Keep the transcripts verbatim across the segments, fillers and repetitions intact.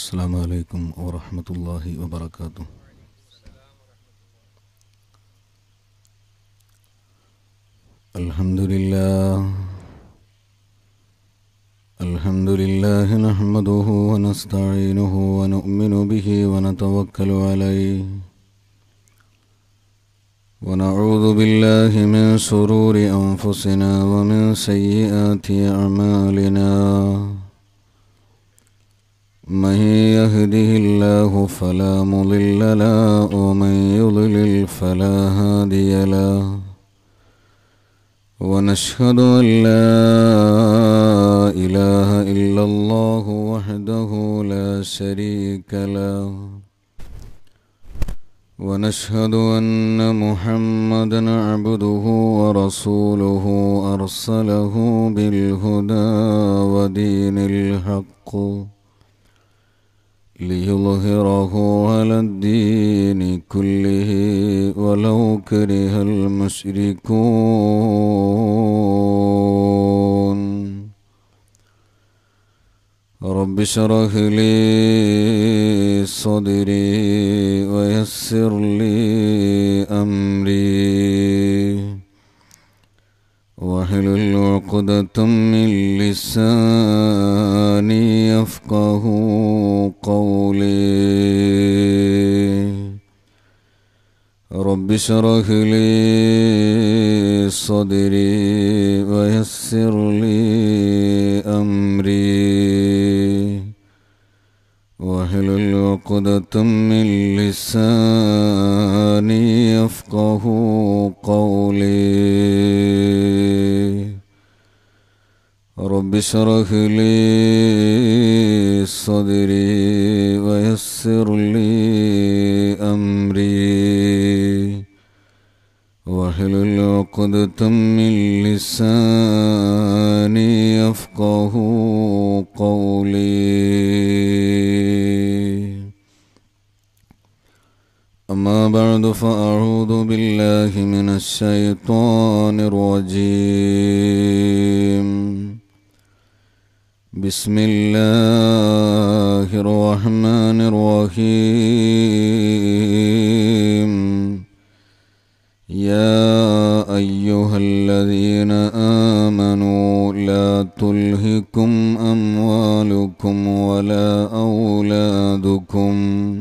السلام عليكم ورحمة الله وبركاته. الحمد لله الحمد لله نحمده ونستعينه ونؤمن به ونتوكل عليه ونعوذ بالله من شرور أنفسنا ومن سيئات أعمالنا. من يهده الله فلا مضل له ومن يضلل فلا هادي له ونشهد أن لا إله إلا الله وحده لا شريك له ونشهد أن محمدا عبده ورسوله أرسله بالهدى ودين الحق ليظهره على الدين كله ولو كره المشركون. رب اشرح لي صدري ويسر لي أمري واحلل عقدة من لساني يفقه قولي. رب اشرح لي صدري ويسر لي أمري واحلل عقدة من لساني يفقه قولي. رب اشرح لي صدري ويسر لي أمري واحلل عقدة من لساني يفقه قولي. أما بعد فأعوذ بالله من الشيطان الرجيم. بسم الله الرحمن الرحيم. يا أيها الذين آمنوا لا تلهكم أموالكم ولا أولادكم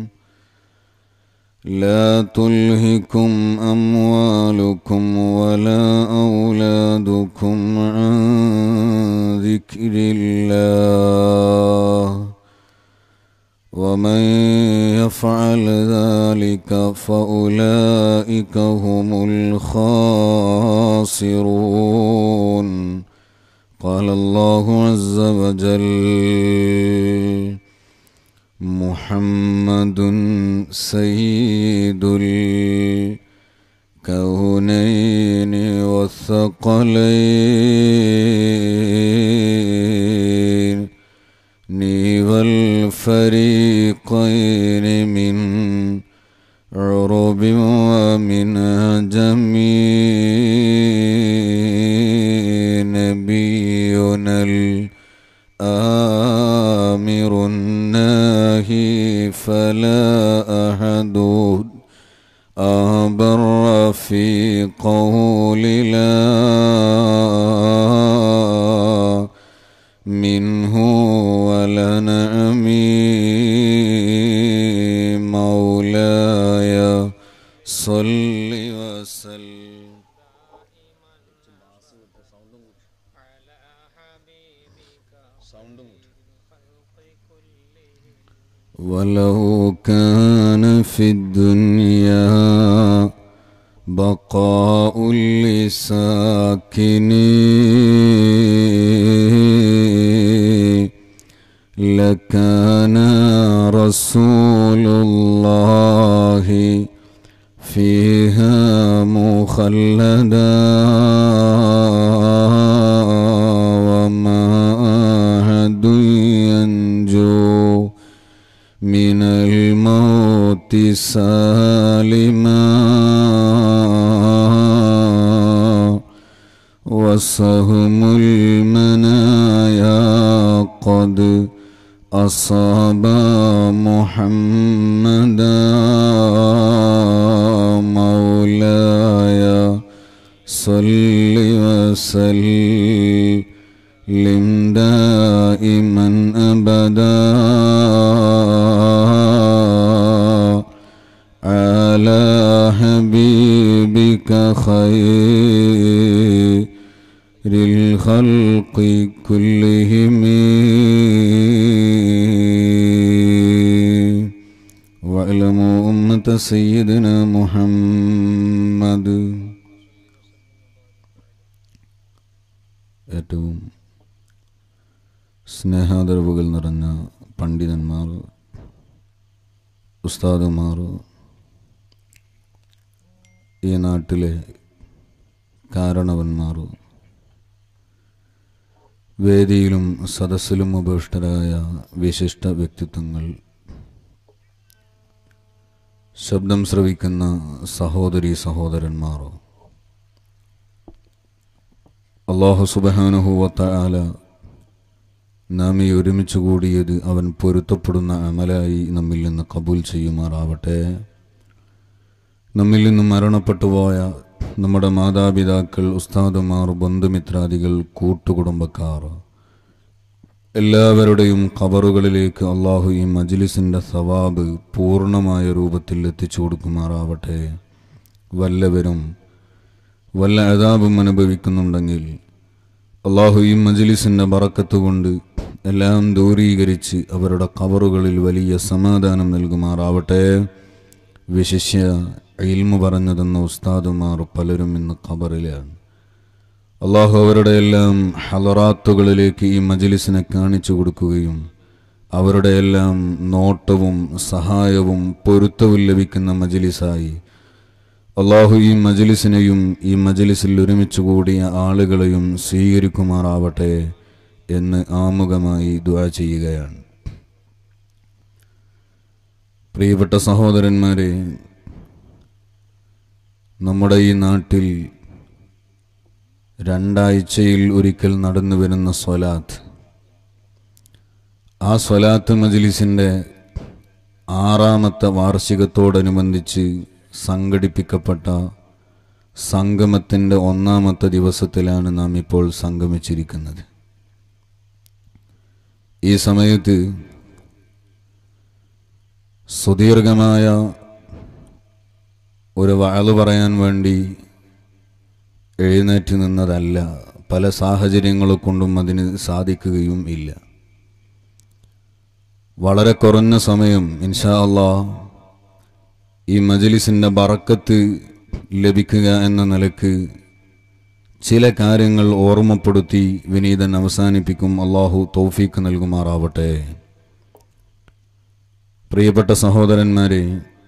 لا تلهكم أموالكم ولا أولادكم عن ذكر الله ومن يفعل ذلك فأولئك هم الخاسرون. قال الله عز وجل: محمد سيد الكونين والثقلين والفريقين من عرب ومن عجم. نبينا الآمر الناهي فلا أحد أبر في قول لا منه ولنا مولاي صل وسلم ولو كان في الدنيا بقاء لساكنين لكان رسول الله فيها مخلدا وما أحد ينجو من الموت سالما وسهم المنايا قد أصاب محمدا مولاي صل وسلم دائما أبدا على حبيبك خير الخلق كلهم واعلموا أمة سيدنا محمد. ഏറ്റവും സ്നേഹാദരവുകൾ നിറഞ്ഞ പണ്ഡിതന്മാർ, ഉസ്താദുമാർ, ഈ നാട്ടിലെ കാരണവന്മാർ, വേദിയിലും സദസ്സിലും ഉപവിഷ്ടരായ വിശിഷ്ട വ്യക്തിത്വങ്ങൾ, ശബ്ദം ശ്രവിക്കുന്ന സഹോദരീ സഹോദരന്മാർ, അല്ലാഹു സുബ്ഹാനഹു വ തആല നാം ഈ ഒരുമിച്ച് കൂടിയത് അവൻ പൊരുത്തപ്പെടുന്ന അമലായി നമ്മിൽ നിന്ന് കബൂൽ ചെയ്യുമാറാവട്ടെ. നമ്മിൽ നിന്നും മരണപ്പെട്ടു പോയ നമ്മുടെ മാതാപിതാക്കൾ, ഉസ്താദുമാർ, ബന്ധുമിത്രാദികൾ, കൂട്ടുകുടുംബക്കാർ എല്ലാവരുടെയും ഖബറുകളിലേക്ക് അള്ളാഹു ഈ മജ്ലിസിൻ്റെ സവാബ് പൂർണ്ണമായ രൂപത്തിൽ എത്തിച്ചു കൊടുക്കുമാറാവട്ടെ. വല്ലവരും വല്ല അദാബും അനുഭവിക്കുന്നുണ്ടെങ്കിൽ അള്ളാഹു ഈ മജ്ലിസിൻ്റെ ബറക്കത്ത് കൊണ്ട് എല്ലാം ദൂരീകരിച്ച് അവരുടെ ഖബറുകളിൽ വലിയ സമാധാനം നൽകുമാറാവട്ടെ. വിശിഷ്യ ഇൽമു പറഞ്ഞു തന്ന ഉസ്താദുമാർ പലരും ഇന്ന് ഖബറിലാണ്. അള്ളാഹു അവരുടെ എല്ലാം ഹലറാത്തുകളിലേക്ക് ഈ മജ്ലിസിനെ കാണിച്ചു കൊടുക്കുകയും അവരുടെ എല്ലാം നോട്ടവും സഹായവും പൊരുത്തവും ലഭിക്കുന്ന മജ്ലിസായി അള്ളാഹു ഈ മജ്ലിസിനെയും ഈ മജ്ലിസിൽ ഒരുമിച്ച് കൂടിയ ആളുകളെയും സ്വീകരിക്കുമാറാവട്ടെ എന്ന് ആമുഖമായി ദുആ ചെയ്യുകയാണ്. പ്രിയപ്പെട്ട സഹോദരന്മാരെ, നമ്മുടെ ഈ നാട്ടിൽ രണ്ടാഴ്ചയിൽ ഒരിക്കൽ നടന്നു വരുന്ന സ്വലാത്ത്, ആ സ്വലാത്ത് മജ്ലിസിൻ്റെ ആറാമത്തെ വാർഷികത്തോടനുബന്ധിച്ച് സംഘടിപ്പിക്കപ്പെട്ട സംഗമത്തിൻ്റെ ഒന്നാമത്തെ ദിവസത്തിലാണ് നാം ഇപ്പോൾ സംഗമിച്ചിരിക്കുന്നത്. ഈ സമയത്ത് സുദീർഘമായ ഒരു വഅള് പറയാൻ വേണ്ടി എഴുന്നേറ്റ് നിന്നതല്ല, പല സാഹചര്യങ്ങളെ കൊണ്ടും അതിന് സാധിക്കുകയും ഇല്ല. വളരെ കുറഞ്ഞ സമയം ഇൻഷാ അല്ലാഹ് ഈ മജ്ലിസിൻ്റെ ബറക്കത്ത് ലഭിക്കുക എന്ന നിലക്ക് ചില കാര്യങ്ങൾ ഓർമ്മപ്പെടുത്തി വിനീതൻ അവസാനിപ്പിക്കും. അല്ലാഹു തൗഫീഖ് നൽകുമാറാവട്ടെ. പ്രിയപ്പെട്ട സഹോദരന്മാരെ,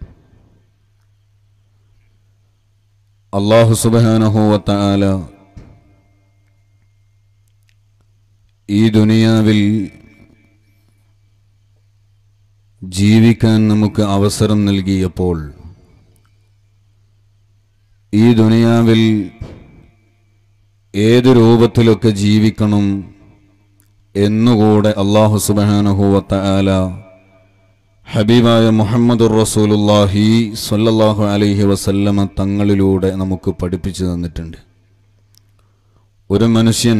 അല്ലാഹു സുബ്ഹാനഹു വ തആല ഈ ദുനിയാവിൽ ജീവിക്കാൻ നമുക്ക് അവസരം നൽകിയപ്പോൾ ഈ ദുനിയാവിൽ ഏത് രൂപത്തിലൊക്കെ ജീവിക്കണം എന്നുകൂടെ അല്ലാഹു സുബ്ഹാനഹു വ തആല ഹബീബായ മുഹമ്മദുർ റസൂലുള്ളാഹി സ്വല്ലല്ലാഹു അലൈഹി വസല്ലമ തങ്ങളിലൂടെ നമുക്ക് പഠിപ്പിച്ചു തന്നിട്ടുണ്ട്. ഒരു മനുഷ്യൻ,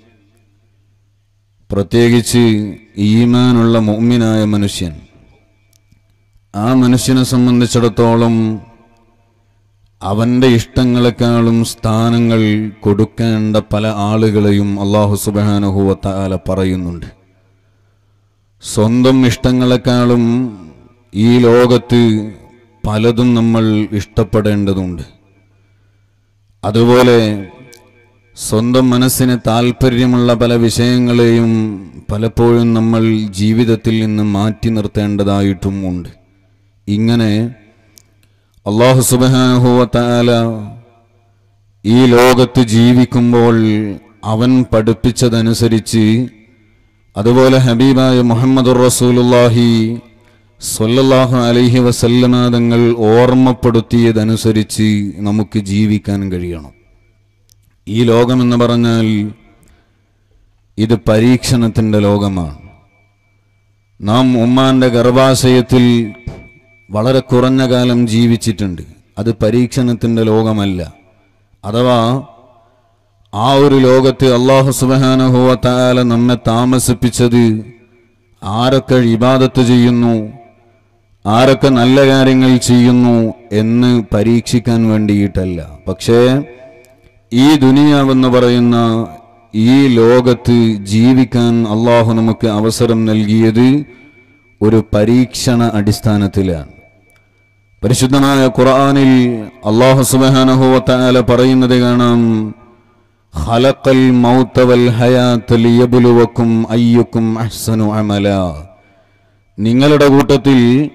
പ്രത്യേകിച്ച് ഈമാനുള്ള മുഅ്മിനായ മനുഷ്യൻ, ആ മനുഷ്യനെ സംബന്ധിച്ചിടത്തോളം അവൻ്റെ ഇഷ്ടങ്ങളെക്കാളും സ്ഥാനങ്ങൾ കൊടുക്കേണ്ട പല ആളുകളെയും അല്ലാഹു സുബ്ഹാനഹു വ തആല പറയുന്നുണ്ട്. സ്വന്തം ഇഷ്ടങ്ങളെക്കാളും ഈ ലോകത്ത് പലതും നമ്മൾ ഇഷ്ടപ്പെടേണ്ടതുണ്ട്. അതുപോലെ സ്വന്തം മനസ്സിന് താല്പര്യമുള്ള പല വിഷയങ്ങളെയും പലപ്പോഴും നമ്മൾ ജീവിതത്തിൽ നിന്ന് മാറ്റി നിർത്തേണ്ടതായിട്ടും ഉണ്ട്. ഇങ്ങനെ അല്ലാഹു സുബ്ഹാനഹു വ തആല ഈ ലോകത്ത് ജീവിക്കുമ്പോൾ അവൻ പഠിപ്പിച്ചതനുസരിച്ച്, അതുപോലെ ഹബീബായ മുഹമ്മദുർ റസൂലുള്ളാഹി സ്വല്ലല്ലാഹു അലൈഹി വസല്ലമ തങ്ങൾ ഓർമ്മപ്പെടുത്തിയതനുസരിച്ച് നമുക്ക് ജീവിക്കാൻ കഴിയണം. ഈ ലോകമെന്ന് പറഞ്ഞാൽ ഇത് പരീക്ഷണത്തിൻ്റെ ലോകമാണ്. നാം ഉമ്മാന്റെ ഗർഭാശയത്തിൽ വളരെ കുറഞ്ഞ കാലം ജീവിച്ചിട്ടുണ്ട്. അത് പരീക്ഷണത്തിൻ്റെ ലോകമല്ല. അഥവാ ആ ഒരു ലോകത്ത് അല്ലാഹു സുബ്ഹാനഹു വ തആല നമ്മെ താമസിപ്പിച്ചത് ആരൊക്കെ ഇബാദത്ത് ചെയ്യുന്നു, ആരൊക്കെ നല്ല കാര്യങ്ങൾ ചെയ്യുന്നു എന്ന് പരീക്ഷിക്കാൻ വേണ്ടിയിട്ടല്ല. പക്ഷേ ഈ ദുനിയാവെന്ന് പറയുന്ന ഈ ലോകത്ത് ജീവിക്കാൻ അല്ലാഹു നമുക്ക് അവസരം നൽകിയത് ഒരു പരീക്ഷണ അടിസ്ഥാനത്തിലാണ്. പരിശുദ്ധമായ ഖുർആനിൽ അല്ലാഹു സുബ്ഹാനഹു വ തആല പറയുന്നത് കാണാം, ഖലഖൽ മൗത വൽ ഹയാത ലിയബ്ലുവക്കും അയ്യുക്കും അഹ്സനു അമല. നിങ്ങളുടെ കൂട്ടത്തിൽ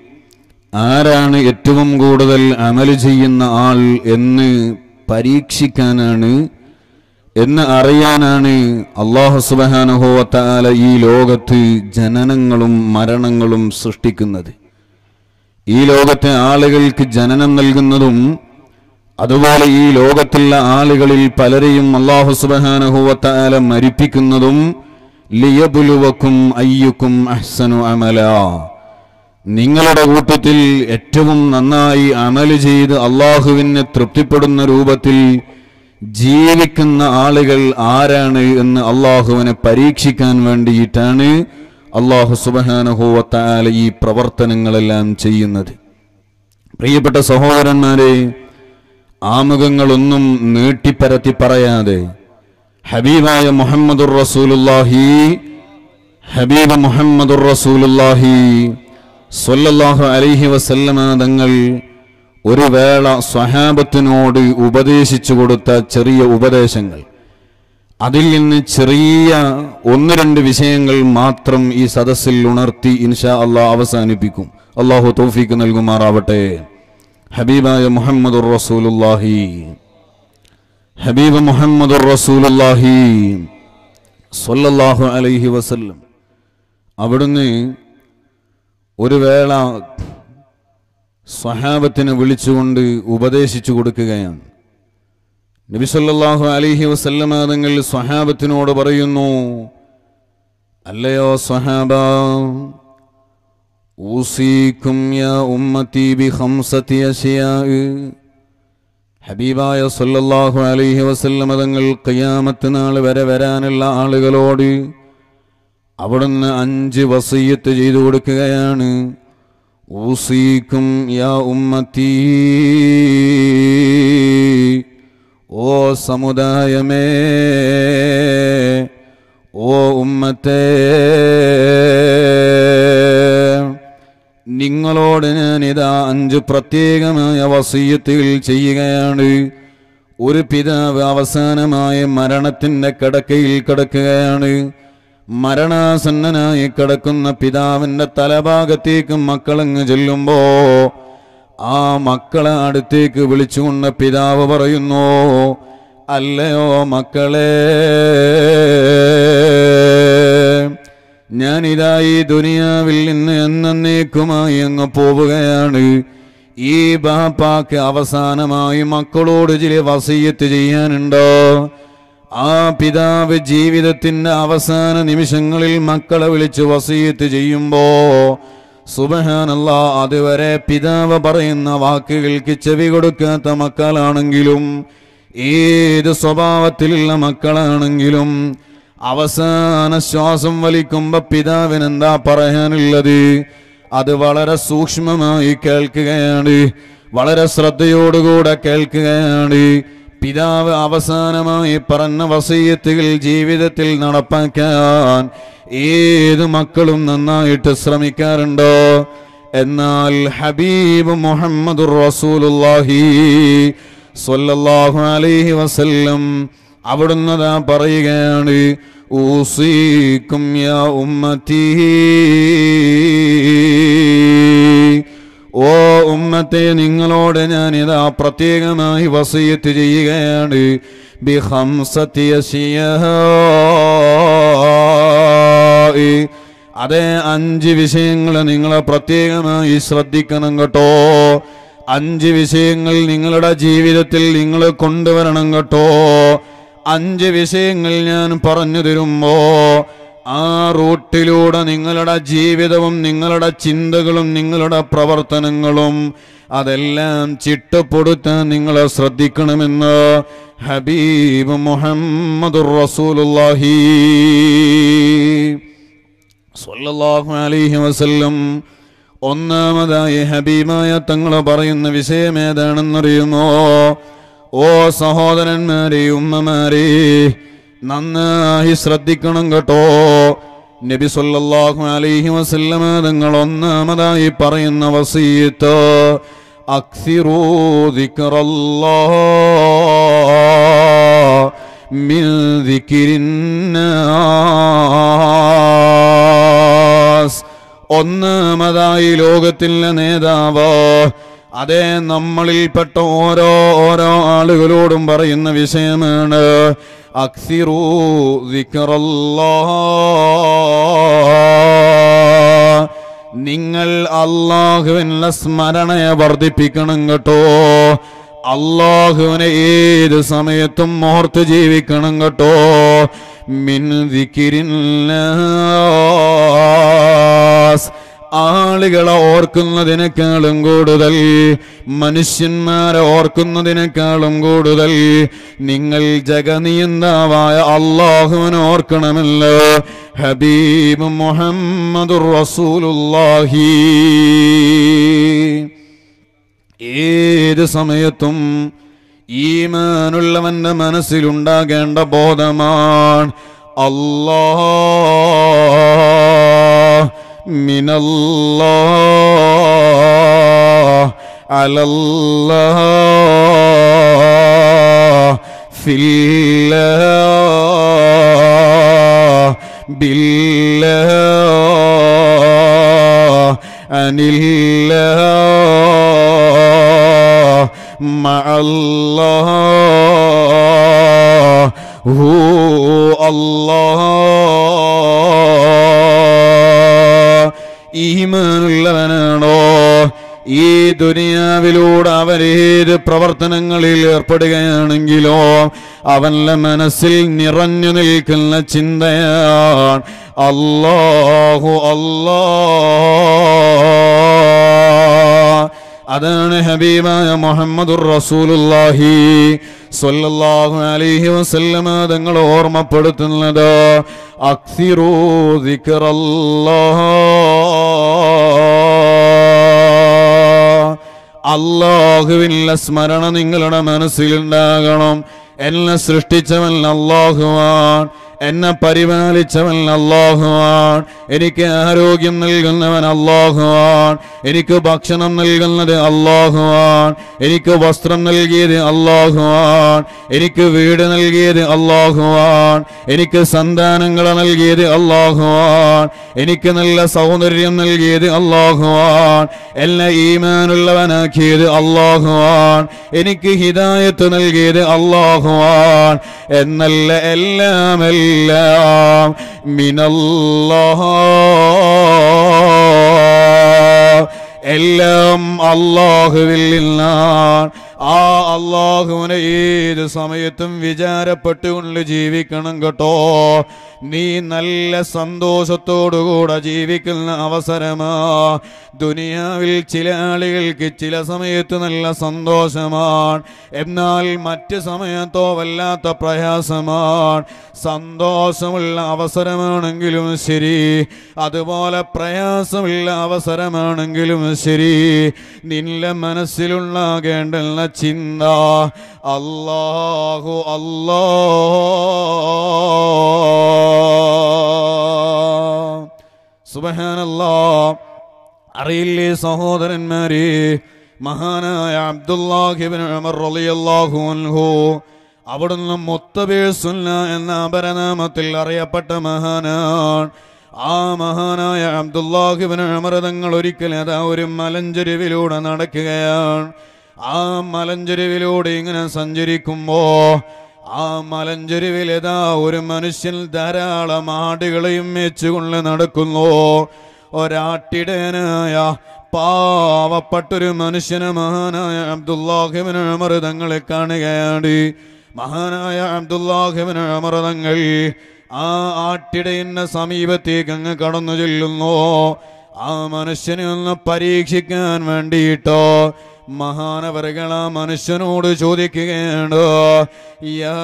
ആരാണ് ഏറ്റവും കൂടുതൽ അമൽ ചെയ്യുന്ന ആൾ എന്ന് പരീക്ഷിക്കാനാണ്, എന്ന് അറിയാനാണ് അല്ലാഹു സുബ്ഹാനഹു വ തആല ഈ ലോകത്ത് ജനനങ്ങളും മരണങ്ങളും സൃഷ്ടിക്കുന്നത്. ഈ ലോകത്തെ ആളുകൾക്ക് ജനനം നൽകുന്നതും അതുപോലെ ഈ ലോകത്തുള്ള ആളുകളിൽ പലരെയും അല്ലാഹു സുബ്ഹാനഹു വ തആല മരിപ്പിക്കുന്നതും ലിയബ്ലുവക്കും അയ്യുക്കും അഹ്സനു അമല. നിങ്ങളുടെ കൂട്ടത്തിൽ ഏറ്റവും നന്നായി അമൽ ചെയ്ത് അല്ലാഹുവിനെ തൃപ്തിപ്പെടുന്ന രൂപത്തിൽ ജീവിക്കുന്ന ആളുകൾ ആരാണ് എന്ന് അല്ലാഹുവിനെ പരീക്ഷിക്കാൻ വേണ്ടിയിട്ടാണ് അല്ലാഹു സുബ്ഹാനഹു വ തആല ഈ പ്രവർത്തനങ്ങളെല്ലാം ചെയ്യുന്നത്. പ്രിയപ്പെട്ട സഹോദരന്മാരെ, ആമുഖങ്ങളൊന്നും നീട്ടിപ്പരത്തി പറയാതെ ഹബീബായ മുഹമ്മദുർ റസൂലുള്ളാഹി ഹബീബ് മുഹമ്മദുർ റസൂലുള്ളാഹി സ്വല്ലല്ലാഹു അലൈഹി വസല്ലമ തങ്ങൾ ഒരു വേള സ്വഹാബത്തിനോട് ഉപദേശിച്ചു കൊടുത്ത ചെറിയ ഉപദേശങ്ങൾ, അതിൽ നിന്ന് ചെറിയ ഒന്ന് രണ്ട് വിഷയങ്ങൾ മാത്രം ഈ സദസ്സിൽ ഉണർത്തി ഇൻഷാ അല്ലാഹ് അവസാനിപ്പിക്കും. അല്ലാഹു തൗഫീഖ് നൽകുമാറാവട്ടെ. ഹബീബായ മുഹമ്മദുർ റസൂലുള്ളാഹി ഹബീബ് മുഹമ്മദുർ റസൂലുള്ളാഹി സ്വല്ലല്ലാഹു അലൈഹി വസല്ലം അവിടുന്ന് ഒരു വേള സ്വഹാബത്തിനെ വിളിച്ചുകൊണ്ട് ഉപദേശിച്ചു കൊടുക്കുകയാണ്. നബി സല്ലല്ലാഹു അലൈഹി വസല്ലമ തങ്ങൾ സ്വഹാബത്തിനോട് പറയുന്നു, അല്ലയോ സ്വഹാബ, ഊസീകും യാ ഉമ്മത്തി ബി ഖംസതി അശ്യാ. ഹബീബായ സല്ലല്ലാഹു അലൈഹി വസല്ലമ തങ്ങൾ ഖിയാമത്ത് നാൾ വരെ വരാനുള്ള ആളുകളോട് അവിടുന്ന് അഞ്ച് വസിയ്യത്ത് ചെയ്തു കൊടുക്കുകയാണ്. ഊസീകും യാ ഉമ്മത്തി, ഓ സമുദായമേ, ഓ ഉമ്മത്തേ, നിങ്ങളോട് ഞാനിതാ അഞ്ച് പ്രത്യേകമായ വസിയ്യത്തുകൾ ചെയ്യുകയാണ്. ഒരു പിതാവ് അവസാനമായ മരണത്തിൻ്റെ കിടക്കയിൽ കിടക്കുകയാണ്. മരണാസന്നനായി കിടക്കുന്ന പിതാവിൻ്റെ തലഭാഗത്തേക്ക് മക്കളങ്ങ് ചെല്ലുമ്പോ ആ മക്കളെ അടുത്തേക്ക് വിളിച്ചുകൊണ്ട് പിതാവ് പറയുന്നു, അല്ലയോ മക്കളെ, ഞാനിതാ ഈ ദുനിയാവിൽ നിന്ന് എന്നേക്കുമായി അങ്ങ് പോവുകയാണ്. ഈ ബാപ്പാക്ക് അവസാനമായി മക്കളോട് ചില വസിയ്യത്ത് ചെയ്യാനുണ്ടോ? ആ പിതാവ് ജീവിതത്തിന്റെ അവസാന നിമിഷങ്ങളിൽ മക്കളെ വിളിച്ച് വസിയ്യത്ത് ചെയ്യുമ്പോ സുബ്ഹാനല്ലാഹ്, അതുവരെ പിതാവ് പറയുന്ന വാക്കുകൾക്ക് ചെവി കൊടുക്കാത്ത മക്കളാണെങ്കിലും ഏത് സ്വഭാവത്തിലുള്ള മക്കളാണെങ്കിലും അവസാന ശ്വാസം വലിക്കുമ്പോ പിതാവിനെന്താ പറയാനുള്ളത് അത് വളരെ സൂക്ഷ്മമായി കേൾക്കുകയാണ്, വളരെ ശ്രദ്ധയോടുകൂടെ കേൾക്കുകയാണ്. പിതാവ് അവസാനമായി പറഞ്ഞ വസിയ്യത്തുകൾ ജീവിതത്തിൽ നടപ്പാക്കാൻ ഏത് മക്കളും നന്നായിട്ട് ശ്രമിക്കാറുണ്ടോ? എന്നാൽ ഹബീബ് മുഹമ്മദുർ റസൂലുള്ളാഹി സ്വല്ലല്ലാഹു അലൈഹി വസല്ലം അവിടുന്ന് ദാ പറയുകയാണ്, ഊസീകും യാ ഉമ്മത്തി, ഓ ഉമ്മത്തെ, നിങ്ങളോട് ഞാനിതാ പ്രത്യേകമായി വസിയ്യത്ത് ചെയ്യുകയാണ്. ബി ഖംസതി അശ്യാ, അതേ അഞ്ച് വിഷയങ്ങൾ നിങ്ങൾ പ്രത്യേകമായി ശ്രദ്ധിക്കണം കേട്ടോ. അഞ്ച് വിഷയങ്ങൾ നിങ്ങളുടെ ജീവിതത്തിൽ നിങ്ങൾ കൊണ്ടുവരണം കേട്ടോ. അഞ്ച് വിഷയങ്ങൾ ഞാൻ പറഞ്ഞു തരുമ്പോ ആ റൂട്ടിലൂടെ നിങ്ങളുടെ ജീവിതവും നിങ്ങളുടെ ചിന്തകളും നിങ്ങളുടെ പ്രവർത്തനങ്ങളും അതെല്ലാം ചിട്ടപ്പെടുത്താൻ നിങ്ങൾ ശ്രദ്ധിക്കണമെന്ന് ഹബീബ് മുഹമ്മദുർ റസൂലുള്ളാഹി സ്വല്ലല്ലാഹു അലൈഹി വസല്ലം ഒന്നാമതായി ഹബീബായ തങ്ങൾ പറയുന്ന വിഷയം ഏതാണെന്നറിയുമോ? ഓ സഹോദരന്മാരെ, ഉമ്മമാരെ, നന്നായി ശ്രദ്ധിക്കണം കേട്ടോ. നബി സല്ലല്ലാഹു അലൈഹി വസല്ലം തങ്ങൾ ഒന്നാമതായി പറയുന്ന വസിയത്ത് അക്സിറൂ ദിക്റല്ലാഹ് മിൻ ദിക്രിന്നാസ്. ഒന്നാമതായി ലോകത്തിലെ നേതാവ്, അതേ നമ്മളിൽപ്പെട്ട ഓരോ ഓരോ ആളുകളോടും പറയുന്ന വിഷയമാണ് അക്സിറൂ ദിക്റല്ലാഹ്. നിങ്ങൾ അല്ലാഹുവിന്റെ സ്മരണയെ വർദ്ധിപ്പിക്കണം കേട്ടോ. അല്ലാഹുവിനെ ഏത് സമയത്തും ഓർത്ത് ജീവിക്കണം കേട്ടോ. മിൻ ദിക്രിന്നാസ്, ആളുകളെ ഓർക്കുന്നതിനേക്കാളും കൂടുതൽ, മനുഷ്യന്മാരെ ഓർക്കുന്നതിനേക്കാളും കൂടുതൽ നിങ്ങൾ ജഗനിയന്താവായ അല്ലാഹുവിനെ ഓർക്കണമല്ലോ. ഹബീബ് മുഹമ്മദുർ റസൂലുള്ളാഹി ഏത് സമയത്തും ഈമാനുള്ളവന്റെ മനസ്സിലുണ്ടാകേണ്ട ബോധമാണ് അല്ലാഹ് മിനല്ലാഹ് അലല്ലാഹ് ഫില്ലാഹ് ബില്ലാഹ് അനില്ലാഹ് മഅല്ലാഹ് ഹു അല്ലാഹ്. ഈമാനുള്ളവനാണോ ഈ ദുനിയാവിലൂടെ അവരേത് പ്രവർത്തനങ്ങളിൽ ഏർപ്പെടുകയാണെങ്കിലോ അവന്റെ മനസ്സിൽ നിറഞ്ഞു നിൽക്കുന്ന ചിന്തയാണ് അല്ലാഹു അല്ലാഹ്. അതാണ് ഹബീബായ മുഹമ്മദുർ റസൂലുള്ളാഹി സ്വല്ലല്ലാഹു അലൈഹി വസല്ലം തങ്ങൾ ഓർമ്മപ്പെടുത്തുന്നത് അക്സിറൂ ദിക്റല്ലാഹ്. അല്ലാഹുവിന്റെ സ്മരണ നിങ്ങളുടെ മനസ്സിലുണ്ടാകണം. എന്നെ സൃഷ്ടിച്ചവൻ അല്ലാഹുവാണ്, എന്നെ പരിപാലിച്ചവൻ അല്ലാഹുവാണ്, എനിക്ക് ആരോഗ്യം നൽകുന്നവൻ അല്ലാഹുവാണ്, എനിക്ക് ഭക്ഷണം നൽകുന്നത് അല്ലാഹുവാണ്, എനിക്ക് വസ്ത്രം നൽകിയത് അല്ലാഹുവാണ്, എനിക്ക് വീട് നൽകിയത് അല്ലാഹുവാണ്, എനിക്ക് സന്താനങ്ങളെ നൽകിയത് അല്ലാഹുവാണ്, എനിക്ക് നല്ല സൗന്ദര്യം നൽകിയത് അല്ലാഹുവാണ്, എന്നെ ഈമാനുള്ളവനാക്കിയത് അല്ലാഹുവാണ്, എനിക്ക് ഹിദായത്ത് നൽകിയത് അല്ലാഹുവാണ് എന്നല്ല എല്ലാം എല്ലാം മിനല്ലാഹ്. എല്ലാം അല്ലാഹുവിൽ നിന്നാണ്. ആ അല്ലാഹുവിനെ ഏത് സമയത്തും വിചാരപ്പെട്ടുകൊണ്ട് ജീവിക്കണം കേട്ടോ. നീ നല്ല സന്തോഷത്തോടുകൂടെ ജീവിക്കുന്ന അവസരമാ. ദുനിയാവിൽ ചില ആളുകൾക്ക് ചില സമയത്ത് നല്ല സന്തോഷമാണ്, എന്നാൽ മറ്റ് സമയത്തോ വല്ലാത്ത പ്രയാസമാണ്. സന്തോഷമുള്ള അവസരമാണെങ്കിലും ശരി, അതുപോലെ പ്രയാസമുള്ള അവസരമാണെങ്കിലും ശരി, നിന്റെ മനസ്സിലുണ്ടാകേണ്ട ചിന്ത അല്ലാഹു അല്ലാഹ്. സുബ്ഹാനല്ലാഹ്. അറിയില്ലേ സഹോദരന്മാരെ, മഹാനായ അബ്ദുല്ലാഹി ഇബ്നു ഉമർ റളിയല്ലാഹു അൻഹു, അവിടുന്ന് മുത്തബിഉ സുന്ന എന്ന അപരനാമത്തിൽ അറിയപ്പെട്ട മഹാനാണ്. ആ മഹാനായ അബ്ദുല്ലാഹി ഇബ്നു ഉമർ തങ്ങൾ ഒരിക്കൽ അതാ ഒരു മലഞ്ചെരുവിലൂടെ നടക്കുകയാണ്. ആ മലഞ്ചെരുവിലൂടെ ഇങ്ങനെ സഞ്ചരിക്കുമ്പോ ആ മലഞ്ചെരുവിലേതാ ഒരു മനുഷ്യൻ ധാരാളം ആടുകളെയും മേച്ചുകൊണ്ട് നടക്കുന്നു. ഒരാട്ടിടയനായ പാവപ്പെട്ടൊരു മനുഷ്യനെ മഹാനായ അബ്ദുല്ലാഹി ഇബ്നു ഉമർ തങ്ങളെ കാണുകയാണ്. മഹാനായ അബ്ദുല്ലാഹി ഇബ്നു ഉമർ തങ്ങൾ ആ ആട്ടിടയന്റെ സമീപത്തേക്ക് അങ്ങ് കടന്നു ചെല്ലുന്നു. ആ മനുഷ്യനെ ഒന്ന് പരീക്ഷിക്കാൻ വേണ്ടിയിട്ടോ മഹാനവറുകൾ ആ മനുഷ്യനോട് ചോദിക്കുകയാണ്, യാ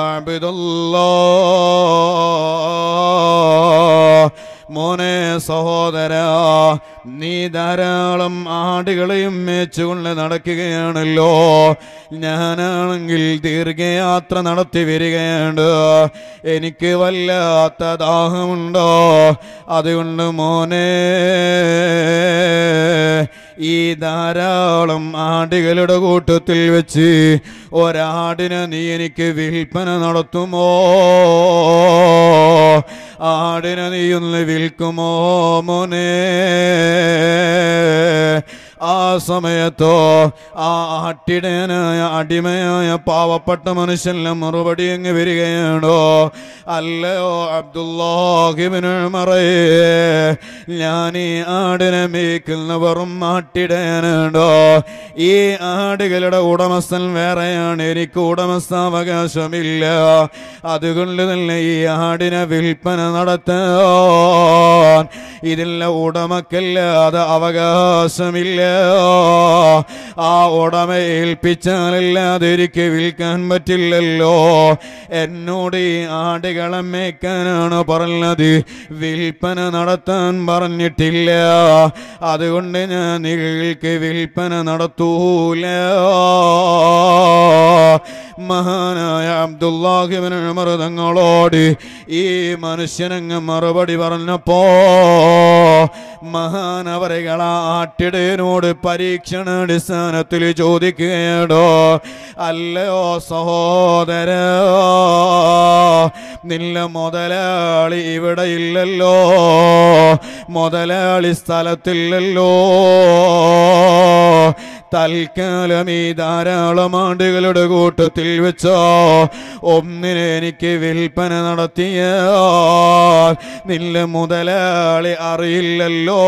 അബ്ദുല്ലാഹ്, മോനെ സഹോദര, നീ ധാരാളം ആടുകളെയും മേച്ചുകൊണ്ട് നടക്കുകയാണല്ലോ. ഞാനാണെങ്കിൽ ദീർഘയാത്ര നടത്തി വരികയാണ്. എനിക്ക് വല്ലാത്ത ദാഹമുണ്ടോ? അതുകൊണ്ട് മോനെ, ഈ ധാരാളം ആടുകളുടെ കൂട്ടത്തിൽ വെച്ച് ഒരാടിനെ നീ എനിക്ക് വിൽപ്പന നടത്തുമോ? ആടിനെ നീ ഒന്ന് വിൽക്കുമോ മോനെ? ആ സമയത്തോ ആ ആട്ടിടയനായ അടിമയായ പാവപ്പെട്ട മനുഷ്യന്റെ മറുപടി അങ്ങ് വരികയാണോ, അല്ലയോ അബ്ദുല്ലാഹ് ഇബ്നു ഉമർ, ഞാൻ ഈ ആടിനെ മേയ്ക്കുന്ന വെറും ആട്ടിടയനാണോ? ഈ ആടുകളുടെ ഉടമസ്ഥൻ വേറെയാണ്, എനിക്ക് ഉടമസ്ഥാവകാശമില്ല. അതുകൊണ്ട് തന്നെ ഈ ആടിനെ വിൽപ്പന നടത്താൻ ഇതില്ല ഉടമക്കല്ലാതെ അവകാശമില്ല. ആ ഉടമ ഏൽപ്പിച്ചാലല്ലാതെ എനിക്ക് വിൽക്കാൻ പറ്റില്ലല്ലോ. എന്നോട് ഈ ആടുകളെ മേയ്ക്കാനാണ് പറഞ്ഞത്, വിൽപ്പന നടത്താൻ പറഞ്ഞിട്ടില്ല. അതുകൊണ്ട് ഞാൻ നിങ്ങൾക്ക് വിൽപ്പന നടത്തൂല. മഹാനായ അബ്ദുല്ലാഹ് ഇബ്നു ഉമർ തങ്ങളോട് ഈ മനുഷ്യനങ്ങ് മറുപടി പറഞ്ഞപ്പോ മഹാനവറുകൾ ആ ആട്ടിടയനോട് പരീക്ഷണാടിസ്ഥാനത്തിൽ ചോദിക്കുകയാണോ, അല്ലയോ സഹോദര, നിന്റെ മുതലാളി ഇവിടെ ഇല്ലല്ലോ, മുതലാളി സ്ഥലത്തില്ലല്ലോ. തൽക്കാലം ഈ ധാരാളം ആടുകളുടെ കൂട്ടത്തിൽ വെച്ചോ ഒന്നിനെ എനിക്ക് വിൽപ്പന നടത്തിയ നിന്റെ മുതലാളി അറിയില്ലല്ലോ.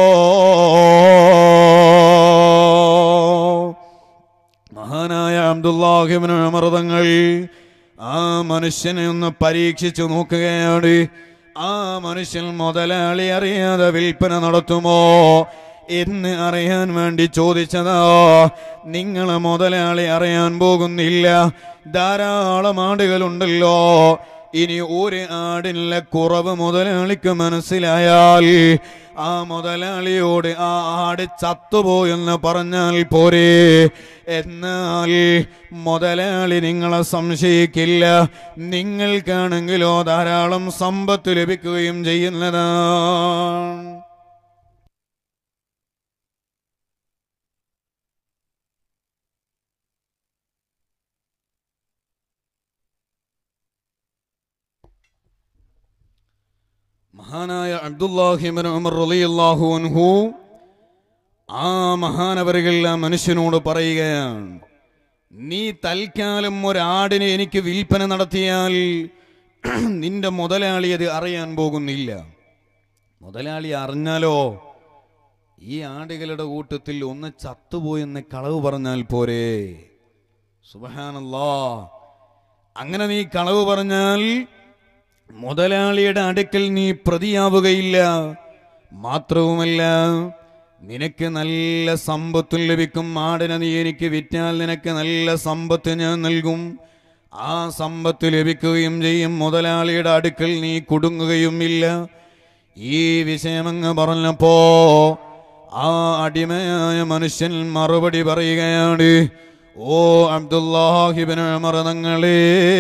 മഹാനായ അബ്ദുല്ലാഹ് ഇബ്നു ഉമർ തങ്ങൾ ആ മനുഷ്യനെ ഒന്ന് പരീക്ഷിച്ചു നോക്കുകയാണ്. ആ മനുഷ്യൻ മുതലാളി അറിയാതെ വിൽപ്പന നടത്തുമോ എന്ന് അറിയാൻ വേണ്ടി ചോദിച്ചതാ. നിങ്ങളെ മുതലാളി അറിയാൻ പോകുന്നില്ല, ധാരാളം ആടുകളുണ്ടല്ലോ. ഇനി ഒരു ആടിനുള്ള കുറവ് മുതലാളിക്ക് മനസ്സിലായാൽ ആ മുതലാളിയോട് ആ ആട് ചത്തുപോയെന്ന് പറഞ്ഞാൽ പോരെ. എന്നാൽ മുതലാളി നിങ്ങളെ സംശയിക്കില്ല, നിങ്ങൾക്കാണെങ്കിലോ ധാരാളം സമ്പത്ത് ലഭിക്കുകയും ചെയ്യുന്നതാണ്. മഹാനായ അബ്ദുല്ലാഹ് ഇബ്നു ഉമർ റളിയല്ലാഹു അൻഹു ആ മഹാനവറുകൾ ആ മനുഷ്യനോട് പറയുകയാണ്, നീ തൽക്കാലം ഒരാടിനെ എനിക്ക് വിൽപ്പന നടത്തിയാൽ നിന്റെ മുതലാളി അത് അറിയാൻ പോകുന്നില്ല. മുതലാളി അറിഞ്ഞാലോ ഈ ആടുകളുടെ കൂട്ടത്തിൽ ഒന്ന് ചത്തുപോയെന്ന് കളവ് പറഞ്ഞാൽ പോരെ. സുബ്ഹാനല്ലാഹ്, അങ്ങനെ നീ കളവ് പറഞ്ഞാൽ മുതലാളിയുടെ അടുക്കൽ നീ പ്രതിയാവുകയില്ല. മാത്രവുമല്ല നിനക്ക് നല്ല സമ്പത്തും ലഭിക്കും. ആടിനെ നീ എനിക്ക് വിറ്റാൽ നിനക്ക് നല്ല സമ്പത്ത് ഞാൻ നൽകും. ആ സമ്പത്ത് ലഭിക്കുകയും ചെയ്യും. മുതലാളിയുടെ അടുക്കൽ നീ കുടുങ്ങുകയും ഇല്ല. ഈ വിഷയമങ്ങ് പറഞ്ഞപ്പോ ആ അടിമയായ മനുഷ്യൻ മറുപടി പറയുകയാണ്, ഓ അബ്ദുല്ലാഹ് ഇബ്നു ഉമർ തങ്ങളെ,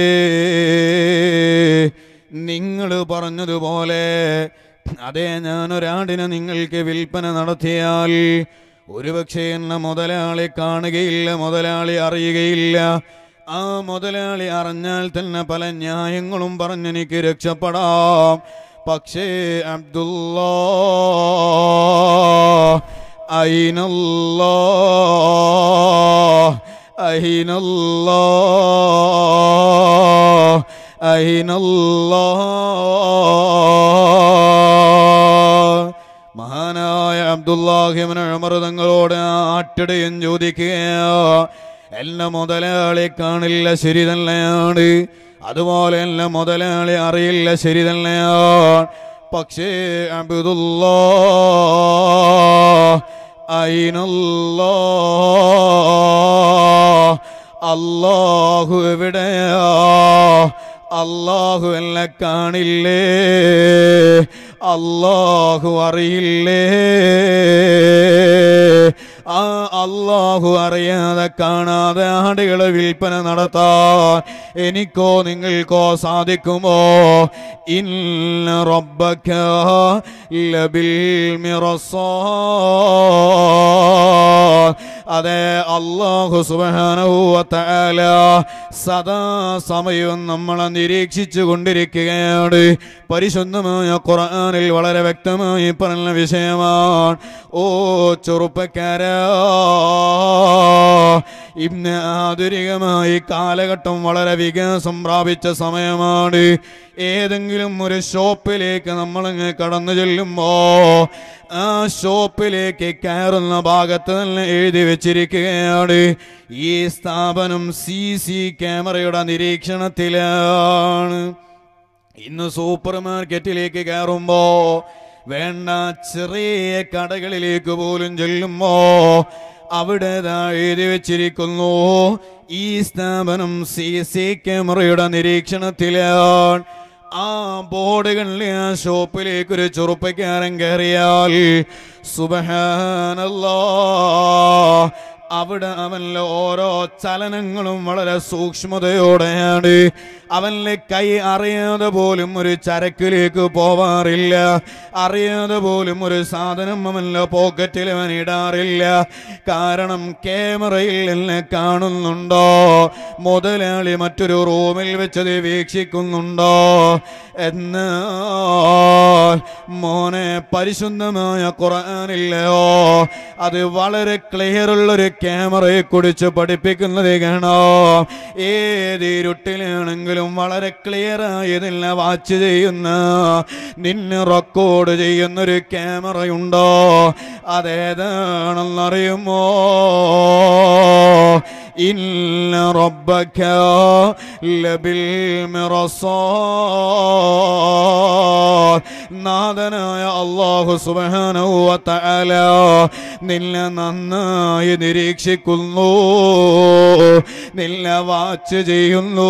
നിങ്ങൾ പറഞ്ഞതുപോലെ അതെ, ഞാനൊരാടിനെ നിങ്ങൾക്ക് വിൽപ്പന നടത്തിയാൽ ഒരുപക്ഷെ എന്നെ മുതലാളി കാണുകയില്ല, മുതലാളി അറിയുകയില്ല. ആ മുതലാളി അറിഞ്ഞാൽ തന്നെ പല ന്യായങ്ങളും പറഞ്ഞെനിക്ക് രക്ഷപ്പെടാം. പക്ഷേ അബ്ദുല്ലാഹ് അയ്നല്ലാഹ് അയ്നല്ലാഹ് അയ്നല്ലാഹ്. മഹാനായ അബ്ദുല്ലാഹ് ഇബ്നു ഉമർ തങ്ങളോട് ആട്ടിടയൻ ചോദിക്കുകയാ, എന്നെ മുതലാളി കാണില്ല, ശരി തന്നെയാണ്. അതുപോലെ തന്നെ മുതലാളി അറിയില്ല, ശരി തന്നെയാണ്. പക്ഷേ അബ്ദുല്ലാഹ് അയ്നുല്ലാഹ്, അല്ലാഹു എവിടെയാ? അല്ലാഹു എന്നെ കാണില്ലേ? അല്ലാഹു അറിയില്ലേ? ആ അല്ലാഹു അറിയാതെ കാണാതെ ആടുകളെ വിൽപ്പന നടത്താൻ എനിക്കോ നിങ്ങൾക്കോ സാധിക്കുമോ? ഇന്ന റബ്ബക ലബിൽ മിർസാദ്. അതെ, അല്ലാഹു സുബ്ഹാനഹു വ തആല സദാ സമയവും നമ്മളെ നിരീക്ഷിച്ചു കൊണ്ടിരിക്കുകയാണ്. പരിശുദ്ധമായ ഖുർആനിൽ വളരെ വ്യക്തമായി പറഞ്ഞ വിഷയമാണ്. ഓ ചെറുപ്പക്കാരാ, ഇന്ന് ആധുനികമായി കാലഘട്ടം വളരെ വികാസം പ്രാപിച്ച സമയമാണ്. ഏതെങ്കിലും ഒരു ഷോപ്പിലേക്ക് നമ്മളങ്ങ് കടന്നു ചെല്ലുമ്പോ ആ ഷോപ്പിലേക്ക് കയറുന്ന ഭാഗത്ത് തന്നെ എഴുതി വെച്ചിരിക്കുകയാണ്, ഈ സ്ഥാപനം സി സി ക്യാമറയുടെ നിരീക്ഷണത്തിലാണ്. ഇന്ന് സൂപ്പർ മാർക്കറ്റിലേക്ക് കയറുമ്പോ, വേണ്ട ചെറിയ കടകളിലേക്ക് പോലും ചെല്ലുമ്പോ അവിടെ എഴുതി വെച്ചിരിക്കുന്നു, ഈ സ്ഥാപനം സി സി ക്യാമറയുടെ നിരീക്ഷണത്തിലാണ്. ആ ബോർഡുകളിലെ ആ ഷോപ്പിലേക്ക് ഒരു ചെറുപ്പക്കാരൻ കയറിയാൽ സുബ്ഹാനല്ലാഹ്, അവിടെ അവനിലെ ഓരോ ചലനങ്ങളും വളരെ സൂക്ഷ്മതയോടെയാണ്. അവനിലെ കൈ അറിയാതെ പോലും ഒരു ചരക്കിലേക്ക് പോവാറില്ല, അറിയാതെ പോലും ഒരു സാധനം അവനിലെ പോക്കറ്റിൽ അവൻ ഇടാറില്ല. കാരണം ക്യാമറയിൽ എന്നെ കാണുന്നുണ്ടോ, മുതലാളി മറ്റൊരു റൂമിൽ വെച്ചത് വീക്ഷിക്കുന്നുണ്ടോ. എന്നാൽ മോനെ, പരിശുദ്ധമായ ഖുർആനില്ലയോ, അത് വളരെ ക്ലിയർ ഉള്ളൊരു ക്യാമറയെ കുറിച്ച് പഠിപ്പിക്കുന്നത് കാണാം. ഏത് ഇരുട്ടിലാണെങ്കിലും വളരെ ക്ലിയർ ആയതില്ല വാച്ച് ചെയ്യുന്ന, നിന്നെ റെക്കോർഡ് ചെയ്യുന്നൊരു ക്യാമറയുണ്ടോ? അതേതാണെന്നറിയുമോ? ഇന്ന റബ്ബക ലബിൽ മിർസാദ്. നാഥനായ അല്ലാഹു സുബ്ഹാനഹു വ തആല നിന്നെ നന്നായി നിരീക്ഷിക്കുന്നു, നിന്നെ വാച്ച് ചെയ്യുന്നു.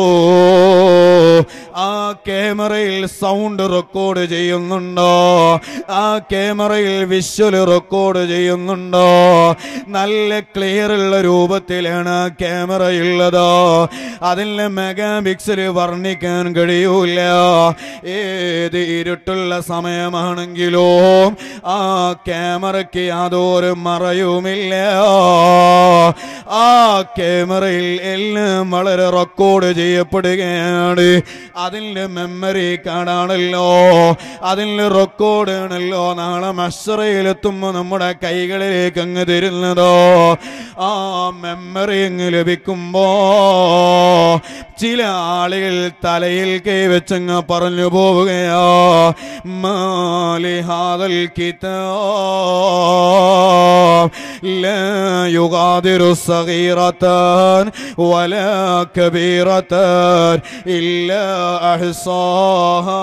ആ ക്യാമറയിൽ സൗണ്ട് റെക്കോർഡ് ചെയ്യുന്നുണ്ടോ? ആ ക്യാമറയിൽ വിഷ്വൽ റെക്കോർഡ് ചെയ്യുന്നുണ്ടോ? നല്ല ക്ലിയർ ഉള്ള രൂപത്തിലാണ് ആ ക്യാമറ ഉള്ളത്. അതിലെ മെഗാ പിക്സൽ വർണ്ണിക്കാൻ കഴിയൂല. ഏത് ഇരുട്ടുള്ള സമയമാണെങ്കിലോ ആ ക്യാമറയ്ക്ക് യാതൊരു മറയുമില്ല. ആ ക്യാമറയിൽ എല്ലാം വളരെ റെക്കോർഡ് ചെയ്യപ്പെടുകയാണ്. അതിൻ്റെ മെമ്മറി കാർഡാണല്ലോ, അതിൻ്റെ റെക്കോർഡാണല്ലോ നാളെ മഹ്ശറയിലെത്തുമ്പോൾ നമ്മുടെ കൈകളിലേക്ക് അങ്ങ് തരുന്നതോ. ആ മെമ്മറി അങ്ങ് ലഭിക്കുമ്പോ ചില ആളുകൾ തലയിൽ കൈവച്ചങ്ങ് പറഞ്ഞു പോവുകയാ, മാലി ഹാദൽ കിതാബ് ലാ യുഗാദിറു സഗീറതൻ വലാ കബീറതൻ ഇല്ലാ അഹ്സാഹാ.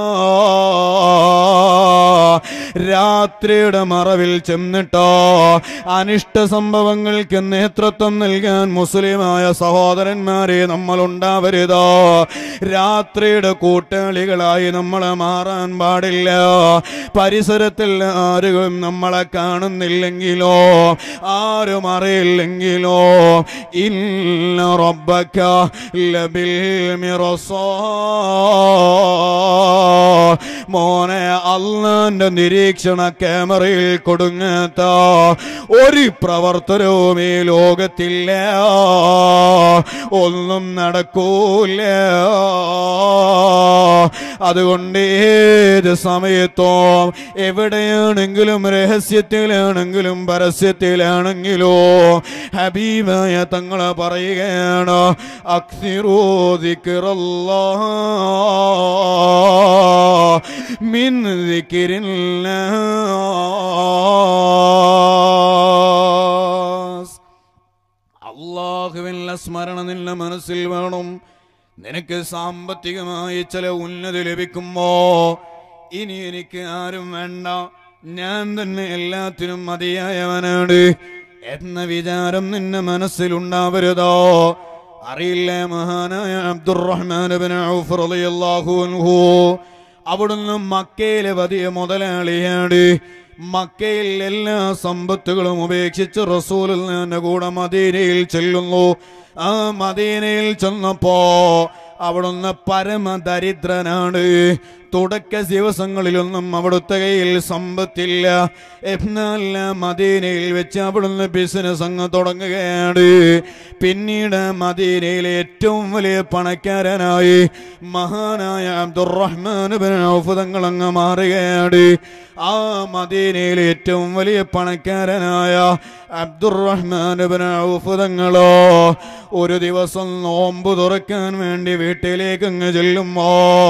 രാത്രിയുടെ മറവിൽ ചെന്നിട്ടോ അനിഷ്ട സംഭവങ്ങൾക്ക് നേതൃത്വം നൽകാൻ മുസ്ലിമായ സഹോദരന്മാരെ നമ്മളുണ്ടാവരുതോ. രാത്രിയുടെ കൂട്ടാളികളായി നമ്മളെ മാറാൻ പാടില്ല. പരിസരത്തിൽ ആരും നമ്മളെ കാണുന്നില്ലെങ്കിലോ ആരും അറിയില്ലെങ്കിലോ ഇന്ന റബ്ബക ലബിൽ മിർസാദ്. മോനെ, അല്ലാഹുവിന്റെ നിരീക്ഷണ ക്യാമറയിൽ കൊടുങ്ങാത്ത ഒരു പ്രവർത്തനവും ഈ ലോകത്തില്ല, ഒന്നും നടക്കൂല. അതുകൊണ്ട് ഏത് സമയത്തും എവിടെയാണെങ്കിലും രഹസ്യത്തിലാണെങ്കിലും പരസ്യത്തിലാണെങ്കിലോ ഹബീബായ തങ്ങളെ പറയുകയാണ്, അക്സിറൂ ദിക്റല്ലാഹ് മിൻ ദിക്റില്ലാഹ്. അല്ലാഹുവിന്റെ സ്മരണ നിന്റെ മനസ്സിൽ വേണം. നിനക്ക് സാമ്പത്തികമായി ചില ഉന്നതി ലഭിക്കുമ്പോ ഇനി എനിക്ക് ആരും വേണ്ട, ഞാൻ തന്നെ എല്ലാത്തിനും മതിയായവനാണ് എന്ന വിചാരം നിന്റെ മനസ്സിലുണ്ടാവരുതോ? അറിയില്ല, മഹാനായ അബ്ദുറഹ്മാൻ ഇബ്നു ഔഫ് റളിയല്ലാഹു അൻഹു അവിടുന്ന് മക്കയിലെ വലിയ മുതലാളിയാണ്. മക്കയിൽ എല്ലാ സമ്പത്തുകളും ഉപേക്ഷിച്ച് റസൂലുള്ളാഹിന്റെ കൂടെ മദീനയിൽ ചെല്ലുന്നു. ആ മദീനയിൽ ചെന്നപ്പോ അവിടുന്ന് പരമദരിദ്രനാണ്. തുടക്ക ദിവസങ്ങളിലൊന്നും അവിടുത്തെ കയ്യിൽ സമ്പത്തില്ല. എന്നാൽ മദീനയിൽ വെച്ച് അവിടുന്ന് ബിസിനസ് അങ്ങ് തുടങ്ങുകയാണ്. പിന്നീട് മദീനയിലെ ഏറ്റവും വലിയ പണക്കാരനായി മഹാനായ അബ്ദുറഹ്മാൻ ഇബ്നു ഔഫ് തങ്ങൾ അങ്ങ് മാറുകയാണ്. ആ മദീനയിലെ ഏറ്റവും വലിയ പണക്കാരനായ അബ്ദുറഹ്മാൻ ഇബ്നു ഔഫ് തങ്ങളോ ഒരു ദിവസം നോമ്പ് തുറക്കാൻ വേണ്ടി വീട്ടിലേക്ക് അങ്ങ് ചെല്ലുമ്പോ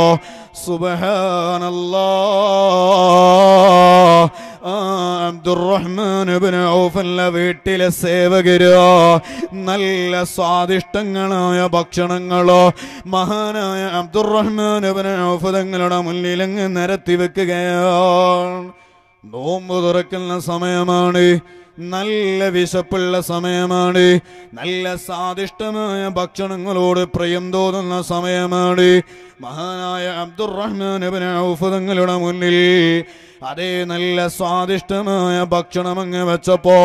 സുബ്ഹാനല്ലാഹ്, അബ്ദുറഹ്മാൻ ഇബ്നു ഔഫല്ല വീട്ടിലെ സേവകരോ നല്ല സ്വാദിഷ്ടങ്ങളായ ഭക്ഷണങ്ങളോ മഹാനായ അബ്ദുറഹ്മാൻ ഇബ്നു ഔഫ് തങ്ങളുടെ മുന്നിലങ്ങ് നിരത്തി വെക്കുകയാണ്. നോമ്പ് തുറക്കുന്ന സമയമാണ്, നല്ല വിശപ്പുള്ള സമയമാണ്, നല്ല സ്വാദിഷ്ടമായ ഭക്ഷണങ്ങളോട് പ്രിയം തോന്നുന്ന സമയമാണ്. മഹാനായ അബ്ദുറഹ്മാൻ ഇബ്നു ഔഫ് തങ്ങളുടെ മുന്നിൽ അതേ നല്ല സ്വാദിഷ്ടമായ ഭക്ഷണം അങ്ങ് വെച്ചപ്പോ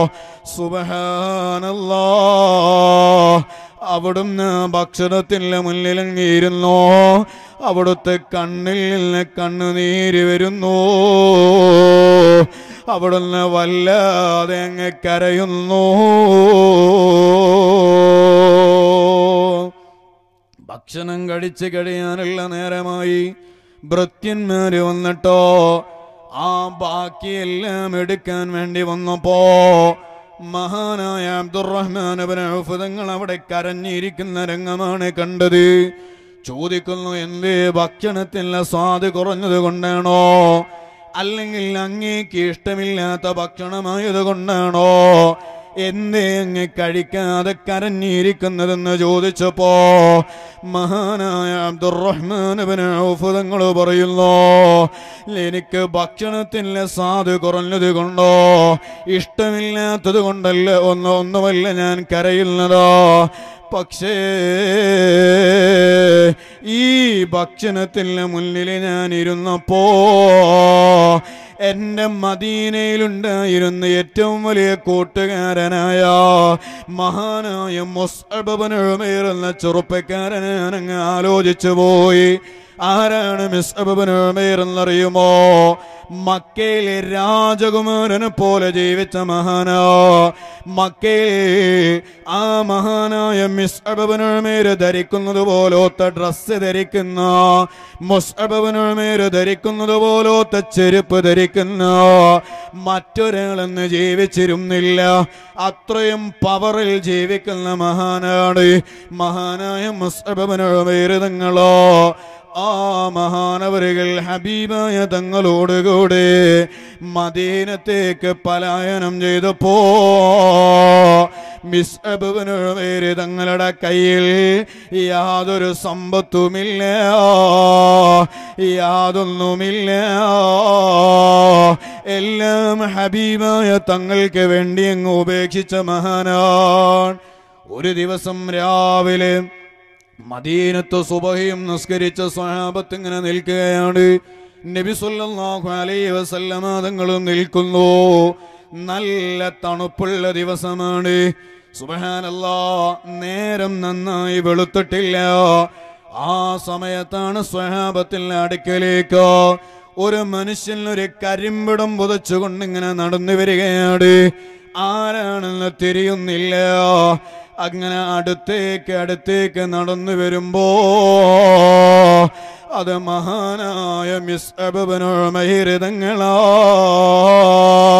സുബ്ഹാനല്ലാഹ്, അവിടുന്ന് ഭക്ഷണത്തിന്റെ മുന്നിലങ്ങിയിരുന്നു. അവിടുത്തെ കണ്ണിൽ നിന്ന് കണ്ണുനീര് വരുന്നു. അവിടുന്ന് വല്ലാതെ അങ്ങ് കരയുന്നു. ഭക്ഷണം കഴിച്ച് കഴിയാനുള്ള നേരമായി. ഭൃത്യന്മാര് വന്നിട്ടോ ആ ബാക്കിയെല്ലാം എടുക്കാൻ വേണ്ടി വന്നപ്പോ മഹാനായ അബ്ദുറഹ്മാൻ ഇബ്നു ഔഫ് തങ്ങൾ അവിടെ കരഞ്ഞിരിക്കുന്ന രംഗമാണ് കണ്ടത്. ചോദിക്കുന്നു, എന്തേ ഭക്ഷണത്തിലെ സ്വാദ് കുറഞ്ഞത് കൊണ്ടാണോ, അല്ലെങ്കിൽ അങ്ങേക്ക് ഇഷ്ടമില്ലാത്ത ഭക്ഷണമായത് കൊണ്ടാണോ, എന്തേ അങ്ങ് കഴിക്കാതെ കരഞ്ഞിരിക്കുന്നതെന്ന് ചോദിച്ചപ്പോ മഹാനായ അബ്ദുറഹ്മാൻ ഇബ്നു ഔഫ് തങ്ങൾ പറയുന്നു, എനിക്ക് ഭക്ഷണത്തിലെ സ്വാദ് കുറഞ്ഞത് കൊണ്ടോ ഇഷ്ടമില്ലാത്തത് കൊണ്ടല്ല, ഒന്നും ഒന്നുമല്ല ഞാൻ കരയുന്നതോ, പക്ഷേ ഈ ഭക്ഷണത്തിന് മുന്നിൽ ഞാൻ ഇരുന്നപ്പോ എന്റെ മദീനയിലുണ്ടായിരുന്ന ഏറ്റവും വലിയ കൂട്ടുകാരനായ മഹാനായ മുസ്അബ് ഇബ്നു ഉമൈർ എന്ന ചെറുപ്പക്കാരനെ അങ്ങ് ആലോചിച്ചു പോയി. ആരാണ് മുസ്അബ് ഇബ്നു ഉമൈർ എന്നറിയുമോ? മക്കയിലെ രാജകുമാരനെ പോലെ ജീവിച്ച മഹാനാ. മക്കയിൽ ആ മഹാനായ മുസ്അബ് ഇബ്നു ഉമൈർ ധരിക്കുന്നത് പോലത്തെ ഡ്രസ്സ് ധരിക്കുന്ന, മുസ്അബ് ഇബ്നു ഉമൈർ ധരിക്കുന്നത് പോലത്തെ ചെരുപ്പ് ധരിക്കുന്ന മറ്റൊരാളെന്ന് ജീവിച്ചിരുന്നില്ല. അത്രയും പവറിൽ ജീവിക്കുന്ന മഹാനാണ് മഹാനായ മുസ്അബ് ഇബ്നു ഉമൈർ തങ്ങളോ. ആ മഹാനവരുകൾ ഹബീബായ തങ്ങളോടുകൂടെ മദീനത്തേക്ക് പലായനം ചെയ്തപ്പോ മുസ്അബ് ഇബ്നു ഉമൈർ തങ്ങളുടെ കയ്യിൽ യാതൊരു സമ്പത്തുമില്ല, യാതൊന്നുമില്ല. എല്ലാം ഹബീബായ തങ്ങൾക്ക് വേണ്ടി അങ്ങ് ഉപേക്ഷിച്ച മഹാനാണ്. ഒരു ദിവസം രാവിലെ മദീനത്ത് സുബഹിയും നിസ്കരിച്ച സ്വഹാബത്ത് ഇങ്ങനെ നിൽക്കുകയാണ്. നബി സല്ലല്ലാഹു അലൈഹി വസല്ലമ തങ്ങളും നിൽക്കുന്നു. നല്ല തണുപ്പുള്ള ദിവസമാണ്. സുബ്ഹാനല്ലാഹ്, നേരം നന്നായി വെളുത്തിട്ടില്ല. ആ സമയത്താണ് സ്വഹാബത്തിന്റെ അടുക്കലേക്ക് ഒരു മനുഷ്യൻ ഒരു കരിമ്പിടം പുതച്ചുകൊണ്ട് ഇങ്ങനെ നടന്നു വരികയാണ്. ആരാണെന്ന് തിരിയുന്നില്ല. അങ്ങനെ അടുത്തേക്ക് അടുത്തേക്ക് നടന്നു വരുമ്പോ അത് മഹാനായ മുസ്അബ് ഇബ്നു ഉമൈർ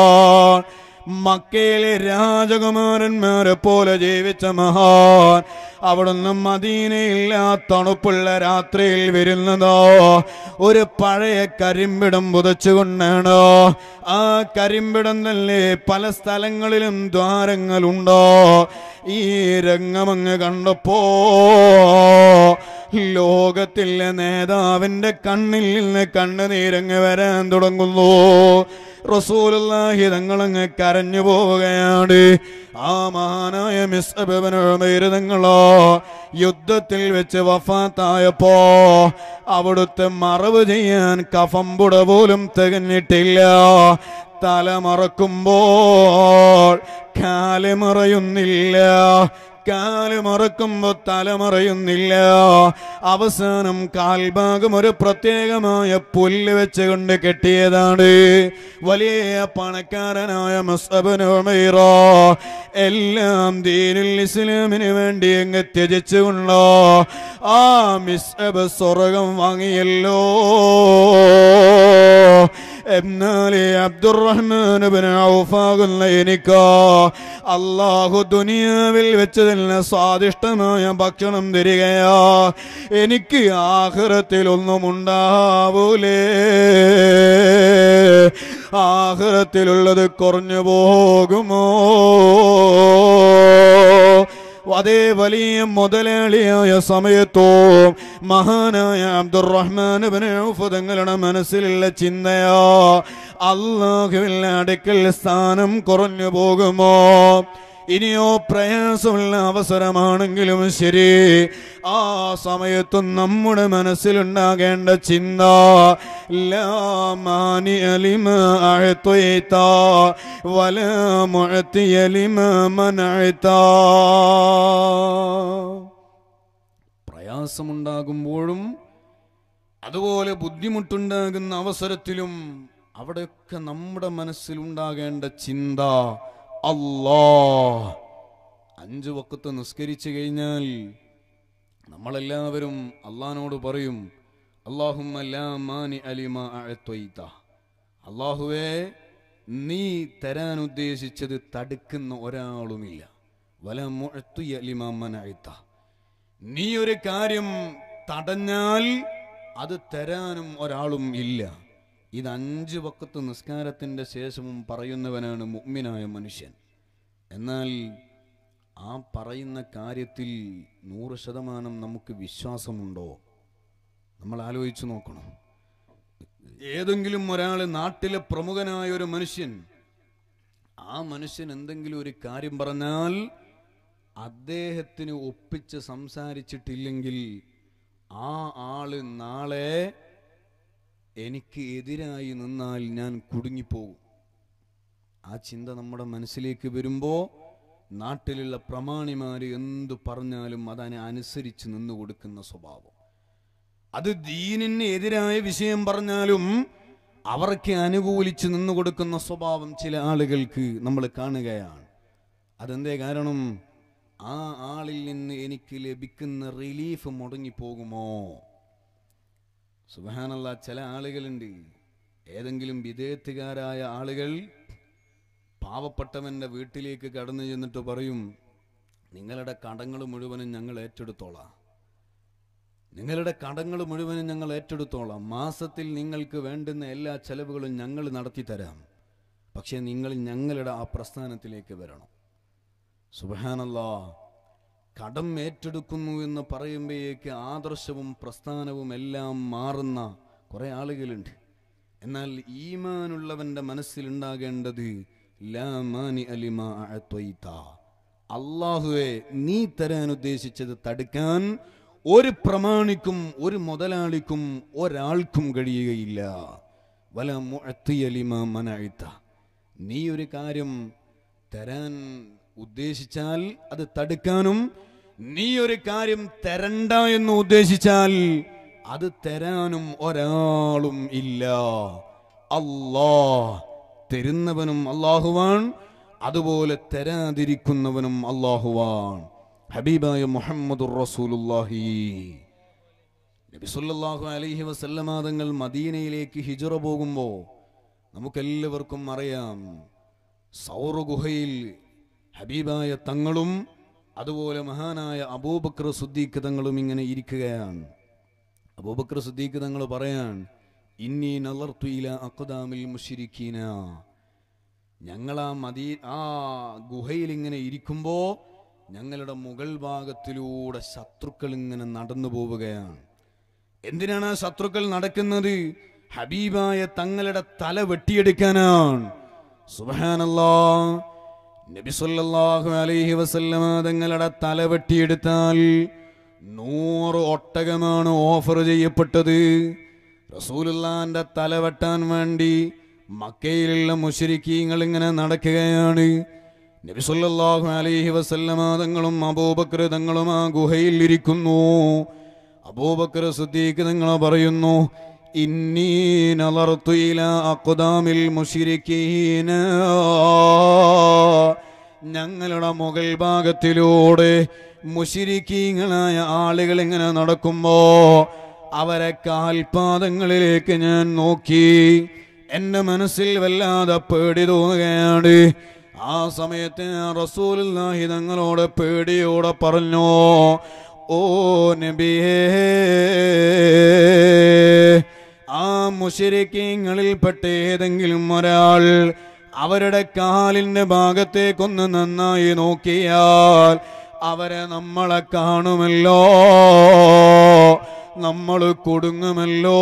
തങ്ങളാണ്. മക്കയിലെ രാജകുമാരന്മാരെ പോലെ ജീവിച്ച മഹാൻ അവിടുന്ന് മദീനയിൽ ആ തണുപ്പുള്ള രാത്രിയിൽ വരുന്നതോ ഒരു പഴയ കരിമ്പിടം പുതച്ചുകൊണ്ടാണ്. ആ കരിമ്പിടം തന്നെ പല സ്ഥലങ്ങളിലും ദ്വാരങ്ങളുണ്ടോ. ഈ രംഗമങ്ങ് കണ്ടപ്പോ ലോകത്തിലെ നേതാവിന്റെ കണ്ണിൽ നിന്ന് കണ്ണുനീരങ്ങ് വരാൻ തുടങ്ങുന്നു. റസൂലുള്ളാഹി തങ്ങളങ്ങ് കരഞ്ഞു പോവുകയാണ്. ആ മഹാനായ മിസ്അബ് ഇബ്നു ഉമൈർ തങ്ങളോ യുദ്ധത്തിൽ വെച്ച് വഫാത്തായപ്പോ അവിടുത്തെ മറവ് ചെയ്യാൻ കഫംപുട പോലും തികഞ്ഞിട്ടില്ല. തലമറക്കുമ്പോൾ കാല് മറയുന്നില്ല, കാല് മറക്കുമ്പോ തലമറയുന്നില്ല. അവസാനം കാൽഭാഗം ഒരു പ്രത്യേകമായ പുല്ല് വെച്ചുകൊണ്ട് കെട്ടിയതാണ്. വലിയ പണക്കാരനായ മുസ്അബ് ഇബ്നു ഉമൈർ എല്ലാം ദീനുൽ ഇസ്ലാമിന് വേണ്ടി അങ്ങ് ത്യജിച്ചുകൊണ്ടോ ആ മിസ്അബ് സ്വർഗം വാങ്ങിയല്ലോ. എന്നാലേ അബ്ദുറഹ്മാൻ ഇബ്നു ഔഫാകുന്ന എനിക്ക് അല്ലാഹു ദുനിയാവിൽ വെച്ച് തന്നെ സ്വാദിഷ്ടമായ ഭക്ഷണം തരികയാ. എനിക്ക് ആഖിറത്തിൽ ഒന്നും ഉണ്ടാവൂലേ, ആഖിറത്തിലുള്ളത് കുറഞ്ഞു പോകുമോ? അതേ വലിയ മുതലാളിയായ സമയത്തോ മഹാനായ അബ്ദുറഹ്മാൻ ഇബ്നു ഔഫ് തങ്ങളുടെ മനസ്സിലുള്ള ചിന്തയോ അല്ലാഹുവിന്റെ അടുക്കൽ സ്ഥാനം കുറഞ്ഞു പോകുമോ? ഇനിയോ പ്രയാസമുള്ള അവസരമാണെങ്കിലും ശരി, ആ സമയത്തും നമ്മുടെ മനസ്സിലുണ്ടാകേണ്ട ചിന്ത ലാ മാനിഅ ലിമാ അഅ്തൈത വലാ മുഅ്തിയ ലിമാ മനഅത. പ്രയാസമുണ്ടാകുമ്പോഴും അതുപോലെ ബുദ്ധിമുട്ടുണ്ടാകുന്ന അവസരത്തിലും അവിടെയൊക്കെ നമ്മുടെ മനസ്സിലുണ്ടാകേണ്ട ചിന്ത അല്ലാഹ്. അഞ്ചു വഖത്ത് നിസ്കരിച്ചു കഴിഞ്ഞാൽ നമ്മളെല്ലാവരും അള്ളാഹിനോട് പറയും അല്ലാഹുമ്മ ലാ മാനിഅ ലിമാ അഅ്തൈത. അല്ലാഹുവേ, നീ തരാൻ ഉദ്ദേശിച്ചത് തടുക്കുന്ന ഒരാളുമില്ല. വലാ മുഅ്തിയ ലിമാ മനഅത. നീ ഒരു കാര്യം തടഞ്ഞാൽ അത് തരാനും ഒരാളും ഇല്ല. ഇത് അഞ്ച് വഖത്ത് നിസ്കാരത്തിന്റെ ശേഷവും പറയുന്നവനാണ് മുഅ്മിനായ മനുഷ്യൻ. എന്നാൽ ആ പറയുന്ന കാര്യത്തിൽ നൂറ് ശതമാനം നമുക്ക് വിശ്വാസമുണ്ടോ? നമ്മൾ ആലോചിച്ചു നോക്കണം. ഏതെങ്കിലും ഒരാൾ, നാട്ടിലെ പ്രമുഖനായ ഒരു മനുഷ്യൻ, ആ മനുഷ്യൻ എന്തെങ്കിലും ഒരു കാര്യം പറഞ്ഞാൽ അദ്ദേഹത്തിന് ഒപ്പിച്ച് സംസാരിച്ചിട്ടില്ലെങ്കിൽ ആ ആള് നാളെ എനിക്ക് എതിരായി നിന്നാൽ ഞാൻ കുടുങ്ങിപ്പോകും. ആ ചിന്ത നമ്മുടെ മനസ്സിലേക്ക് വരുമ്പോൾ നാട്ടിലുള്ള പ്രമാണിമാര് എന്തു പറഞ്ഞാലും അതിനെ അനുസരിച്ച് നിന്നു കൊടുക്കുന്ന സ്വഭാവം. അത് ദീനിന് എതിരായ വിഷയം പറഞ്ഞാലും അവർക്ക് അനുകൂലിച്ച് നിന്നു കൊടുക്കുന്ന സ്വഭാവം ചില ആളുകൾക്ക് നമ്മൾ കാണുകയാണ്. അതെന്തേ കാരണം? ആ ആളിൽ നിന്ന് എനിക്ക് ലഭിക്കുന്ന റിലീഫ് മുടങ്ങിപ്പോകുമോ? സുബ്ഹാനല്ലാഹ്, ചില ആളുകളുണ്ട്, ഏതെങ്കിലും വിദേത്തുകാരായ ആളുകൾ പാവപ്പെട്ടവന്റെ വീട്ടിലേക്ക് കടന്നു ചെന്നിട്ട് പറയും, നിങ്ങളുടെ കടങ്ങൾ മുഴുവനും ഞങ്ങൾ ഏറ്റെടുത്തോളാം, നിങ്ങളുടെ കടങ്ങൾ മുഴുവനും ഞങ്ങൾ ഏറ്റെടുത്തോളാം, മാസത്തിൽ നിങ്ങൾക്ക് വേണ്ടുന്ന എല്ലാ ചെലവുകളും ഞങ്ങൾ നടത്തി തരാം, പക്ഷെ നിങ്ങൾ ഞങ്ങളുടെ ആ പ്രസ്ഥാനത്തിലേക്ക് വരണം. സുബ്ഹാനല്ലാഹ്, കടം ഏറ്റെടുക്കുന്നു എന്ന് പറയുമ്പോഴേക്ക് ആദർശവും പ്രസ്ഥാനവും എല്ലാം മാറുന്ന കുറെ ആളുകളുണ്ട്. എന്നാൽ ഈമാനുള്ളവന്റെ മനസ്സിലുണ്ടാകേണ്ടത് ലാ മാനിഅ ലിമാ അഅ്തൈത. അല്ലാഹുവേ, നീ തരാൻ ഉദ്ദേശിച്ചത് തടുക്കാൻ ഒരു പ്രമാണിക്കും ഒരു മുതലാളിക്കും ഒരാൾക്കും കഴിയുകയില്ല. വലാ മുഅ്തിയ ലിമാ മനഅത. നീ ഒരു കാര്യം തരാൻ ഉദ്ദേശിച്ചാൽ അത് തടുക്കാനും, നീ ഒരു കാര്യം തരണ്ട എന്ന് ഉദ്ദേശിച്ചാൽ അത് തരാനും ഒരാളും ഇല്ല. അല്ലാഹ് തരുന്നവനും അല്ലാഹുവാൻ, അതുപോലെ തരാതിരിക്കുന്നവനും അല്ലാഹുവാൻ. ഹബീബായ മുഹമ്മദുർ റസൂലുള്ളാഹി നബി സല്ലല്ലാഹു അലൈഹി വസല്ലമ തങ്ങൾ മദീനയിലേക്ക് ഹിജ്റ പോകുമ്പോൾ നമുക്കെല്ലാവർക്കും അറിയാം, സൗർ ഗുഹയിൽ ഹബീബായ തങ്ങളും അതുപോലെ മഹാനായ അബൂബക്കർ സിദ്ദീഖ് തങ്ങളും ഇങ്ങനെ ഇരിക്കുകയാണ്. അബൂബക്കർ സിദ്ദീഖ് തങ്ങൾ പറയാൻ, ഇന്നി നളർത്തു ഇലാ അഖ്ദാമിൽ മുശ്രിക്കീന, ഞങ്ങൾ ആ മദീ ആ ഗുഹയിൽ ഇങ്ങനെ ഇരിക്കുമ്പോൾ ഞങ്ങളുടെ മുകൾ ഭാഗത്തിലൂടെ ശത്രുക്കൾ ഇങ്ങനെ നടന്നു പോവുകയാണ്. എന്തിനാണ് ആ ശത്രുക്കൾ നടക്കുന്നത്? ഹബീബായ തങ്ങളുടെ തല വെട്ടിയെടുക്കാനാണ്. സുബ്ഹാനല്ലാഹ്, നബി സല്ലല്ലാഹു അലൈഹി വസല്ലമ തങ്ങളുടെ തല വെട്ടിയെടുത്താൽ നൂറ് ഒട്ടകമാണ് ഓഫർ ചെയ്യപ്പെട്ടത്. റസൂലുള്ളാന്റെ തല വെട്ടാൻ വേണ്ടി മക്കയിലുള്ള മുശ്രിക്കീങ്ങൾ ഇങ്ങനെ നടക്കുകയാണ്. നബി സല്ലല്ലാഹു അലൈഹി വസല്ലമ തങ്ങളും അബൂബക്കർ തങ്ങളും ആ ഗുഹയിൽ ഇരിക്കുന്നു. അബൂബക്കർ സിദ്ദീഖ് തങ്ങൾ പറയുന്നു, ഇന്നി നളർത്തു ഇലാ അഖ്ദാമിൽ മുശ്രിക്കീന, ഞങ്ങളുടെ മുകൾ ഭാഗത്തിലൂടെ മുശ്രിക്കീങ്ങളായ ആളുകൾ ഇങ്ങനെ നടക്കുമ്പോ അവരെ കാൽപാദങ്ങളിലേക്ക് ഞാൻ നോക്കി. എന്റെ മനസ്സിൽ വല്ലാതെ പേടി തോന്നുകയാണ്. ആ സമയത്ത് റസൂലുള്ളാഹി തങ്ങളോട് പേടിയോടെ പറഞ്ഞു, ഓ നബിയേ, ആ മുശ്രിക്കീങ്ങളിൽപ്പെട്ട ഏതെങ്കിലും ഒരാൾ അവരുടെ കാലിന്റെ ഭാഗത്തേക്കൊന്ന് നന്നായി നോക്കിയാൽ അവരെ നമ്മളെ കാണുമല്ലോ, നമ്മൾ കൊടുങ്ങുമല്ലോ.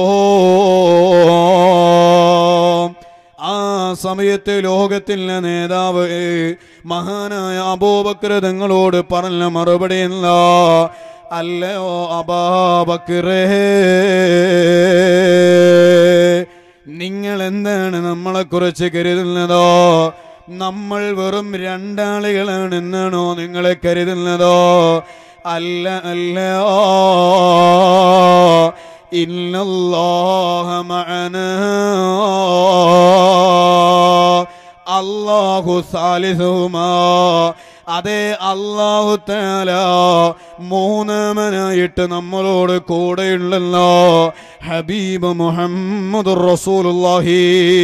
ആ സമയത്ത് ലോകത്തിലെ നേതാവ് മഹാനായ അബൂബക്കർ തങ്ങളോട് പറഞ്ഞ മറുപടി എന്താ? അല്ലയോ അബൂബക്കറേ, നിങ്ങൾ എന്താണ് നമ്മളെ കുറിച്ച് കരുതുന്നതോ? നമ്മൾ വെറും രണ്ടാളുകളാണെന്നാണോ നിങ്ങളെ കരുതുന്നതോ? അല്ല അല്ല, ഇന്നല്ലാഹ മഅനാ, അല്ലാഹു സാലിസുഹുമാ, അതെ അല്ലാഹു തആല മൂന്നാമനായിട്ട് നമ്മളോട് കൂടെയുള്ളല്ലോ. ഹബീബ് മുഹമ്മദുർ റസൂലുള്ളാഹി.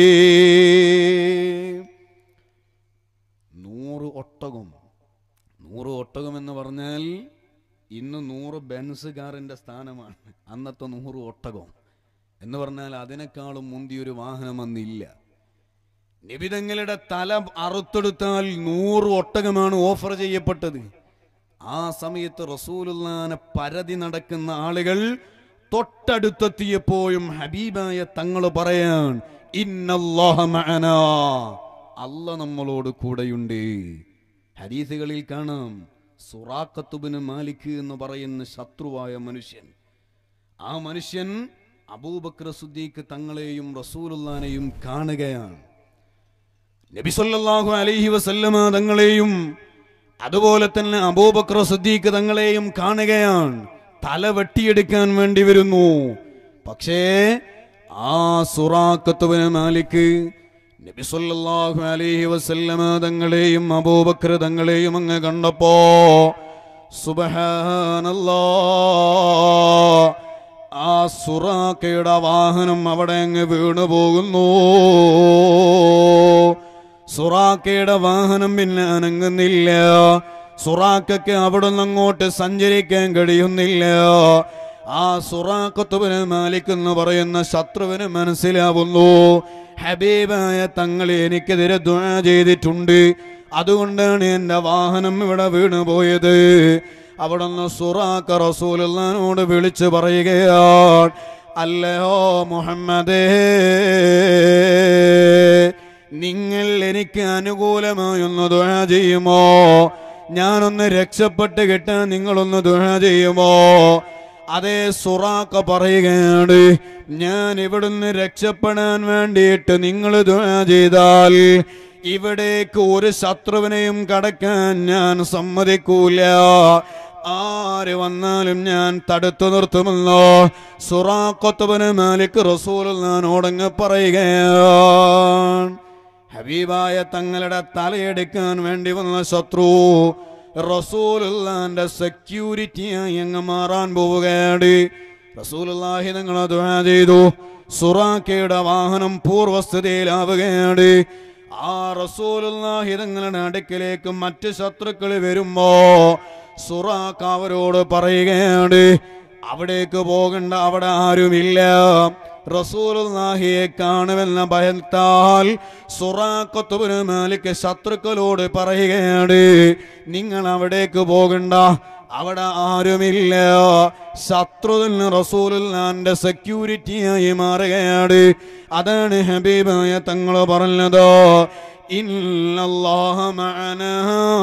നൂറ് ഒട്ടകം, നൂറ് ഒട്ടകം എന്ന് പറഞ്ഞാൽ ഇന്ന് നൂറ് ബെൻസ് കാറിന്റെ സ്ഥാനമാണ് അന്നത്തെ നൂറ് ഒട്ടകം എന്ന് പറഞ്ഞാൽ. അതിനേക്കാളും മുന്തിയൊരു വാഹനം അന്നില്ല. നിബിതങ്ങളുടെ തല അറുത്തെടുത്താൽ നൂറ് ഒട്ടകമാണ് ഓഫർ ചെയ്യപ്പെട്ടത്. ആ സമയത്ത് റസൂലുള്ളാനെ പരതി നടക്കുന്ന ആളുകൾ തൊട്ടടുത്തെത്തിയപ്പോഴും ഹബീബായ തങ്ങൾ പറയാൻ, ഇന്നല്ലാഹ മഅനാ, അല്ല നമ്മളോട് കൂടെയുണ്ട്. ഹദീസുകളിൽ കാണാം, സുറാഖത്ത് ഇബ്നു മാലിക് എന്ന് പറയുന്ന ശത്രുവായ മനുഷ്യൻ, ആ മനുഷ്യൻ അബൂബക്കർ സിദ്ദീഖ് തങ്ങളെയും റസൂലുള്ളാനെയും കാണുകയാണ്. നബി സല്ലല്ലാഹു അലൈഹി വസല്ലമ തങ്ങളെയും അതുപോലെ തന്നെ അബൂബക്കർ സിദ്ദീഖ് തങ്ങളെയും കാണുകയാണ്. തല വെട്ടിയെടുക്കാൻ വേണ്ടി വരുന്നു. പക്ഷേ ആ സുറാഖത്ത് ഇബ്നു മാലിക് നബി സല്ലല്ലാഹു അലൈഹി വസല്ലമ തങ്ങളെയും അബൂബക്കർ തങ്ങളെയും അങ്ങ് കണ്ടപ്പോ സുബ്ഹാനല്ലാഹ്, ആ സുറാഖയുടെ വാഹനം അവിടെ അങ്ങ് വീണു പോകുന്നു. സുറാഖയുടെ വാഹനം പിന്നെ അനങ്ങുന്നില്ല. സുറാഖയ്ക്ക് അവിടെ നിന്ന് അങ്ങോട്ട് സഞ്ചരിക്കാൻ കഴിയുന്നില്ല. ആ സുറാഖത്ത് ഇബ്നു മാലിക് എന്ന് പറയുന്ന ശത്രുവിന് മനസ്സിലാവുന്നു, ഹബീബായ തങ്ങൾ എനിക്കെതിരെ ദുആ ചെയ്തിട്ടുണ്ട്, അതുകൊണ്ടാണ് എന്റെ വാഹനം ഇവിടെ വീണുപോയത്. അവിടെ നിന്ന് സുറാഖ റസൂലുള്ളാഹിനോട് വിളിച്ചു പറയുകയാണ്, അല്ലയോ മുഹമ്മദേ, നിങ്ങൾ എനിക്ക് അനുകൂലമായൊന്ന് ദുആ ചെയ്യുമോ? ഞാനൊന്ന് രക്ഷപ്പെട്ട് കിട്ടാൻ നിങ്ങളൊന്ന് ദുആ ചെയ്യുമോ? അതേ സുറാഖ പറയുകയാണ്, ഞാൻ ഇവിടുന്ന് രക്ഷപ്പെടാൻ വേണ്ടിയിട്ട് നിങ്ങൾ ദുആ ചെയ്താൽ ഇവിടേക്ക് ഒരു ശത്രുവിനെയും കടക്കാൻ ഞാൻ സമ്മതിക്കൂല. ആര് വന്നാലും ഞാൻ തടുത്തു നിർത്തുമല്ലോ. സുറാഖത്ത് ഇബ്നു മാലിക് റസൂലുള്ളാഹിനോടങ്ങ് പറയുകയാണ്, ഹബീബായ തങ്ങളുടെ തലയെടുക്കാൻ വേണ്ടി വന്ന ശത്രു റസൂലുള്ളാഹിന്റെ സെക്യൂരിറ്റിയായി അങ്ങ് മാറാൻ പോവുകയാണ്. റസൂലുള്ളാഹി തങ്ങളെ ദുആ ചെയ്തു. സുറാഖയുടെ വാഹനം പൂർവസ്ഥിതിയിലാവുകയാണ്. ആ റസൂലുള്ളാഹി തങ്ങളുടെ അടുക്കിലേക്ക് മറ്റ് ശത്രുക്കൾ വരുമ്പോ സുറാഖ അവരോട് പറയുകയാണ്, അവിടേക്ക് പോകണ്ട, അവിടെ ആരുമില്ല. റസൂലുള്ളാഹിയെ കാണുമെന്ന ഭയത്താൽ സുറാഖത്ത് ഇബ്നു മാലിക് ശത്രുക്കളോട് പറയുകയാണ്, നിങ്ങൾ അവിടേക്ക് പോകണ്ട, അവിടെ ആരുമില്ല. ശത്രുവിൽ റസൂലുള്ളാഹിന്റെ സെക്യൂരിറ്റിയായി മാറുകയാണ്. അതാണ് ഹബീബായ തങ്ങൾ പറഞ്ഞത്, ഇന്നല്ലാഹ മഅനാ,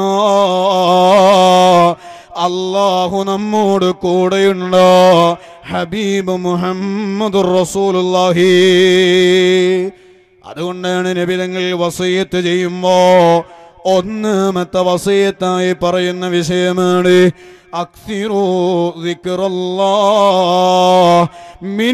അല്ലാഹു നമ്മോട് കൂടെയുണ്ടോ. ഹബീബ് മുഹമ്മദുർ റസൂലുള്ളാഹി. അതുകൊണ്ടാണ് നബി തങ്ങൾ വസിയത്ത് ചെയ്യുമ്പോ ഒന്നാമത്തെ വസിയത്തായി പറയുന്ന വിഷയമാണ് അക്സിറൂ ദിക്റല്ലാഹ് മിൻ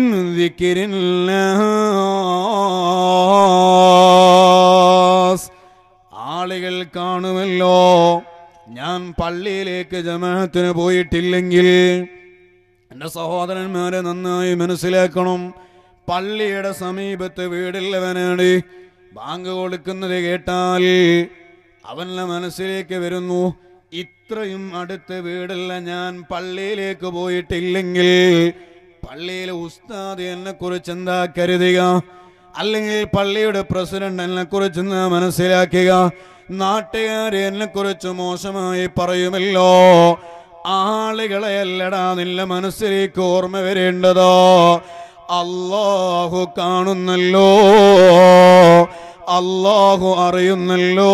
ദിക്റിന്നാസ്. ആളുകൾ കാണുമല്ലോ, ഞാൻ പള്ളിയിലേക്ക് ജമാഅത്തിന് പോയിട്ടില്ലെങ്കിൽ എൻ്റെ സഹോദരന്മാരെ നന്നായി മനസ്സിലാക്കണം. പള്ളിയുടെ സമീപത്ത് വീടുള്ളവനാണ്, ബാങ്ക് കൊടുക്കുന്നത് കേട്ടാൽ അവൻ്റെ മനസ്സിലേക്ക് വരുന്നു, ഇത്രയും അടുത്ത് വീടുള്ള ഞാൻ പള്ളിയിലേക്ക് പോയിട്ടില്ലെങ്കിൽ പള്ളിയിലെ ഉസ്താദ് എന്നെ കുറിച്ച് എന്താ കരുതുക, അല്ലെങ്കിൽ പള്ളിയുടെ പ്രസിഡന്റ് എന്നെ കുറിച്ച് എന്താ മനസ്സിലാക്കുക, നാട്ടുകാരെ എന്നെ കുറിച്ച് മോശമായി പറയുമല്ലോ. ആളുകളെ അല്ലടാ നിന്റെ മനസ്സിലേക്ക് ഓർമ്മ വരേണ്ടതോ, അല്ലാഹു കാണുന്നല്ലോ, അല്ലാഹു അറിയുന്നല്ലോ.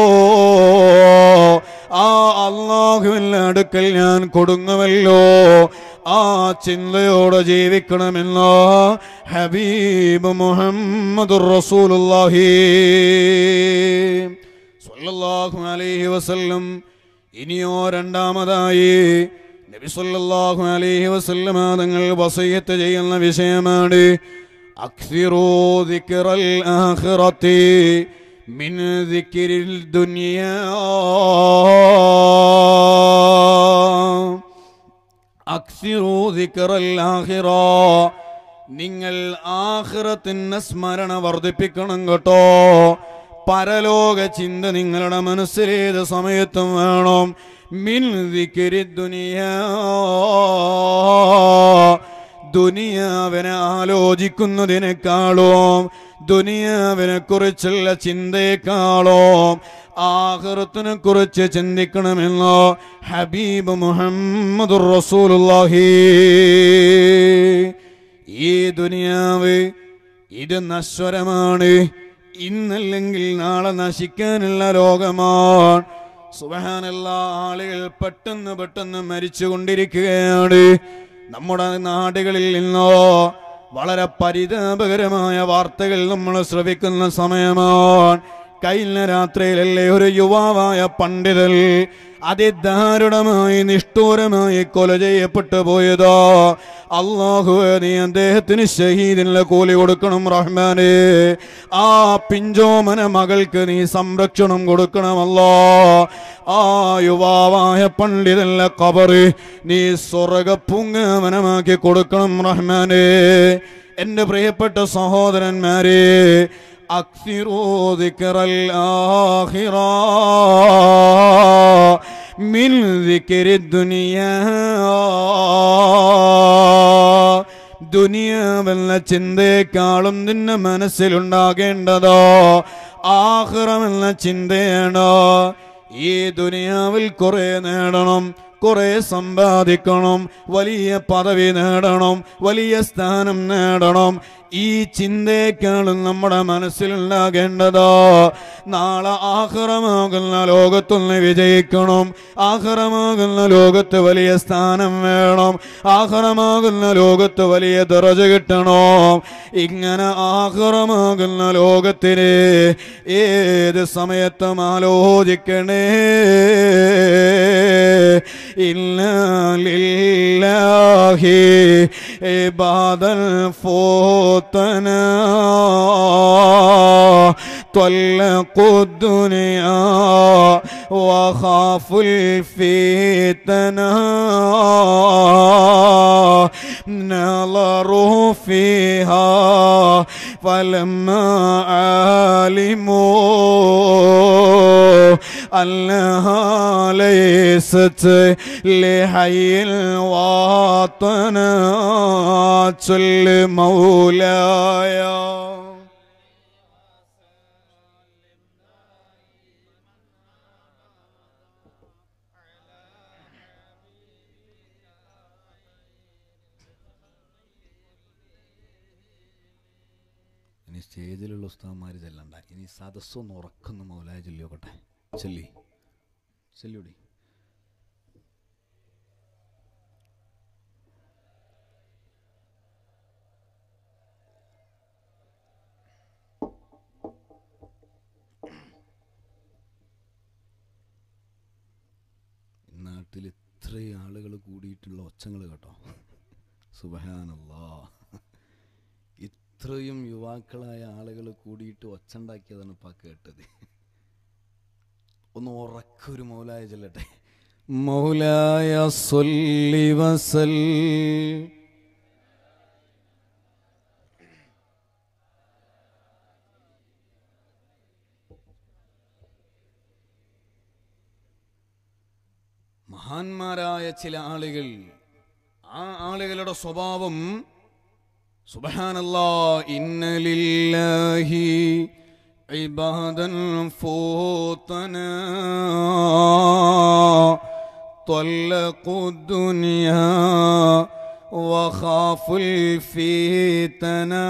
ആ അല്ലാഹുവിന്റെ അടുക്കൽ ഞാൻ കൊടുങ്ങുമല്ലോ. ആ ചിന്തയോടെ ജീവിക്കണമെന്നോ ഹബീബ് മുഹമ്മദുർ റസൂലുള്ളാഹി സ്വല്ലല്ലാഹു അലൈഹി വസല്ലം. ഇനിയോ രണ്ടാമതായി നബി സല്ലല്ലാഹു അലൈഹി വസല്ലം തങ്ങൾ വസിയത്ത് ചെയ്യുന്ന വിഷയമാണ് അക്സിറൂ ദിക്റൽ ആഖിറതി മിൻ ദിക്രിൽ ദുനിയാ. അക്സിറൂ ദിക്റൽ ആഖിറ, നിങ്ങൾ ആഖിറത്തിന്റെ സ്മരണ വർദ്ധിപ്പിക്കണം കേട്ടോ. പരലോക ചിന്ത നിങ്ങളുടെ മനസ്സിലേത് സമയത്തും വേണം. മിൻ ദിക്രി ദുനിയാ, ദുനിയാവിനെ ആലോചിക്കുന്നതിനേക്കാളും ദുനിയാവിനെ കുറിച്ചുള്ള ചിന്തയെക്കാളും ആഖിറത്തിനെ കുറിച്ച് ചിന്തിക്കണമെന്നോ ഹബീബ് മുഹമ്മദുർ റസൂലുള്ളാഹി. ഈ ദുനിയാവ് ഇത് നശ്വരമാണ്, ഇന്നല്ലെങ്കിൽ നാളെ നശിക്കാനുള്ള ലോകമാണ്. സുബ്ഹാനല്ലാഹ്, ആളുകൾ പെട്ടെന്ന് പെട്ടെന്ന് മരിച്ചുകൊണ്ടിരിക്കുകയാണ്. നമ്മുടെ നാടുകളിൽ നിന്നോ വളരെ പരിതാപകരമായ വാർത്തകൾ നമ്മൾ ശ്രവിക്കുന്ന സമയമാണ്. കഴിഞ്ഞ രാത്രിയിലല്ലേ ഒരു യുവാവായ പണ്ഡിതൻ അതിദാരുണമായി നിഷ്ഠൂരമായി കൊല ചെയ്യപ്പെട്ടു പോയതോ. അല്ലാഹുവേ, നീ അദ്ദേഹത്തിന് ഷഹീദിനുള്ള കൂലി കൊടുക്കണം റഹ്മാനേ. ആ പിഞ്ചോമന മകൾക്ക് നീ സംരക്ഷണം കൊടുക്കണമല്ലോ. ആ യുവാവായ പണ്ഡിതന്റെ ഖബറ് നീ സ്വർഗ്ഗപൂങ്കാവനമാക്കി കൊടുക്കണം റഹ്മാനേ. എൻ്റെ പ്രിയപ്പെട്ട സഹോദരന്മാരെ, അക്സിറൂ ദിക്റൽ ആഖിറ മിൻ ദിക്രി ദുനിയാ. ദുനിയാവെന്ന ചിന്തയെക്കാളും നിന്റെ മനസ്സിലുണ്ടാകേണ്ടതോ ആഖിറമെന്ന ചിന്തയാണോ. ഈ ദുനിയാവിൽ കുറെ നേടണം, കുറെ സമ്പാദിക്കണം, വലിയ പദവി നേടണം, വലിയ സ്ഥാനം നേടണം. ഈ ചിന്തയെക്കാളും നമ്മുടെ മനസ്സിലുണ്ടാകേണ്ടതോ നാളെ ആഖിറമാകുന്ന ലോകത്തൊന്ന് വിജയിക്കണം, ആഖിറമാകുന്ന ലോകത്ത് വലിയ സ്ഥാനം വേണം, ആഖിറമാകുന്ന ലോകത്ത് വലിയ ദറജ കിട്ടണം. ഇങ്ങനെ ആഖിറമാകുന്ന ലോകത്തിന് ഏത് സമയത്തും ആലോചിക്കണേ. ഇന്നാ ലില്ലാഹി ഇബാദൽ ഫൂതനാ طلقوا الدنيا وخافوا الفتنة نظروا فيها فلما علموا أنها ليست لحي الوطنات المولاي ഇനി സ്റ്റേജിലുള്ള ഉസ്താദ്മാർ ചെല്ലണ്ട, ഇനി സദസ്സൊന്ന് ഉറക്കുന്ന മൗലായ ചൊല്ലിയോക്കട്ടെ. ചെല്ലി ചെല്ലിയോടി. നാട്ടിൽ ഇത്രയും ആളുകൾ കൂടിയിട്ടുള്ള ഒച്ചങ്ങൾ കേട്ടോ, സുബ്ഹാനല്ലാഹ്. ഇത്രയും യുവാക്കളായ ആളുകൾ കൂടിയിട്ട് ഒച്ചുണ്ടാക്കിയതാണ് ഇപ്പം കേട്ടത്. ഒന്ന് ഉറക്കൊരു മൗലായ ചെല്ലട്ടെ. മൗലായ സ്വല്ലി വസല്ലം മഹാന്മാരായ ചില ആളുകൾ, ആ ആളുകളുടെ സ്വഭാവം സുബ്ഹാനല്ലാഹ്. ഇന്ന ലില്ലാഹി ഇബാദൻ ഫൂതനാ طلقوا الدنيا وخافوا الفتنة.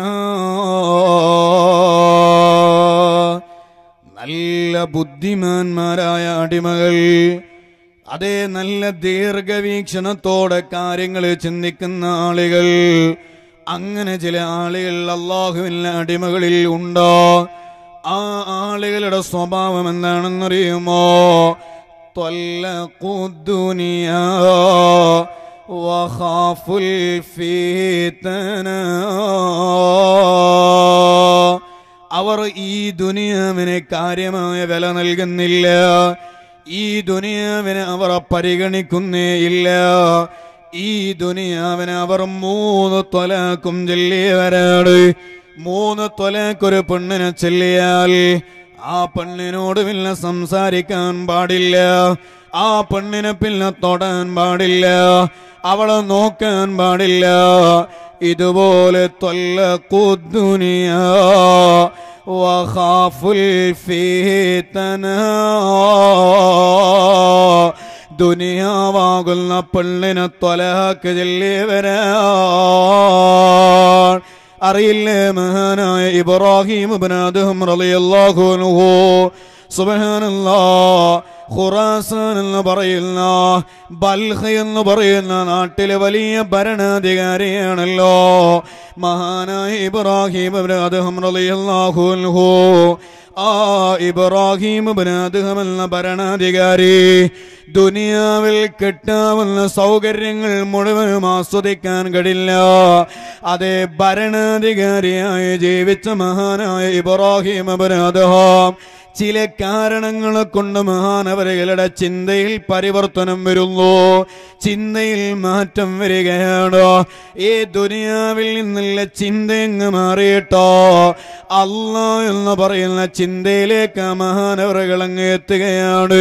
നല്ല ബുദ്ധിമാന്മാരായ അടിമകൾ, അതേ നല്ല ദീർഘവീക്ഷണത്തോടെ കാര്യങ്ങൾ ചിന്തിക്കുന്ന ആളുകൾ, അങ്ങനെ ചില ആളുകൾ അല്ലാഹുവിന്റെ അടിമകളിൽ ഉണ്ടോ? ആ ആളുകളുടെ സ്വഭാവം എന്താണെന്നറിയുമോ? طلقوا الدنيا وخافوا الفتنة. അവർ ഈ ദുനിയാവിനെ കാര്യമായ വില നൽകുന്നില്ല, ഈ ദുനിയാവിനെ അവർ പരിഗണിക്കുന്നേ ഇല്ല. ഈ ദുനിയാവിനെ അവർ മൂന്ന് ത്വലാഖും ചൊല്ലിയവരാണ്. മൂന്ന് ത്വലാഖ് ഒരു പെണ്ണിനെ ചൊല്ലിയാൽ ആ പെണ്ണിനോട് പിന്നെ സംസാരിക്കാൻ പാടില്ല, ആ പെണ്ണിനെ പിന്നെ തൊടാൻ പാടില്ല, അവളെ നോക്കാൻ പാടില്ല. ഇതുപോലെ ത്വലഖു ദുനിയാ വഖാഫുൽ ഫിതന. ദുനിയാവാകുന്ന പെണ്ണിനെ ത്വലാഖ് ചൊല്ലിയവരാണ്. അറിയില്ലേ മഹാനായ ഇബ്രാഹിം ഇബ്നു അദ്ഹം റളിയല്ലാഹു അൻഹു, സുബ്ഹാനല്ലാഹ്, ഖുറാസാൻ എന്ന് പറയുന്ന ബൽഖ് എന്ന് പറയുന്ന നാട്ടിലെ വലിയ ഭരണാധികാരിയാണല്ലോ മഹാനായ ഇബ്രാഹിം ഇബ്നു അദ്ഹം റളിയല്ലാഹു അൻഹു. ആ ഇബ്രാഹിം ഇബ്നു അദ്ഹം എന്ന ഭരണാധികാരി ദുനിയാവിൽ കിട്ടാവുന്ന സൗകര്യങ്ങൾ മുഴുവനും ആസ്വദിക്കാൻ കഴിയില്ല. അതേ ഭരണാധികാരിയായി ജീവിച്ച മഹാനായ ഇബ്രാഹിം ഇബ്നു അദ്ഹം ചില കാരണങ്ങളെ കൊണ്ട് മഹാനവരുകളുടെ ചിന്തയിൽ പരിവർത്തനം വരുന്നു, ചിന്തയിൽ മാറ്റം വരികയാണ്. ഈ ദുനിയാവിൽ നിന്നുള്ള ചിന്തയങ്ങ് മാറിയിട്ടോ അല്ലാഹ് എന്ന് പറയുന്ന ചിന്തയിലേക്ക് മഹാനവരുകൾ അങ്ങ് എത്തുകയാണ്.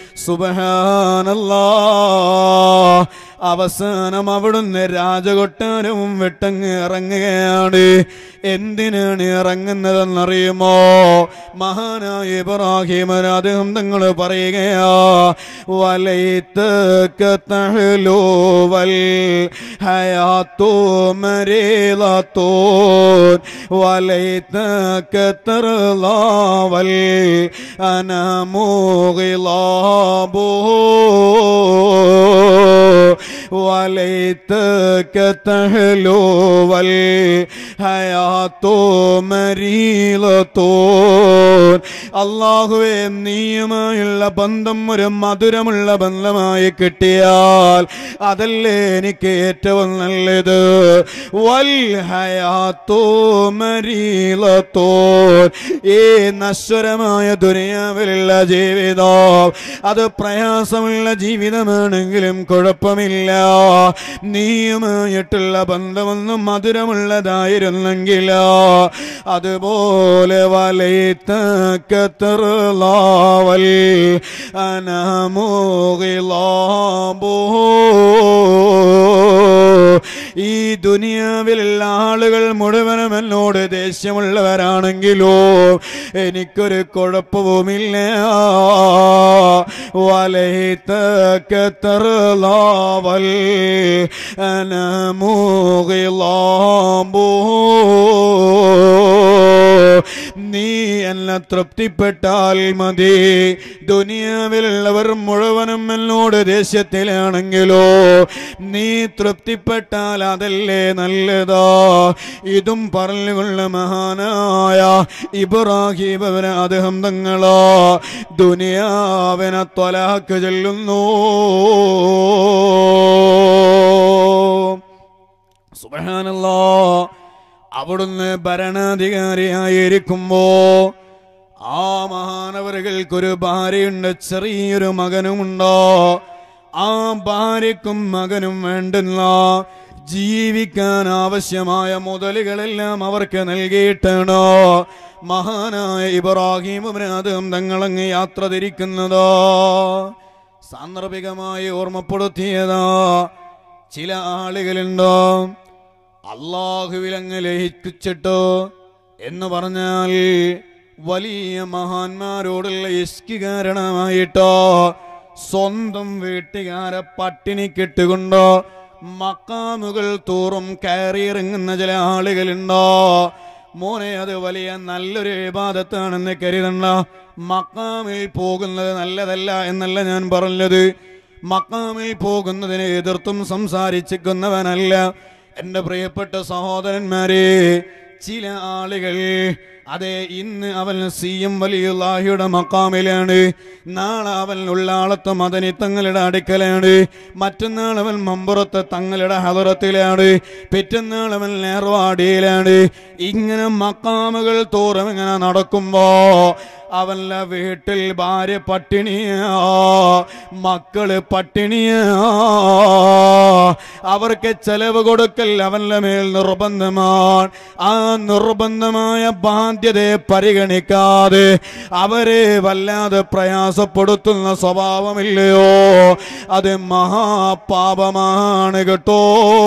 സുബ്ഹാനല്ലാഹ്. അവസാനം അവിടുന്ന് രാജകൊട്ടാരവും വിട്ടങ്ങ് ഇറങ്ങുകയാണ്. എന്തിനാണ് ഇറങ്ങുന്നതെന്നറിയുമോ? മഹാനായ ഇബ്രാഹിം അദ്ദേഹം തങ്ങൾ പറയുകയാ, വലൈതക തഹ്ലുവൽ ഹയാത്തു മരീളത്തു വലൈതക തർലാവൽ അനമു ഗിലാബു വലൈതക തഹ്ലു വൽ ഹയാത്തു മരീലത്തു. അല്ലാഹുവേ, നീയുമായുള്ള ബന്ധം ഒരു മധുരമുള്ള ബന്ധമായി കിട്ടിയാൽ അതല്ലേ എനിക്ക് ഏറ്റവും നല്ലത്. വൽ ഹയാത്തു മരീലത്തു, ഈ നശ്വരമായ ദുനിയാവിലുള്ള ജീവിതം അത് പ്രയാസമുള്ള ജീവിതമാണെങ്കിലും കുഴപ്പമില്ല. നീയുമായിട്ടുള്ള ബന്ധമൊന്നും മധുരമുള്ളതായിരുന്നെങ്കിൽ അതുപോലെ വലൈതക തർലാവൽ അനമുഗിലാബു. ഈ ദുനിയാവിലുള്ള ആളുകൾ മുഴുവനും എന്നോട് ദേഷ്യമുള്ളവരാണെങ്കിലോ എനിക്കൊരു കുഴപ്പവുമില്ല. വലൈതക തർലാവൽ അനമുഗിലാബു. നീ എന്നെ തൃപ്തിപ്പെട്ടാൽ മതി. ദുനിയാവിലുള്ളവർ മുഴുവനും എന്നോട് ദേഷ്യത്തിലാണെങ്കിലോ നീ തൃപ്തിപ്പെട്ടാൽ അതല്ലേ നല്ലതാ. ഇതും പറഞ്ഞുകൊള്ള മഹാനായ ഇബ്രാഹിം അദ്ദേഹം തങ്ങളോ ദുനിയാവിനെ ത്വലാഖ് ചൊല്ലുന്നു. സുബ്ഹാനല്ലാഹ്. അവിടുന്ന് ഭരണാധികാരിയായിരിക്കുമ്പോ ആ മഹാനവറുകൾക്കൊരു ഭാര്യയുണ്ട്, ചെറിയൊരു മകനുമുണ്ടോ. ആ ഭാര്യക്കും മകനും വേണ്ടുന്ന ജീവിക്കാൻ ആവശ്യമായ മുതലുകളെല്ലാം അവർക്ക് നൽകിയിട്ടാണോ മഹാനായ ഇബ്രാഹിം അദ്ദേഹം തങ്ങളങ്ങ് യാത്ര തിരിക്കുന്നതോ. സാന്ദർഭികമായി ഓർമ്മപ്പെടുത്തിയതാ. ചില ആളുകളുണ്ടോ അള്ളാഹുവിലങ്ങ് ലയിച്ചിട്ടോ എന്ന് പറഞ്ഞാൽ വലിയ മഹാന്മാരോടുള്ള ഇഷ്ക് കാരണമായിട്ടോ സ്വന്തം വീട്ടുകാരെ പട്ടിണിക്കിട്ടുകൊണ്ടോ മക്കാമുകൾ തോറും കയറിയിറങ്ങുന്ന ചില ആളുകളുണ്ടോ. മോനെ, അത് വലിയ നല്ലൊരു ഇബാദത്താണെന്ന് കരുതണ്ട. മക്കാമിൽ പോകുന്നത് നല്ലതല്ല എന്നല്ല ഞാൻ പറഞ്ഞത്. മക്കാമിൽ പോകുന്നതിനെ എതിർത്തും സംസാരിച്ചിരിക്കുന്നവനല്ല. എൻ്റെ പ്രിയപ്പെട്ട സഹോദരന്മാരെ, ചില ആളുകൾ അതെ ഇന്ന് അവൻ സി എം വലിയുള്ളാഹിയുടെ മക്കാമിലാണ്, നാളെ അവൻ ഉള്ളാളത്ത് മദനി തങ്ങളുടെ അടുക്കലാണ്, മറ്റന്നാൾ അവൻ മമ്പുറത്ത് തങ്ങളുടെ ഹദറത്തിലാണ്, പിറ്റന്നാൾ അവൻ നേർവാടിയിലാണ്. ഇങ്ങനെ മക്കാമുകൾ തോറും ഇങ്ങനെ നടക്കുമ്പോ അവന്റെ വീട്ടിൽ ഭാര്യ പട്ടിണിയാ, മക്കള് പട്ടിണിയാ. അവർക്ക് ചെലവ് കൊടുക്കൽ അവന്റെ മേൽ നിർബന്ധമാണ്. ആ നിർബന്ധമായ ബാധ്യതയെ പരിഗണിക്കാതെ അവരെ വല്ലാതെ പ്രയാസപ്പെടുത്തുന്ന സ്വഭാവമില്ലയോ, അത് മഹാപാപമാണ് കേട്ടോ.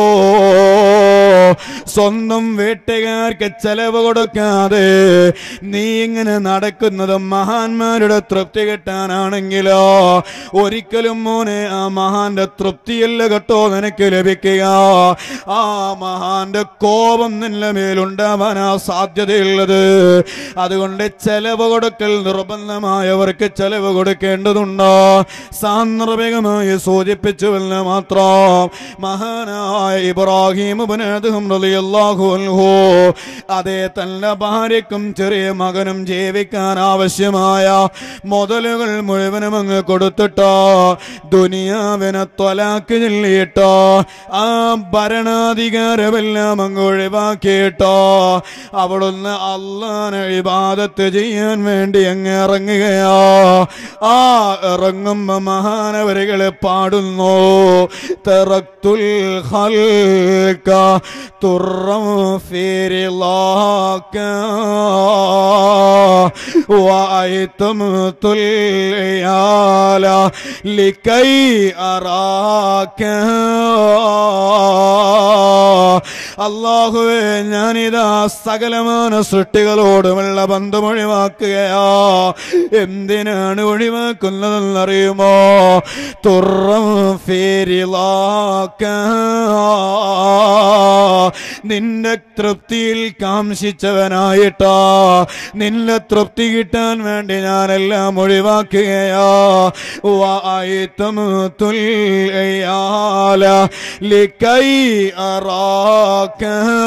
സ്വന്തം വീട്ടുകാർക്ക് ചെലവ് കൊടുക്കാതെ നീ ഇങ്ങനെ നടക്കുന്നത് മഹാന്മാരുടെ തൃപ്തി കിട്ടാനാണെങ്കിലോ ഒരിക്കലും മോനെ ആ മഹാന്റെ തൃപ്തിയല്ല കേട്ടോ നിനക്ക് ലഭിക്കുക. ആ മഹാന്റെ കോപം നിന്റെ മേലുണ്ടാവാനാ സാധ്യതയുള്ളത്. അതുകൊണ്ട് ചെലവ് കൊടുക്കൽ നിർബന്ധമായവർക്ക് ചെലവ് കൊടുക്കേണ്ടതുണ്ടോ. സാന്ദർഭികമായി സൂചിപ്പിച്ചുവെന്ന് മാത്രം മഹാനായ ഇബ്രാഹിം റളിയല്ലാഹു അൻഹു അതേ തന്റെ ഭാര്യക്കും ചെറിയ മകനും ജീവിക്കാൻ ആവശ്യമായ മുതലുകൾ മുഴുവനും അങ്ങ് കൊടുത്തിട്ടോ ദുനിയാവിനെ ത്വലാഖ് ചൊല്ലിയിട്ടോ ആ ഭരണാധികാരമെല്ലാം അങ്ങ് ഒഴിവാക്കിയിട്ടോ അവിടുന്ന് അല്ലാഹുവിനെ ഇബാദത്ത് ചെയ്യാൻ വേണ്ടി അങ്ങ് ഇറങ്ങുകയാ. ആ ഇറങ്ങുമ്പോ മഹാനവരുകളെ പാടുന്നു, തറക്തുൽ ഖൽക തുറം ഫിരിലാക വഅയ്തംതുൽ യാല ലികൈ അറാക. അല്ലാഹുവേ, ഞാനിതാ സകലമാന സൃഷ്ടികളോടുമുള്ള ബന്ധം ഒഴിവാക്കുകയാ. എന്തിനാണ് ഒഴിവാക്കുന്നതെന്നറിയുമോ? തുറം ഫിരിലാക, നിന്റെ തൃപ്തിയിൽ കാംക്ഷിച്ചവനായിട്ടാ നിന്നെ തൃപ്തി കിട്ടാൻ വേണ്ടി ഞാനെല്ലാം ഒഴിവാക്കുകയാ വഅയ്തമുതുൽ അയാല ലികൈ അറാക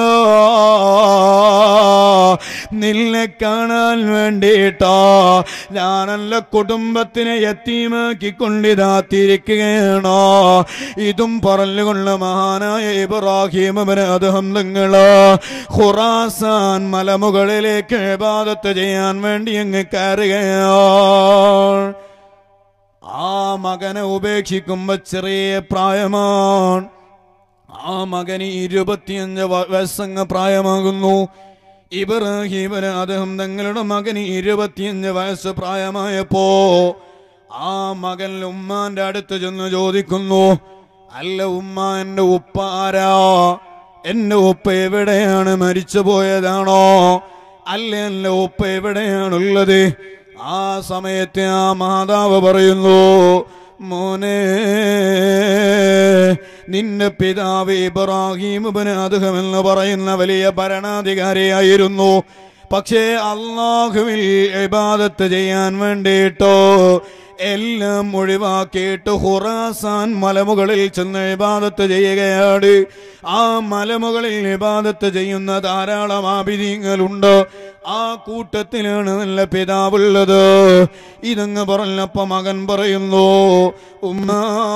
നിന്നെ കാണാൻ വേണ്ടിയിട്ടാ ഞാൻ എൻ്റെ കുടുംബത്തിനെ യത്തീമാക്കിക്കൊണ്ടിതാത്തിരിക്കുകയാണോ ഇതും പറഞ്ഞുകൊണ്ട് മഹാനായ ഇബ്രാഹിം ഇബ്നു അദ്ഹം തങ്ങള് ഖുറാസാൻ മലമുകളിലേക്ക് ഇബാദത്ത് ചെയ്യാൻ വേണ്ടി അങ്ങ് കയറുകയാണ്. ആ മകനെ ഉപേക്ഷിക്കുമ്പോ ചെറിയ പ്രായമാണ്. ആ മകന് ഇരുപത്തിയഞ്ച് വയസ്സങ്ങ് പ്രായമാകുന്നു. ഇബ്രാഹിം ഇബ്നു അദ്ഹം തങ്ങളുടെ മകന് ഇരുപത്തിയഞ്ച് വയസ്സ് പ്രായമായപ്പോ ആ മകൻ ഉമ്മാന്റെ അടുത്ത് ചെന്ന് ചോദിക്കുന്നു, അല്ല ഉമ്മ, എന്റെ ഉപ്പ ആരാ? എന്റെ ഉപ്പ എവിടെയാണ്? മരിച്ചു പോയതാണോ? അല്ല എന്റെ ഉപ്പ എവിടെയാണുള്ളത്? ആ സമയത്ത് ആ മാതാവ് പറയുന്നു, മോനെ, നിന്റെ പിതാവ് ഇബ്രാഹിം ഇബ്നു അദ്ഹം എന്ന് പറയുന്ന വലിയ ഭരണാധികാരിയായിരുന്നു. പക്ഷേ അല്ലാഹുവിൽ ഇബാദത്ത് ചെയ്യാൻ വേണ്ടിയിട്ടോ എല്ലാം ഒഴിവാക്കിയിട്ട് ഖുറാസാൻ മലമുകളിൽ ചെന്ന് ഇബാദത്ത് ചെയ്യുകയാണ്. ആ മലമുകളിൽ ഇബാദത്ത് ചെയ്യുന്ന ധാരാളം ആബിദീങ്ങളുണ്ട്. ആ കൂട്ടത്തിലാണ് നല്ല പിതാവുള്ളത്. ഇതങ്ങ് പറഞ്ഞപ്പോ മകൻ പറയുന്നു, ഉമ്മ,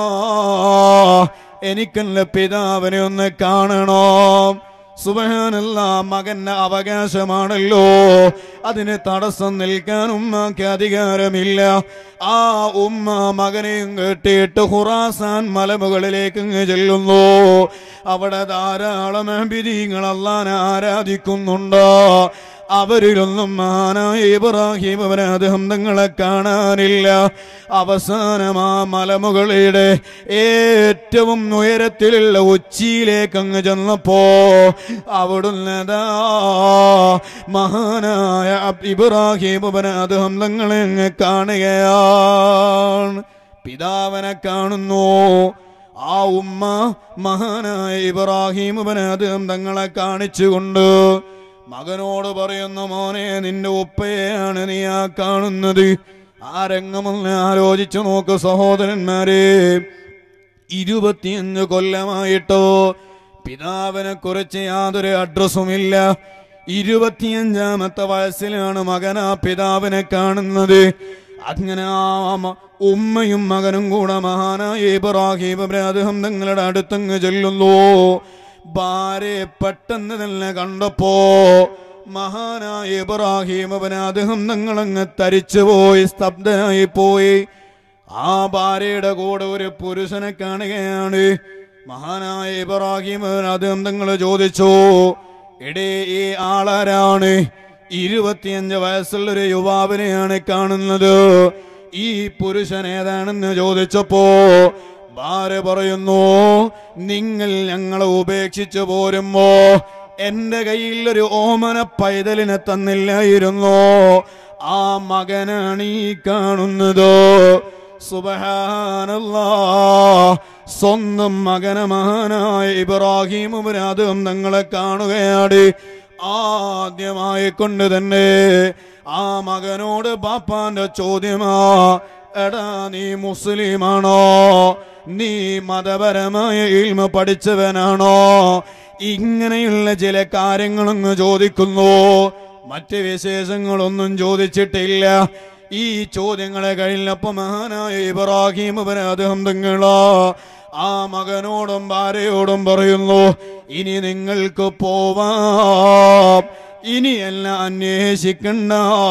എനിക്കെന്റെ പിതാവിനെ ഒന്ന് കാണണം. സുബ്ഹാനല്ലാഹ്, മകന്റെ അവകാശമാണല്ലോ, അതിന് തടസ്സം നിൽക്കാൻ ഉമ്മക്ക് അധികാരമില്ല. ആ ഉമ്മ മകനെയും കേട്ടിട്ട് ഖുറാസാൻ മലമുകളിലേക്ക് ചെല്ലുന്നു. അവിടെ ധാരാളം അബിദീങ്ങൾ അല്ലാഹനെ ആരാധിക്കുന്നുണ്ട്. അവരിലൊന്നും മഹാനായ ഇബ്രാഹിം ഇബ്നു അദ്ഹം തങ്ങളെ കാണാനില്ല. അവസാനം ആ മലമുകളിയുടെ ഏറ്റവും ഉയരത്തിലുള്ള ഉച്ചിയിലേക്ക് അങ്ങ് ചെന്നപ്പോ അവിടുന്ന് മഹാനായ ഇബ്രാഹിം ഇബ്നു അദ്ഹം തങ്ങളെ അങ്ങ് കാണുകയാണ്. പിതാവിനെ കാണുന്നു. ആ ഉമ്മ മഹാനായ ഇബ്രാഹിം ഇബ്നു അദ്ഹം തങ്ങളെ കാണിച്ചുകൊണ്ട് മകനോട് പറയുന്നു, മോനെ, നിന്റെ ഉപ്പയെയാണ് നീ ആ കാണുന്നത്. ആ രംഗമൊന്ന് ആലോചിച്ചു നോക്ക് സഹോദരന്മാരെ. ഇരുപത്തിയഞ്ച് കൊല്ലമായിട്ടോ പിതാവിനെ കുറിച്ച് യാതൊരു അഡ്രസ്സുമില്ല. ഇരുപത്തിയഞ്ചാമത്തെ വയസ്സിലാണ് മകൻ ആ പിതാവിനെ കാണുന്നത്. അങ്ങനെ ആ ഉമ്മയും മകനും കൂടെ മഹാനായ ഇബ്രാഹിം ഇബ്നു അദ്ഹം തങ്ങളുടെ അടുത്തങ്ങ് ചെല്ലുന്നു. ഭാര്യയെ പെട്ടെന്ന് തന്നെ കണ്ടപ്പോ മഹാനായ ഇബ്രാഹിം ഇബ്നു അദ്ഹം തങ്ങളങ്ങ് തരിച്ചുപോയി, സ്തബ്ധനായി പോയി. ആ ഭാര്യയുടെ കൂടെ ഒരു പുരുഷനെ കാണുകയാണ്. മഹാനായ ഇബ്രാഹിം ഇബ്നു അദ്ഹം തങ്ങൾ ചോദിച്ചു, എടേ, ഈ ആളാരാണ്? ഇരുപത്തിയഞ്ച് വയസ്സുള്ളൊരു യുവാവിനെയാണ് കാണുന്നത്. ഈ പുരുഷൻ ഏതാണെന്ന് ചോദിച്ചപ്പോ ഭാര്യ പറയുന്നു, നിങ്ങൾ ഞങ്ങളെ ഉപേക്ഷിച്ചു പോരുമ്പോ എന്റെ കയ്യിൽ ഒരു ഓമന പൈതലിനെ തന്നില്ലായിരുന്നു. ആ മകനാണ് ഈ കാണുന്നത്. സുബ്ഹാനല്ലാഹ്, സ്വന്തം മകന മഹാനായ ഇബ്രാഹിം ഇബ്നു അദ്ഹം തങ്ങളെ കാണുകയാണ്. ആദ്യമായി കൊണ്ട് തന്നെ ആ മകനോട് ബാപ്പാന്റെ ചോദ്യമാ, എടാ, നീ മുസ്ലിമാണോ? നീ മതപരമായ ഇൽമ പഠിച്ചവനാണോ? ഇങ്ങനെയുള്ള ചില കാര്യങ്ങളൊന്ന് ചോദിക്കുന്നു. മറ്റ് വിശേഷങ്ങളൊന്നും ചോദിച്ചിട്ടില്ല. ഈ ചോദ്യങ്ങളെ കഴിഞ്ഞപ്പോ മഹാനായ ഇബ്രാഹിം ഇബ്നു അദ്ഹം തങ്ങള് ആ മകനോടും ഭാര്യയോടും പറയുന്നു, ഇനി നിങ്ങൾക്ക് പോവാം, ഇനി എല്ലാം അന്വേഷിക്കണ്ട,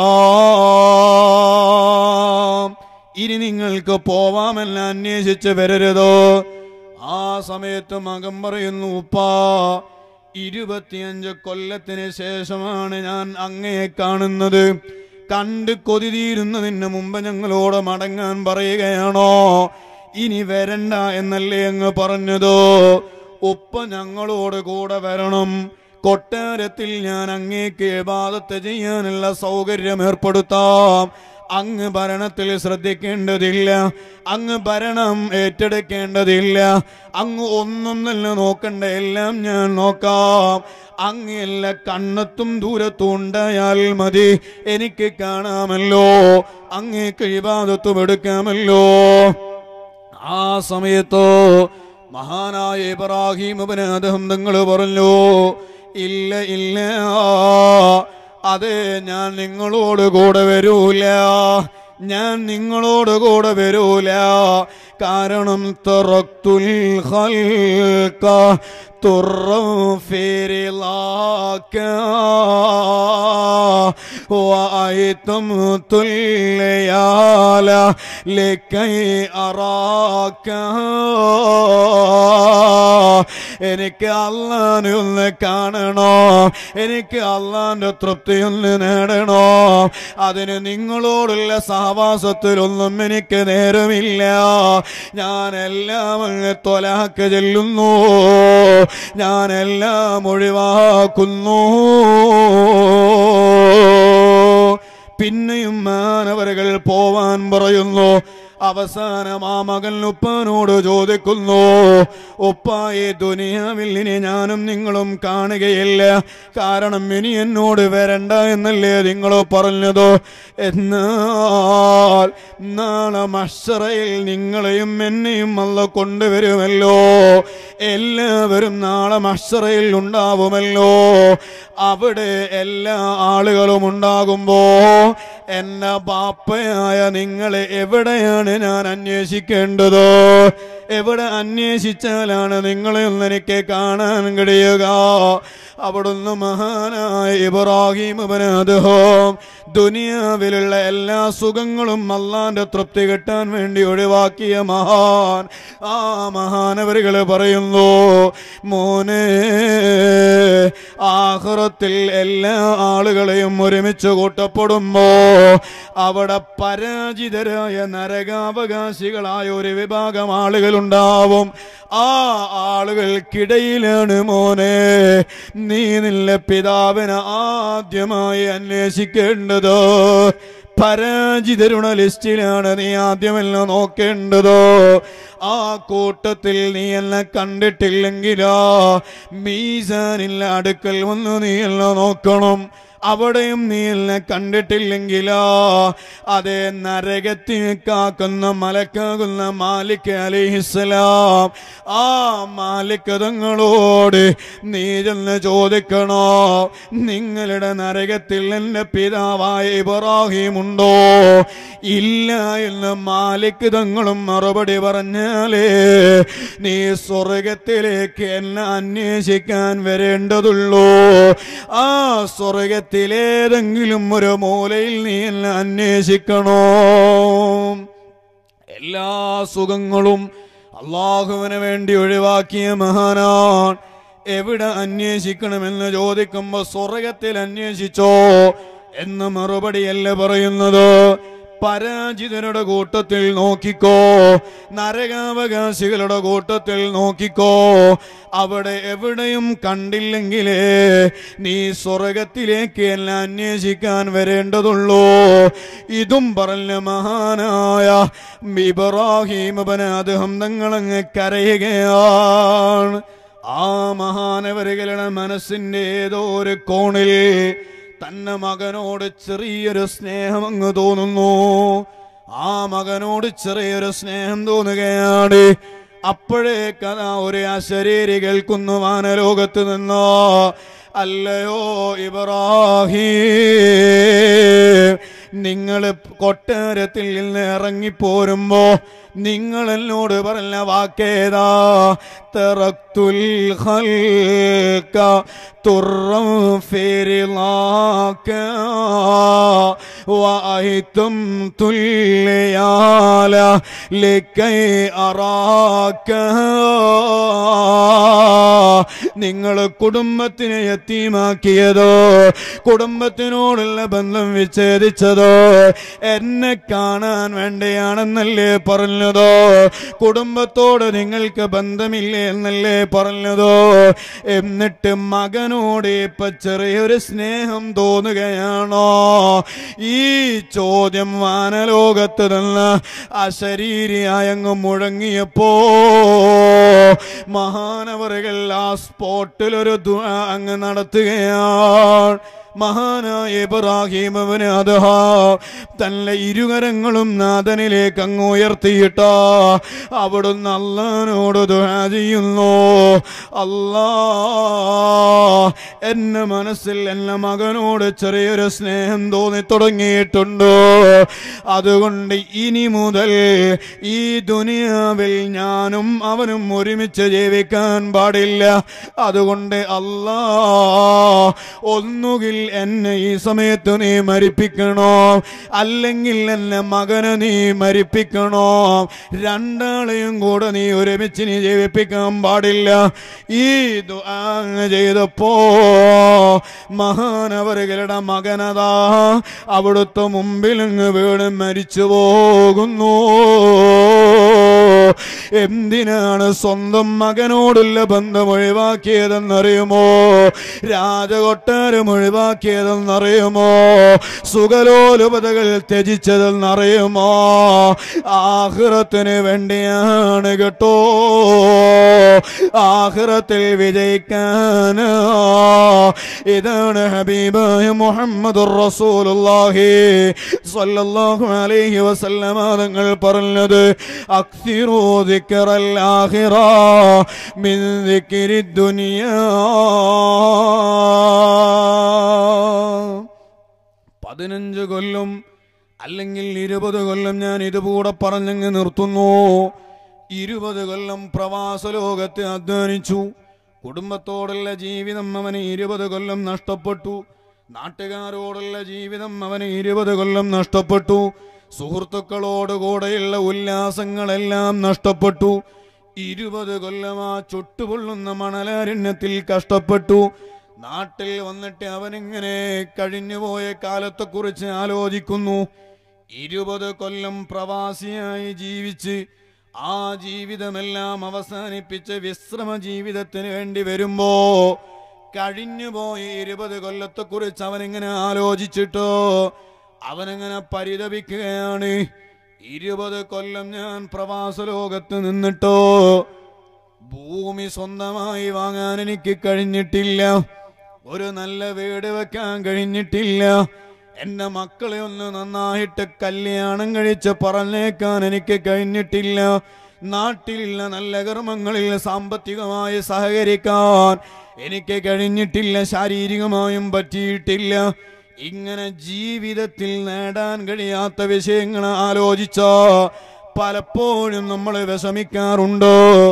ഇനി നിങ്ങൾക്ക് പോവാമെല്ലാം അന്വേഷിച്ച് വരരുതോ. ആ സമയത്ത് മകൻ പറയുന്നു, ഉപ്പാ, ഇരുപത്തിയഞ്ച് കൊല്ലത്തിന് ശേഷമാണ് ഞാൻ അങ്ങയെ കാണുന്നത്. കണ്ട് കൊതി തീരുന്നതിന് മുമ്പ് ഞങ്ങളോട് മടങ്ങാൻ പറയുകയാണോ? ഇനി വരണ്ട എന്നല്ലേ അങ്ങ് പറഞ്ഞതോ? ഉപ്പ ഞങ്ങളോട് കൂടെ വരണം. കൊട്ടാരത്തിൽ ഞാൻ അങ്ങേക്ക് ഇബാദത്ത് ചെയ്യാനുള്ള സൗകര്യം ഏർപ്പെടുത്താം. അങ്ങ് ഭരണത്തിൽ ശ്രദ്ധിക്കേണ്ടതില്ല, അങ്ങ് ഭരണം ഏറ്റെടുക്കേണ്ടതില്ല, അങ്ങ് ഒന്നും തന്നെ നോക്കണ്ട, എല്ലാം ഞാൻ നോക്കാം. അങ്ങ് എല്ലാ കണ്ണത്തും ദൂരത്തും ഉണ്ടായാൽ മതി, എനിക്ക് കാണാമല്ലോ, അങ്ങേക്ക് ഇബാദത്തും എടുക്കാമല്ലോ. ആ സമയത്തോ മഹാനായ ഇബ്രാഹിം ഇബ്നു അദ്ഹം തങ്ങൾ പറഞ്ഞു, ഇല്ല ഇല്ല, അതെ, ഞാൻ നിങ്ങളോട് കൂടെ വരൂല, ഞാൻ നിങ്ങളോട് കൂടെ വരൂല. കാരണം തറക്തുൽ ഖൽഖ തുറം ഫിരിലാക വഅയ്തും തുല്യാല ലകൈ അറാക. എനിക്ക് അല്ലാഹനെ ഒന്ന് കാണണോ, എനിക്ക് അല്ലാഹന്റെ തൃപ്തി ഒന്ന് നേടണോ, അതിന് നിങ്ങളോടുള്ള സഹവാസത്തിലൊന്നും എനിക്ക് നേരമില്ല. ഞാനെല്ലാം അങ്ങ് ത്വലാക്ക് ചെല്ലുന്നു, ഞാനെല്ലാം ഒഴിവാക്കുന്നു. പിന്നെയും മാനവരുകൾ പോവാൻ പറയുന്നു. അവസാനം ആ മകൻ ഉപ്പാനോട് ചോദിക്കുന്നു, ഉപ്പായെ, ദുനിയാവിൽ ഇനി ഞാനും നിങ്ങളും കാണുകയില്ല, കാരണം ഇനി എന്നോട് വരണ്ട എന്നല്ലേ നിങ്ങൾ പറഞ്ഞതോ? എന്നാൽ നാളെ മഹ്ശറയിൽ നിങ്ങളെയും എന്നെയും അല്ലാഹ് കൊണ്ടുവരുമല്ലോ, എല്ലാവരും നാളെ മഹ്ശറയിൽ ഉണ്ടാവുമല്ലോ. അവിടെ എല്ലാ ആളുകളും ഉണ്ടാകുമ്പോ എന്നെ ബാപ്പയായ നിങ്ങളെ എവിടെയാണ് ഞാൻ അന്വേഷിക്കേണ്ടത്? എവിടെ അന്വേഷിച്ചാലാണ് നിങ്ങളെ ഒന്ന് എനിക്ക് കാണാൻ കഴിയുക? അവിടുന്ന് മഹാനായ ഇബ്രാഹിം ഇബ്നു അദ്ഹം ദുനിയാവിലുള്ള എല്ലാ സുഖങ്ങളും അല്ലാഹന്റെ തൃപ്തി കിട്ടാൻ വേണ്ടി ഒഴിവാക്കിയ മഹാൻ. ആ മഹാനവരുകൾ പറയുന്നു, മോനെ, ആഖിറത്തിൽ എല്ലാ ആളുകളെയും ഒരുമിച്ച് കൂട്ടപ്പെടുമ്പോ അവിടെ പരാജിതരായ നരകാവകാശികളായ ഒരു വിഭാഗം ആളുകളുണ്ടാവും. ആ ആളുകൾക്കിടയിലാണ് മോനെ നീ നിന്റെ പിതാവിനെ ആദ്യമായി അന്വേഷിക്കേണ്ടത്. പരാജിതരുടെ ലിസ്റ്റിലാണ് നീ ആദ്യമെല്ലാം നോക്കേണ്ടത്. ആ കൂട്ടത്തിൽ നീ എന്നെ കണ്ടിട്ടില്ലെങ്കിലോ മീസാനില്ല അടുക്കൽ വന്ന് നീ എല്ലാം നോക്കണം. അവിടെയും നീ എന്നെ കണ്ടിട്ടില്ലെങ്കിലോ അതേ നരകത്തിൽ കാക്കുന്ന മലക്കാകുന്ന മാലിക് അലൈഹിസ്സലാം, ആ മാലിക് തങ്ങളോട് നീ ചെന്ന് ചോദിക്കണോ, നിങ്ങളുടെ നരകത്തിൽ എൻ്റെ പിതാവായ ഇബ്രാഹിം ഉണ്ടോ? ഇല്ല എന്ന് മാലിക് തങ്ങളും മറുപടി പറഞ്ഞാലേ നീ സ്വർഗത്തിലേക്ക് എന്നെ അന്വേഷിക്കാൻ വരേണ്ടതുള്ളൂ. ആ സ്വർഗത്തിൽ ഏതെങ്കിലും ഒരു മൂലയിൽ നീ എന്നെ അന്വേഷിക്കണോ? എല്ലാ സുഖങ്ങളും അള്ളാഹുവിന് വേണ്ടി ഒഴിവാക്കിയ മഹാനാണ്. എവിടെ അന്വേഷിക്കണമെന്ന് ചോദിക്കുമ്പോ സ്വർഗത്തിൽ അന്വേഷിച്ചോ എന്ന് മറുപടിയല്ല പറയുന്നത്. പരാജിതരുടെ കൂട്ടത്തിൽ നോക്കിക്കോ, നരകാവകാശികളുടെ കൂട്ടത്തിൽ നോക്കിക്കോ. അവിടെ എവിടെയും കണ്ടില്ലെങ്കിലേ നീ സ്വർഗത്തിലേക്ക് എല്ലാം അന്വേഷിക്കാൻ വരേണ്ടതുള്ളൂ. ഇതും പറഞ്ഞ മഹാനായ ഇബ്രാഹിം ഇബ്നു അദ്ഹം തങ്ങളങ്ങ് കരയുകയാണ്. ആ മഹാനവരുകളുടെ മനസ്സിന്റെ ഏതോ ഒരു കോണിൽ തന്നെ മകനോട് ചെറിയൊരു സ്നേഹം അങ്ങ് തോന്നുന്നു. ആ മകനോട് ചെറിയൊരു സ്നേഹം തോന്നുകയാണ്. അപ്പോഴേക്കതാ ഒരു അശരീരി കേൾക്കുന്നു വാനലോകത്ത് നിന്നോ, അല്ലയോ ഇബ്രാഹിം, നിങ്ങൾ കൊട്ടാരത്തിൽ നിന്ന് ഇറങ്ങിപ്പോരുമ്പോ നിങ്ങൾ എന്നോട് പറഞ്ഞ വാക്കേതാ? തറക്തുൽ ഖൽഖ തുറം ഫിരിലാക വഅയ്തും തുല്യാല ലകൈ അറാക. നിങ്ങൾ കുടുംബത്തിനെ യതീമാക്കിയതോ, കുടുംബത്തിനോടുള്ള ബന്ധം വിച്ഛേദിച്ചതോ എന്നെ കാണാൻ വേണ്ടിയാണെന്നല്ലേ പറഞ്ഞു. പറഞ്ഞത്? കുടുംബത്തോട് നിങ്ങൾക്ക് ബന്ധമില്ലേ എന്നല്ലേ പറഞ്ഞത്? എന്നിട്ട് മകനോട് ഇപ്പൊ ചെറിയൊരു സ്നേഹം തോന്നുകയാണോ? ഈ ചോദ്യം വാനലോകത്ത് നിന്ന് അശരീരിയായങ്ങ് മുഴങ്ങിയപ്പോ മഹാനവറുകൾ ആ സ്പോട്ടിലൊരു ദുആ അങ്ങ് നടത്തുകയാണ്. മഹാനായ ഇബ്രാഹിം ഇബ്നു അദ്ഹാം തന്റെ ഇരുകരങ്ങളും നാഥനിലേക്ക് അങ്ങ് ഉയർത്തിയിട്ട് അവിടുന്ന് അല്ലാഹുവോട് ദുആ ചെയ്യുന്നു. അല്ലാ, എന്റെ മനസ്സിൽ എന്റെ മകനോട് ചെറിയൊരു സ്നേഹം തോന്നി തുടങ്ങിയിട്ടുണ്ട്. അതുകൊണ്ട് ഇനി മുതൽ ഈ ദുനിയാവിൽ ഞാനും അവനും ഒരുമിച്ച് ജീവിക്കാൻ പാടില്ല. അതുകൊണ്ട് അല്ലാ, ഒന്നുകിൽ എന്നെ ഈ സമയത്ത് നീ മരിപ്പിക്കണോ, അല്ലെങ്കിൽ എന്നെ മകനെ നീ മരിപ്പിക്കണോ. രണ്ടാളെയും കൂടെ നീ ഒരുമിച്ച് നീ ജീവിപ്പിക്കാൻ പാടില്ല. ഈ ദുആ ചെയ്തപ്പോ മഹാനവറുകളുടെ മകനതാ അവിടുത്തെ മുമ്പിൽ അങ്ങ് വീണ് മരിച്ചു പോകുന്നു. എന്തിനാണ് സ്വന്തം മകനോടുള്ള ബന്ധം ഒഴിവാക്കിയതെന്നറിയുമോ? രാജകൊട്ടാരം ഒഴിവാക്കിയതെന്നറിയുമോ? സുഖലോലുപതകൾ ത്യജിച്ചതെന്നറിയുമോ? ആഖിറത്തിന് വേണ്ടിയാണ് കേട്ടോ. ആഖിറത്തിൽ വിജയിക്കാൻ. ഇതാണ് ഹബീബായ മുഹമ്മദുർ റസൂലുള്ളാഹി സ്വല്ലല്ലാഹു അലൈഹി വസല്ലമ തങ്ങൾ പറഞ്ഞത്, അക്സിറൂ ദിക്റൽ ആഖിറ മിൻ ദിക്രിദ് ദുനിയാ. പതിനഞ്ച് കൊല്ലം അല്ലെങ്കിൽ ഇരുപത് കൊല്ലം ഞാൻ ഇതുകൂടെ പറഞ്ഞങ്ങ് നിർത്തുന്നു. ഇരുപത് കൊല്ലം പ്രവാസ ലോകത്ത് അധ്വാനിച്ചു. കുടുംബത്തോടുള്ള ജീവിതം അവന് ഇരുപത് കൊല്ലം നഷ്ടപ്പെട്ടു. നാട്ടുകാരോടുള്ള ജീവിതം അവന് ഇരുപത് കൊല്ലം നഷ്ടപ്പെട്ടു. സുഹൃത്തുക്കളോടുകൂടെയുള്ള ഉല്ലാസങ്ങളെല്ലാം നഷ്ടപ്പെട്ടു. ഇരുപത് കൊല്ലം ആ ചുട്ടുപൊള്ളുന്ന മണലാരണ്യത്തിൽ കഷ്ടപ്പെട്ടു. നാട്ടിൽ വന്നിട്ട് അവനിങ്ങനെ കഴിഞ്ഞുപോയ കാലത്തെക്കുറിച്ച് ആലോചിക്കുന്നു. ഇരുപത് കൊല്ലം പ്രവാസിയായി ജീവിച്ച് ആ ജീവിതമെല്ലാം അവസാനിപ്പിച്ച് വിശ്രമ ജീവിതത്തിന് വേണ്ടി വരുമ്പോ കഴിഞ്ഞുപോയ ഇരുപത് കൊല്ലത്തെക്കുറിച്ച് അവനിങ്ങനെ ആലോചിച്ചിട്ടോ അവനങ്ങനെ പരിതപിക്കുകയാണ്. ഇരുപത് കൊല്ലം ഞാൻ പ്രവാസ ലോകത്ത് നിന്നിട്ടോ ഭൂമി സ്വന്തമായി വാങ്ങാൻ എനിക്ക് കഴിഞ്ഞിട്ടില്ല. ഒരു നല്ല വീട് വെക്കാൻ കഴിഞ്ഞിട്ടില്ല. എന്റെ മക്കളെ ഒന്ന് നന്നായിട്ട് കല്യാണം കഴിച്ച് പറഞ്ഞേക്കാൻ എനിക്ക് കഴിഞ്ഞിട്ടില്ല. നാട്ടിലുള്ള നല്ല കർമ്മങ്ങളിൽ സാമ്പത്തികമായി സഹകരിക്കാൻ എനിക്ക് കഴിഞ്ഞിട്ടില്ല. ശാരീരികമായും പറ്റിയിട്ടില്ല. ഇങ്ങനെ ജീവിതത്തിൽ നേടാൻ കഴിയാത്ത വിഷയങ്ങൾ ആലോചിച്ച പലപ്പോഴും നമ്മൾ വിഷമിക്കാറുണ്ട്.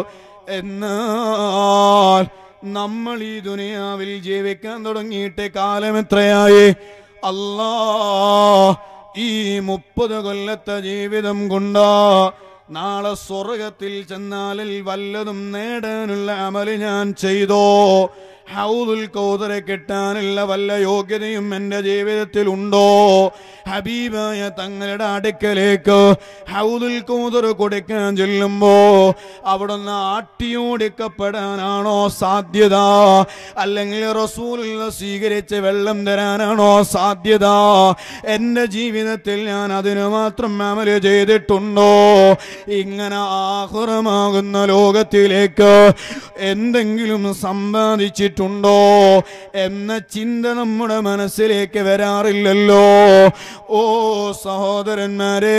എന്നാൽ നമ്മൾ ഈ ദുനിയാവിൽ ജീവിക്കാൻ തുടങ്ങിയിട്ട് കാലം എത്രയായി? അല്ലാ, ഈ മുപ്പത് കൊല്ലത്തെ ജീവിതം കൊണ്ടാ നാളെ സ്വർഗത്തിൽ ചെന്നാലിൽ വല്ലതും നേടാനുള്ള അമല് ഞാൻ ചെയ്തോ? ഹൗദുൽ കൗതറെ കിട്ടാനുള്ള വല്ല യോഗ്യതയും എൻ്റെ ജീവിതത്തിൽ ഉണ്ടോ? ഹബീബായ തങ്ങളുടെ അടുക്കലേക്ക് ഹൗദുൽ കൗതർ കൊടുക്കാൻ ചെല്ലുമ്പോ അവിടുന്ന് ആട്ടിയോടിക്കപ്പെടാനാണോ സാധ്യത? അല്ലെങ്കിൽ റസൂലുള്ള സ്വീകരിച്ച് വെള്ളം തരാനാണോ സാധ്യത? എൻ്റെ ജീവിതത്തിൽ ഞാൻ അതിനു മാത്രം അമല് ചെയ്തിട്ടുണ്ടോ? ഇങ്ങനെ ആഖിറമാകുന്ന ലോകത്തിലേക്ക് എന്തെങ്കിലും സമ്പാദിച്ചിട്ടുണ്ടോ എന്ന ചിന്ത നമ്മുടെ മനസ്സിലേക്ക് വരാറില്ലല്ലോ. ഓ സഹോദരന്മാരെ,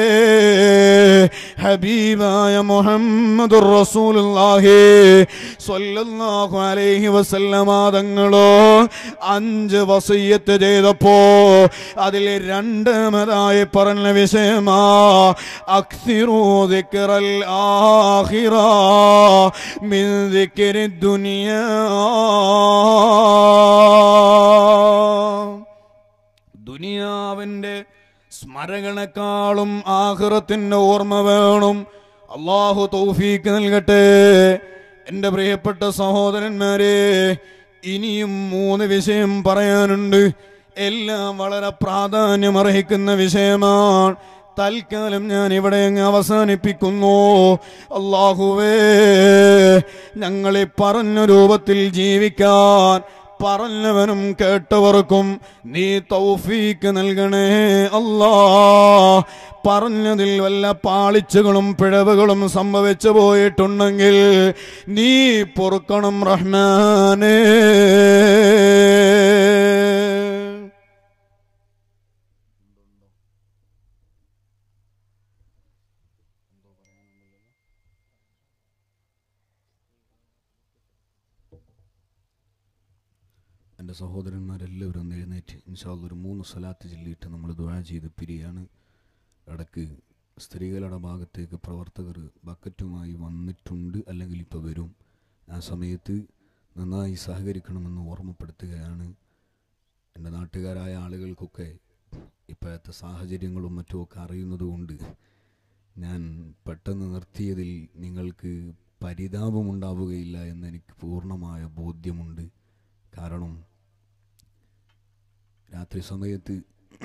ഹബീബായ മുഹമ്മദുർ റസൂലുള്ളാഹി സ്വല്ലല്ലാഹു അലൈഹി വസല്ലമ തങ്ങളോ അഞ്ച് വസിയ്യത്ത് ചെയ്തപ്പോ അതിൽ രണ്ടാമതായി പറഞ്ഞ വിഷയമാ അക്സിറൂ ദിക്റൽ ആഖിറ മിൻ ദിക്രിദ് ദുനിയാ. ദുനിയാവിന്റെ സ്മരണക്കാളും ആഖിറത്തിന്റെ ഓർമ്മ വേണം. അല്ലാഹു തൗഫീഖ് നൽകട്ടെ. എൻ്റെ പ്രിയപ്പെട്ട സഹോദരന്മാരെ, ഇനിയും മൂന്ന് വിഷയം പറയാനുണ്ട്. എല്ലാം വളരെ പ്രാധാന്യമർഹിക്കുന്ന വിഷയമാണ്. തൽക്കാലം ഞാൻ ഇവിടെ അങ്ങ് അവസാനിപ്പിക്കുന്നു. അല്ലാഹുവേ, ഞങ്ങളെ പറഞ്ഞ രൂപത്തിൽ ജീവിക്കാൻ പറഞ്ഞവനും കേട്ടവർക്കും നീ തൗഫീക്ക് നൽകണേ അല്ലാ. പറഞ്ഞതിൽ വല്ല പാളിച്ചകളും പിഴവുകളും സംഭവിച്ചു പോയിട്ടുണ്ടെങ്കിൽ നീ പൊറുക്കണം റഹ്മാനേ. എൻ്റെ സഹോദരന്മാരെല്ലാവരും ഒന്ന് എഴുന്നേറ്റ് ഇൻഷാ അല്ലാഹ് ഒരു മൂന്ന് സ്വലാത്ത് ചൊല്ലിയിട്ട് നമ്മൾ ദുആ ചെയ്ത് പിരിയാണ്. ഇടയ്ക്ക് സ്ത്രീകളുടെ ഭാഗത്തേക്ക് പ്രവർത്തകർ ബക്കറ്റുമായി വന്നിട്ടുണ്ട്, അല്ലെങ്കിൽ ഇപ്പോൾ വരും. ആ സമയത്ത് നന്നായി സഹകരിക്കണമെന്ന് ഓർമ്മപ്പെടുത്തുകയാണ്. എൻ്റെ നാട്ടുകാരായ ആളുകൾക്കൊക്കെ ഇപ്പോഴത്തെ സാഹചര്യങ്ങളും മറ്റുമൊക്കെ അറിയുന്നതുകൊണ്ട് ഞാൻ പെട്ടെന്ന് നിർത്തിയതിൽ നിങ്ങൾക്ക് പരിതാപമുണ്ടാവുകയില്ല എന്നെനിക്ക് പൂർണ്ണമായ ബോധ്യമുണ്ട്. കാരണം രാത്രി സമയത്ത്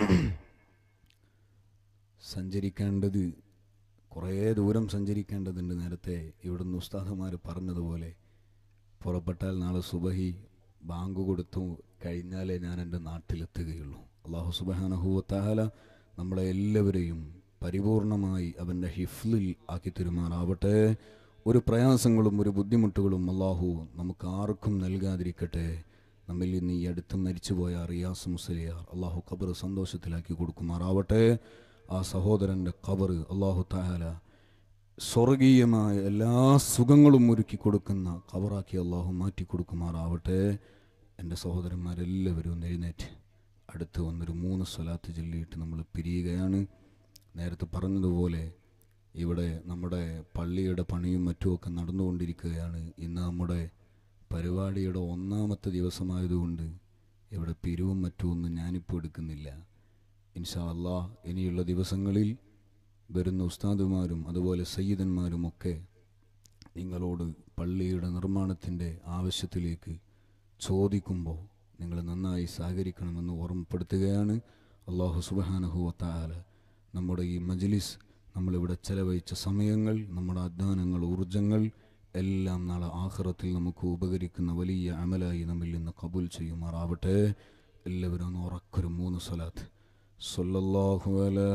സഞ്ചരിക്കേണ്ടത്, കുറേ ദൂരം സഞ്ചരിക്കേണ്ടതുണ്ട്. നേരത്തെ ഇവിടുന്ന് ഉസ്താദുമാർ പറഞ്ഞതുപോലെ പുറപ്പെട്ടാൽ നാളെ സുബഹി ബാങ്ക് കൊടുത്തു കഴിഞ്ഞാലേ ഞാൻ എൻ്റെ നാട്ടിലെത്തുകയുള്ളൂ. അല്ലാഹു സുബ്ഹാനഹു വ തആല നമ്മളെ എല്ലാവരെയും പരിപൂർണമായി അവൻ്റെ ഹിഫ്ലിൽ ആക്കി തരുമാറാവട്ടെ. ഒരു പ്രയാസങ്ങളും ഒരു ബുദ്ധിമുട്ടുകളും അല്ലാഹു നമുക്ക് ആർക്കും നൽകാതിരിക്കട്ടെ. നമ്മിൽ നിന്ന് ഈ അടുത്ത് മരിച്ചുപോയ റിയാസ് മുസ്ലിയാർ അല്ലാഹു ഖബർ സന്തോഷത്തിലാക്കി കൊടുക്കുമാറാവട്ടെ. ആ സഹോദരൻ്റെ ഖബർ അല്ലാഹു തആല സ്വർഗീയമായ എല്ലാ സുഖങ്ങളും ഒരുക്കി കൊടുക്കുന്ന ഖബറാക്കി അല്ലാഹു മാറ്റി കൊടുക്കുമാറാവട്ടെ. എൻ്റെ സഹോദരന്മാരെല്ലാവരും ഒന്ന് എഴുന്നേറ്റ് അടുത്ത് വന്നൊരു മൂന്ന് സ്വലാത്ത് ചൊല്ലിയിട്ട് നമ്മൾ പിരിയുകയാണ്. നേരത്തെ പറഞ്ഞതുപോലെ ഇവിടെ നമ്മുടെ പള്ളിയുടെ പണിയും മറ്റുമൊക്കെ നടന്നുകൊണ്ടിരിക്കുകയാണ്. ഇന്ന് നമ്മുടെ പരിപാടിയുടെ ഒന്നാമത്തെ ദിവസമായതുകൊണ്ട് ഇവിടെ പിരിവും മറ്റുമൊന്നും ഞാനിപ്പോൾ എടുക്കുന്നില്ല. ഇൻഷാ അല്ലാഹ് ഇനിയുള്ള ദിവസങ്ങളിൽ വരുന്ന ഉസ്താദുമാരും അതുപോലെ സയ്യിദന്മാരും ഒക്കെ നിങ്ങളോട് പള്ളിയുടെ നിർമ്മാണത്തിൻ്റെ ആവശ്യത്തിലേക്ക് ചോദിക്കുമ്പോൾ നിങ്ങൾ നന്നായി സഹകരിക്കണമെന്ന് ഓർമ്മപ്പെടുത്തുകയാണ്. അല്ലാഹു സുബ്ഹാനഹു വ തആല നമ്മുടെ ഈ മജ്ലിസ്, നമ്മളിവിടെ ചെലവഴിച്ച സമയങ്ങൾ, നമ്മുടെ അധ്വാനങ്ങൾ, ഊർജ്ജങ്ങൾ എല്ലാം നാളെ ആഖിറത്തിൽ നമുക്ക് ഉപകരിക്കുന്ന വലിയ അമലായി നമ്മിൽ നിന്ന് ഖബൂൽ ചെയ്യുമാറാവട്ടെ. എല്ലാവരും ഒന്ന് ഉറക്കൊരു മൂന്ന് സ്വലാത്ത്. സ്വല്ലല്ലാഹു അലാ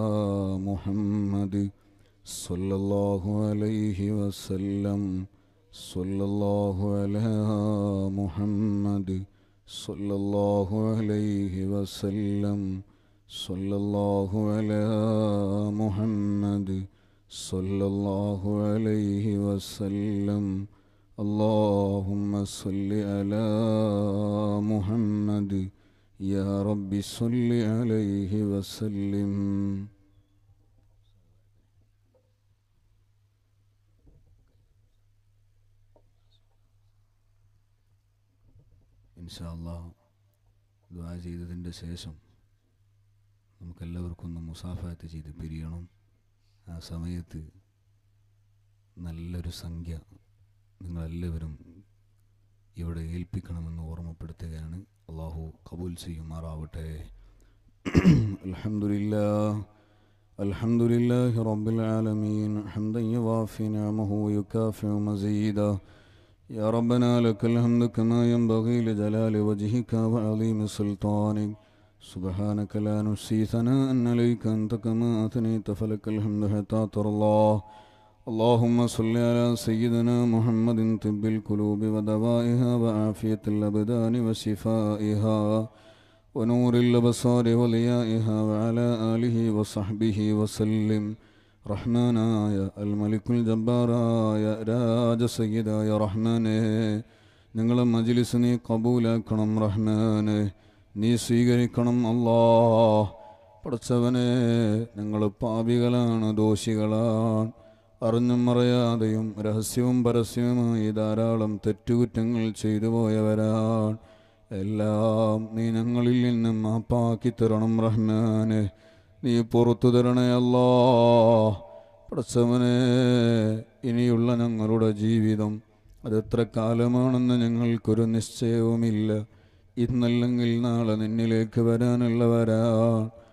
മുഹമ്മദ് സ്വല്ലല്ലാഹു അലൈഹി വസല്ലം സ്വല്ലല്ലാഹു അലാ മുഹമ്മദ് സ്വല്ലല്ലാഹു അലൈഹി വസല്ലം സ്വല്ലല്ലാഹു അലാ മുഹമ്മദ് സ്വല്ലല്ലാഹു അലൈഹി വസല്ലം. അല്ലാഹുമ്മ സ്വല്ലി അലാ മുഹമ്മദ് യാ റബ്ബി സ്വല്ലി അലൈഹി വസല്ലം. ഇൻഷാ അല്ലാഹ് ദുആ ചെയ്തതിൻ്റെ ശേഷം നമുക്കെല്ലാവർക്കും ഒന്ന് മുസാഫഹത്ത് ചെയ്ത് പിരിയണം. ആ സമയത്ത് നല്ലൊരു സംഖ്യ നിങ്ങളെല്ലാവരും ഇവിടെ ഏൽപ്പിക്കണമെന്ന് ഓർമ്മപ്പെടുത്തുകയാണ്. അല്ലാഹു ഖബൂൽ ചെയ്യുമാറാവട്ടെ. അൽഹംദുലില്ലാഹ് അൽഹംദുലില്ലാഹി റബ്ബിൽ ആലമീൻ ഹംദൻ യുവാഫി നിഅമഹു വയുകാഫിഉ മസീദാ. യാ റബ്ബനാ ലക്കൽ ഹംദു കമാ യൻബഗി ലിജലാലി വജ്ഹിക വഅളീമി സുൽത്താനിക. سبحانك لا نحصي ثناء عليك أنت كما أثنيت فلك الحمد حتى ترضى. اللهم صل على سيدنا محمد طب القلوب ودوائها وعافية الأبدان وشفائها ونور الأبصار وضيائها وعلى آله وصحبه وسلم. റഹ്മാനായ അൽ മലിക്കുൽ ജബ്ബാറായ രാജ സയ്യിദായ റഹ്മാനേ, ഞങ്ങളെ മജ്ലിസ് നീ കബൂലാക്കണം റഹ്മാനേ, നീ സ്വീകരിക്കണം അല്ലാഹ്. പടച്ചവനെ, ഞങ്ങൾ പാപികളാണ്, ദോഷികളാണ്. അറിഞ്ഞും അറിയാതെയും രഹസ്യവും പരസ്യവുമായി ധാരാളം തെറ്റുകുറ്റങ്ങൾ ചെയ്തു പോയവരാണ്. എല്ലാം നീ ഞങ്ങളിൽ നിന്ന് മാപ്പാക്കി തരണം റഹ്മാനെ, നീ പുറത്തു തരണേ അല്ലാഹ്. പടച്ചവനെ, ഇനിയുള്ള ഞങ്ങളുടെ ജീവിതം അതെത്ര കാലമാണെന്ന് ഞങ്ങൾക്കൊരു നിശ്ചയവുമില്ല. ഇന്നല്ലെങ്കിൽ നാളെ നിന്നിലേക്ക് വരാനുള്ളവരാണ്.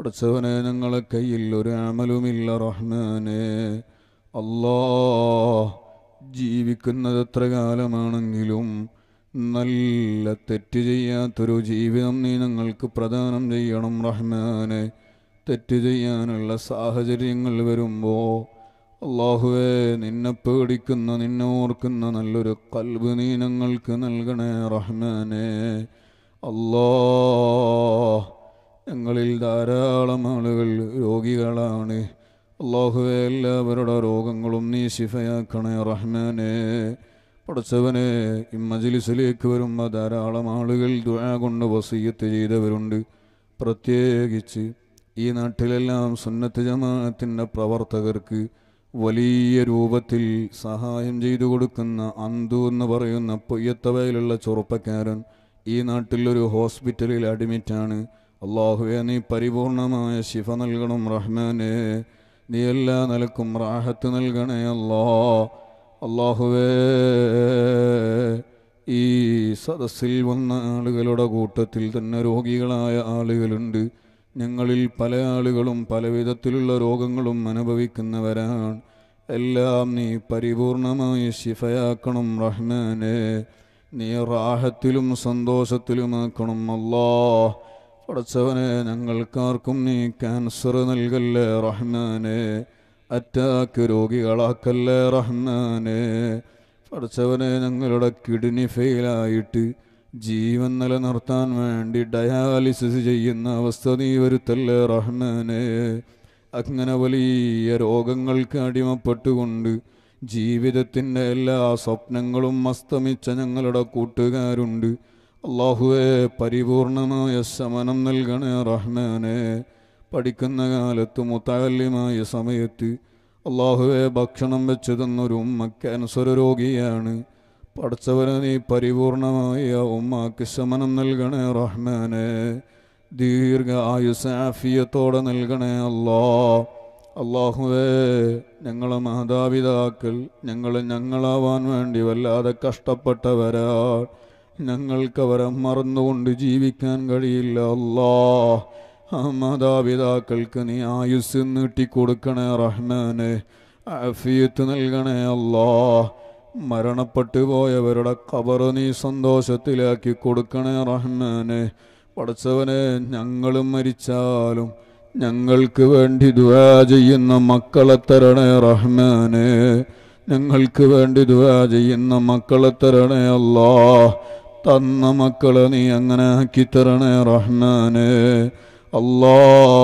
പഠിച്ചവനെ ഞങ്ങളെ കയ്യിൽ ഒരു അമലുമില്ല റഹ്മാനെ. അല്ലാ, ജീവിക്കുന്നത് എത്ര കാലമാണെങ്കിലും നല്ല തെറ്റ് ചെയ്യാത്തൊരു ജീവിതം നീ ഞങ്ങൾക്ക് പ്രദാനം ചെയ്യണം റഹ്മാനെ. തെറ്റ് ചെയ്യാനുള്ള സാഹചര്യങ്ങൾ വരുമ്പോൾ അല്ലാഹുവേ, നിന്നെ പേടിക്കുന്ന നിന്നെ ഓർക്കുന്ന നല്ലൊരു ഖൽബ് നീ ഞങ്ങൾക്ക് നൽകണേ റഹ്മാനെ. അല്ലാ, ഞങ്ങളിൽ ധാരാളം ആളുകൾ രോഗികളാണ്. അല്ലാഹുവേ, എല്ലാവരുടെ രോഗങ്ങളും നീ ശിഫയാക്കണേ റഹ്മാനെ. പഠിച്ചവനെ, ഈ മജ്ലിസിലേക്ക് വരുമ്പോൾ ധാരാളം ആളുകൾ ദുആ കൊണ്ട് വസിയ്യത്ത് ചെയ്തവരുണ്ട്. പ്രത്യേകിച്ച് ഈ നാട്ടിലെല്ലാം സുന്നത്ത് ജമാഅത്തിൻ്റെ പ്രവർത്തകർക്ക് വലിയ രൂപത്തിൽ സഹായം ചെയ്തു കൊടുക്കുന്ന അന്തു എന്ന് പറയുന്ന പൊയ്യത്തവയിലുള്ള ചെറുപ്പക്കാരൻ ഈ നാട്ടിലൊരു ഹോസ്പിറ്റലിൽ അഡ്മിറ്റാണ്. അല്ലാഹുവേ, നീ പരിപൂർണമായ ശിഫ നൽകണം റഹ്മാനെ. നീ എല്ലാ നിലക്കും റാഹത്ത് നൽകണേ അല്ലാ. അല്ലാഹുവേ, ഈ സദസ്സിൽ വന്ന ആളുകളുടെ കൂട്ടത്തിൽ തന്നെ രോഗികളായ ആളുകളുണ്ട്. ഞങ്ങളിൽ പല ആളുകളും പല വിധത്തിലുള്ള രോഗങ്ങളും അനുഭവിക്കുന്നവരാണ്. എല്ലാം നീ പരിപൂർണമായി ശിഫയാക്കണം റഹ്മാനെ. നീ റാഹത്തിലും സന്തോഷത്തിലുമാക്കണം അല്ലാ. പഠിച്ചവനെ, ഞങ്ങൾക്കാർക്കും നീ ക്യാൻസർ നൽകല്ലേ റഹ്മാനെ. അറ്റാക്ക് രോഗികളാക്കല്ലേ റഹ്മാനെ. പഠിച്ചവനെ, ഞങ്ങളുടെ കിഡ്നി ഫെയിലായിട്ട് ജീവൻ നിലനിർത്താൻ വേണ്ടി ഡയാലിസിസ് ചെയ്യുന്ന അവസ്ഥ നീ വരുത്തല്ലേ റഹ്മാനെ. അങ്ങനെ വലിയ രോഗങ്ങൾക്ക് അടിമപ്പെട്ടുകൊണ്ട് ജീവിതത്തിൻ്റെ എല്ലാ സ്വപ്നങ്ങളും അസ്തമിച്ച ഞങ്ങളുടെ കൂട്ടുകാരുണ്ട്. അല്ലാഹുവേ, പരിപൂർണമായ ശമനം നൽകണേ റഹ്മാനെ. പഠിക്കുന്ന കാലത്ത് മുതഅല്ലിമായ സമയത്ത് അല്ലാഹുവേ, ഭക്ഷണം വെച്ച് തന്നൊരു ഉമ്മ ക്യാൻസർ രോഗിയാണ്. പഠിച്ചവനെ, നീ പരിപൂർണമായ ഉമ്മാക്ക് ശമനം നൽകണേ റഹ്മാനെ. ദീർഘ ആയുസ് ആഫിയത്തോടെ നൽകണേ അല്ലാ. അല്ലാഹുവേ, ഞങ്ങളെ മാതാപിതാക്കൾ ഞങ്ങൾ ഞങ്ങളാവാൻ വേണ്ടി വല്ലാതെ കഷ്ടപ്പെട്ടവരാ. ഞങ്ങൾക്കവരെ മറന്നുകൊണ്ട് ജീവിക്കാൻ കഴിയില്ല അല്ലാ. ആ മാതാപിതാക്കൾക്ക് നീ ആയുസ് നീട്ടിക്കൊടുക്കണേ റഹ്മാനെ. ആഫിയത്ത് നൽകണേ അല്ലാ. മരണപ്പെട്ടു പോയവരുടെ ഖബർ നീ സന്തോഷത്തിലാക്കി കൊടുക്കണേ റഹ്മാനെ. പഠിച്ചവനെ, ഞങ്ങളും മരിച്ചാലും ഞങ്ങൾക്ക് വേണ്ടി ദുആ ചെയ്യുന്ന മക്കളെ തരണേ റഹ്മാനെ. ഞങ്ങൾക്ക് വേണ്ടി ദുആ ചെയ്യുന്ന മക്കളെ തരണേ അല്ലാ. തന്ന മക്കളെ നീ അങ്ങനെ ആക്കി തരണേ റഹ്മാനെ. അല്ലാ,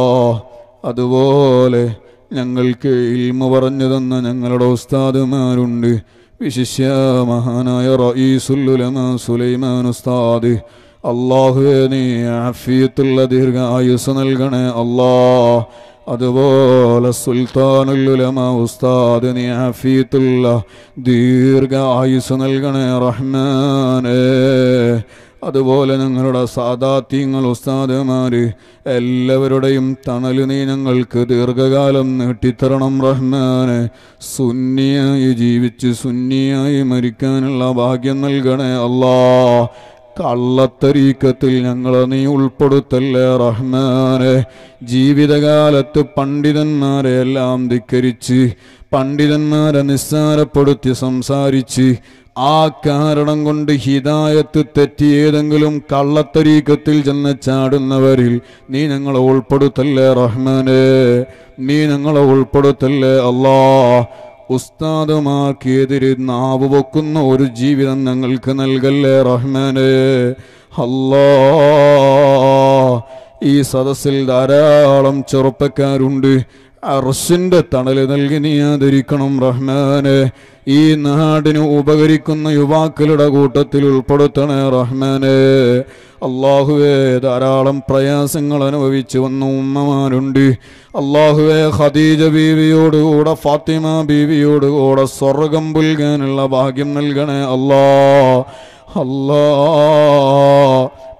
അതുപോലെ ഞങ്ങൾക്ക് ഇൽമ പറഞ്ഞു തന്ന ഞങ്ങളുടെ ഉസ്താദുമാരുണ്ട്. വിശിഷ്യ മഹാനായ റഈസുൽ ഉലമാ സുലൈമാൻ ഉസ്താദ്, അല്ലാഹുവേ, നീ ആഫിയത്തുള്ള ദീർഘായുസ് നൽകണേ അല്ലാ. അതുപോലെ സുൽത്താനുൽ ഉലമാ ഉസ്താദ്, നീ ആഫിയത്തുള്ള ദീർഘായുസ് നൽകണേ റഹ്മാനേ. അതുപോലെ ഞങ്ങളുടെ സാദാത്യങ്ങൾ ഉസ്താദുമാര് എല്ലാവരുടെയും തണല് നീ ഞങ്ങൾക്ക് ദീർഘകാലം നീട്ടിത്തരണം റഹ്മാനെ. സുന്നിയായി ജീവിച്ച് സുന്നിയായി മരിക്കാനുള്ള ഭാഗ്യം നൽകണേ അല്ലാ. കള്ളത്തരീക്കത്തിൽ ഞങ്ങളെ നീ ഉൾപ്പെടുത്തല്ലേ റഹ്മാനെ. ജീവിതകാലത്ത് പണ്ഡിതന്മാരെ എല്ലാം ധിക്കരിച്ച് പണ്ഡിതന്മാരെ നിസ്സാരപ്പെടുത്തി സംസാരിച്ച് ആ കാരണം കൊണ്ട് ഹിദായത്ത് തെറ്റി ഏതെങ്കിലും കള്ളത്തരീക്കത്തിൽ ചെന്ന് ചാടുന്നവരിൽ നീ ഞങ്ങളെ ഉൾപ്പെടുത്തല്ലേ റഹ്മാനെ. നീ ഞങ്ങളെ ഉൾപ്പെടുത്തല്ലേ അല്ലാ. ഉസ്താദുമാർക്കെതിരെ നാവ് പൊക്കുന്ന ഒരു ജീവിതം ഞങ്ങൾക്ക് നൽകല്ലേ റഹ്മാനെ. അല്ലാ, ഈ സദസ്സിൽ ധാരാളം ചെറുപ്പക്കാരുണ്ട്. അർശിന്റെ തണല് നൽകി നീ ആദരിക്കണം റഹ്മാനെ. ഈ നാടിന് ഉപകരിക്കുന്ന യുവാക്കളുടെ കൂട്ടത്തിൽ ഉൾപ്പെടുത്തണേ റഹ്മാനെ. അല്ലാഹുവേ, ധാരാളം പ്രയാസങ്ങൾ അനുഭവിച്ചു വന്ന ഉമ്മമാരുണ്ട്. അല്ലാഹുവേ, ഖദീജ ബീവിയോടുകൂടെ ഫാത്തിമ ബീവിയോടുകൂടെ സ്വർഗം പുൽകാനുള്ള ഭാഗ്യം നൽകണേ അല്ലാ. അല്ലാ,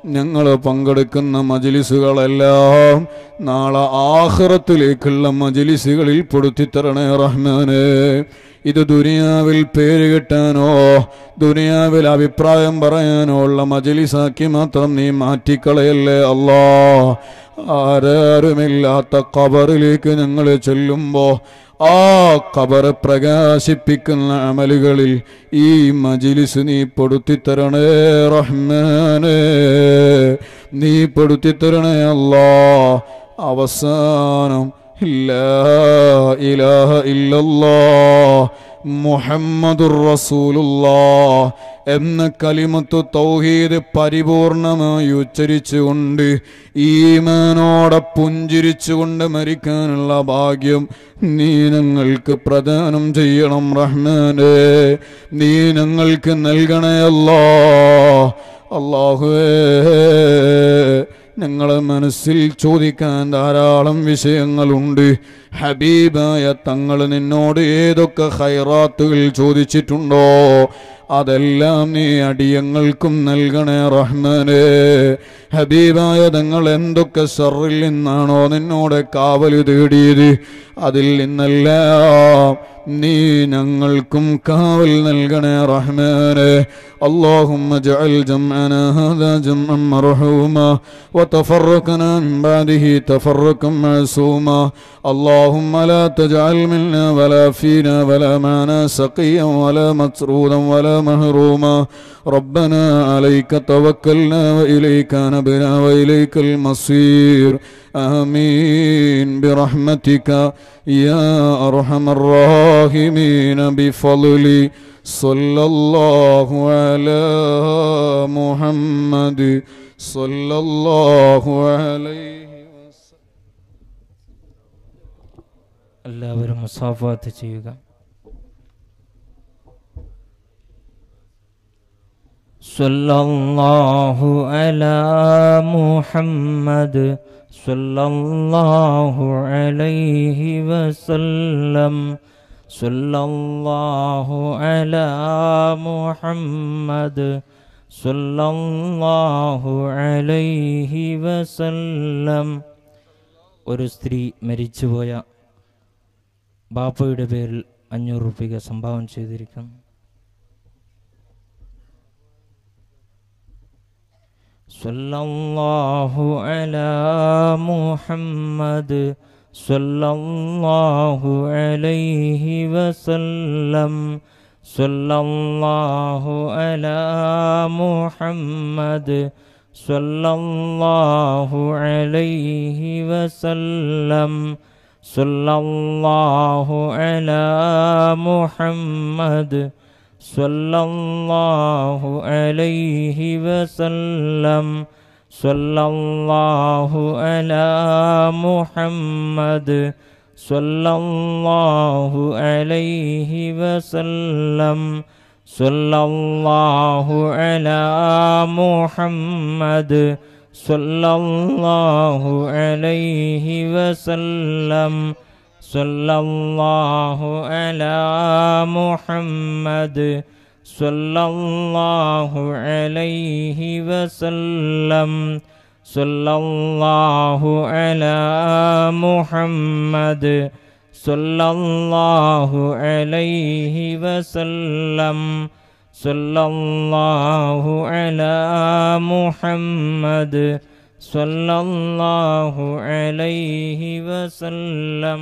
ഞങ്ങൾ പങ്കെടുക്കുന്ന മജ്ലിസുകളെല്ലാം നാളെ ആഖിറത്തിലേക്കുള്ള മജ്ലിസുകളിൽ പെടുത്തിത്തരണേ റഹ്മാനേ. ഇത് ദുനിയാവിൽ പേര് കിട്ടാനോ ദുനിയാവിൽ അഭിപ്രായം പറയാനോ ഉള്ള മജ്ലിസാക്കി മാത്രം നീ മാറ്റിക്കളയല്ലേ അല്ലാ. ആരാരുമില്ലാത്ത ഖബറിലേക്ക് ഞങ്ങൾ ചെല്ലുമ്പോൾ ആ ഖബർ പ്രകാശിപ്പിക്കുന്ന അമലുകളിൽ ഈ മജ്ലിസ് നീ പെടുത്തിത്തരണേ റഹ്മാനേ, നീ പെടുത്തിത്തരണേ അല്ലാ. അവസാനം ലാ ഇലാഹ ഇല്ലല്ലാഹ് മുഹമ്മദുർ റസൂലുള്ളാഹ് എന്ന കലിമത്തു തൗഹീദ് പരിപൂർണമായി ഉച്ചരിച്ചുകൊണ്ട് ഈമാനോടെ പുഞ്ചിരിച്ചുകൊണ്ട് മരിക്കാനുള്ള ഭാഗ്യം നീ ഞങ്ങൾക്ക് പ്രദാനം ചെയ്യണം റഹ്മാനേ. നീ ഞങ്ങൾക്ക് നൽകണേ അല്ലാഹ്. അല്ലാഹുവേ, ഞങ്ങളെ മനസ്സിൽ ചോദിക്കാൻ ധാരാളം വിഷയങ്ങളുണ്ട്. ഹബീബായ തങ്ങൾ നിന്നോട് ഏതൊക്കെ ഖൈറാത്തുകൾ ചോദിച്ചിട്ടുണ്ടോ അതെല്ലാം നീ അടിയങ്ങൾക്കും നൽകണേ റഹ്മാനേ. ഹബീബായ തങ്ങൾ എന്തൊക്കെ ശർറിൽ നിന്നാണോ നിന്നോട് കാവല് തേടിയത് അതിൽ നിന്നെല്ലാം നീ ഞങ്ങൾക്കും കാവൽ നൽകണേ റഹ്മാനേ. اللهم اجعل جمعنا هذا جمعا مرحوما وتفرقنا من بعده تفرقا معصوما. اللهم لا تجعل منا ولا فينا ولا معنا سقيا ولا مطرودا ولا محروما. ربنا عليك توكلنا وإليك نبنا وإليك المصير. آمين برحمتك يا أرحم الراحمين بفضلي. صلى الله على محمد صلى الله عليه وسلم. എല്ലാവരും മുസാഫാത്ത് ചെയ്യുക. സല്ലല്ലാഹു അലാ മുഹമ്മദ് സല്ലല്ലാഹു അലൈഹി വസല്ലം. സല്ലല്ലാഹു അലാ മുഹമ്മദ് സല്ലല്ലാഹു അലൈഹി വസല്ലം. ഒരു സ്ത്രീ മരിച്ചുപോയ ബാപ്പയുടെ പേരിൽ അഞ്ഞൂറ് രൂപ സംഭാവന ചെയ്തിരിക്കുന്നു. സല്ലല്ലാഹു അലാ മുഹമ്മദ് സല്ലല്ലാഹു അലൈഹി വസല്ലം. സല്ലല്ലാഹു അലാ മുഹമ്മദ് സല്ലല്ലാഹു അലൈഹി വസല്ലം. സല്ലല്ലാഹു അലാ മുഹമ്മദ് സല്ലല്ലാഹു അലൈഹി വസല്ലം. സല്ലല്ലാഹു അലാ മുഹമ്മദ് സല്ലല്ലാഹു അലൈഹി വസല്ലം. സല്ലല്ലാഹു അലാ മുഹമ്മദ് സല്ലല്ലാഹു അലൈഹി വസല്ലം. സല്ലല്ലാഹു അലാ മുഹമ്മദ് സല്ലല്ലാഹു അലൈഹി വസല്ലം. സല്ലല്ലാഹു അലാ മുഹമ്മദ് സല്ലല്ലാഹു അലൈഹി വസല്ലം. സല്ലല്ലാഹു അലാ മുഹമ്മദ് സല്ലല്ലാഹു അലൈഹി വസല്ലം.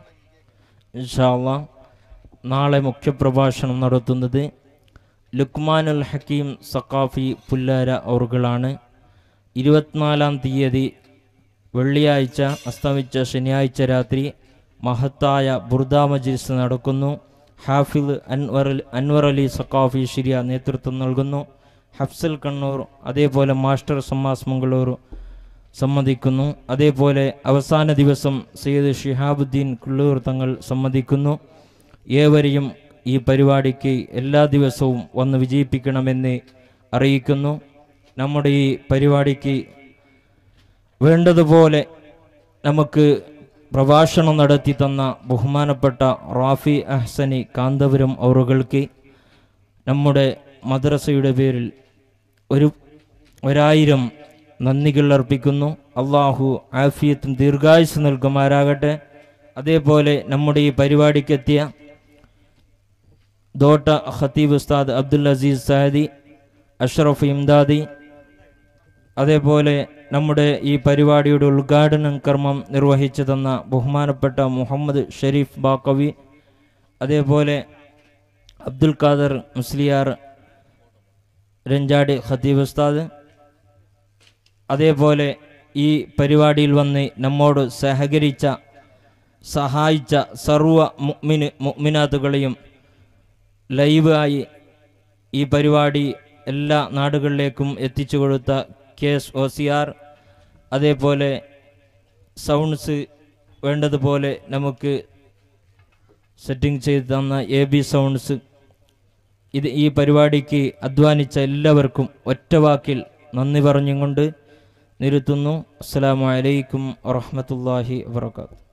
ഇൻഷാ അല്ലാഹ് നാളെ മുഖ്യപ്രഭാഷണം നടത്തുന്നത് ലുക്മാനുൽ ഹക്കീം സഖാഫി പുല്ലാര അവറുകളാണ്. ഇരുപത്തിനാലാം തീയതി വെള്ളിയാഴ്ച അസ്തമിച്ച ശനിയാഴ്ച രാത്രി മഹത്തായ ബുർദ മജ്ലിസ് നടക്കുന്നു. ഹാഫിദ് അൻവർ അൻവർ അലി സഖാഫി ശിരിയ നേതൃത്വം നൽകുന്നു. ഹഫ്സൽ കണ്ണൂർ അതേപോലെ മാസ്റ്റർ സമ്മാസ് മംഗളൂർ സമ്മതിക്കുന്നു. അതേപോലെ അവസാന ദിവസം സയ്യിദ് ഷിഹാബുദ്ദീൻ കുള്ളൂർ തങ്ങൾ സമ്മതിക്കുന്നു. ഏവരെയും ഈ പരിപാടിക്ക് എല്ലാ ദിവസവും വന്ന് വിജയിപ്പിക്കണമെന്ന് അറിയിക്കുന്നു. നമ്മുടെ ഈ പരിപാടിക്ക് വേണ്ടതുപോലെ നമുക്ക് പ്രഭാഷണം നടത്തി തന്ന ബഹുമാനപ്പെട്ട റാഫി അഹ്സനി കാന്തപുരം അവറുകൾക്ക് നമ്മുടെ മദ്രസയുടെ പേരിൽ ഒരു ഒരായിരം നന്ദികൾ അർപ്പിക്കുന്നു. അള്ളാഹു ആഫിയത്തും ദീർഘായുസ് നൽകുമാരാകട്ടെ. അതേപോലെ നമ്മുടെ ഈ പരിപാടിക്കെത്തിയ ദോട്ട ഖത്തീബ് ഉസ്താദ് അബ്ദുൽ അസീസ് സാദി, അഷ്റഫ് ഇംദാദി, അതേപോലെ നമ്മുടെ ഈ പരിപാടിയുടെ ഉദ്ഘാടനം കർമ്മം നിർവഹിച്ചു തന്ന ബഹുമാനപ്പെട്ട മുഹമ്മദ് ഷരീഫ് ബാക്കവി, അതേപോലെ അബ്ദുൽ ഖാദർ മുസ്ലിയാർ രഞ്ചാടി ഖത്തീബ് ഉസ്താദ്, അതേപോലെ ഈ പരിപാടിയിൽ വന്ന് നമ്മോട് സഹകരിച്ച സഹായിച്ച സർവ മുഅ്മിന് മുഅ്മിനാത്തുകളെയും ലൈവ് ആയി ഈ പരിപാടി എല്ലാ നാടുകളിലേക്കും എത്തിച്ചു കൊടുത്ത K S O C R, അതേപോലെ സൗണ്ട്സ് വേണ്ടതുപോലെ നമുക്ക് സെറ്റിംഗ് ചെയ്ത് തന്ന എ ബി സൗണ്ട്സ്, ഇത് ഈ പരിപാടിക്ക് അധ്വാനിച്ച എല്ലാവർക്കും ഒറ്റവാക്കിൽ നന്ദി പറഞ്ഞുകൊണ്ട് നിർത്തുന്നു. അസ്സലാമു അലൈക്കും വറഹ്മത്തുള്ളാഹി വബറകാതുഹു.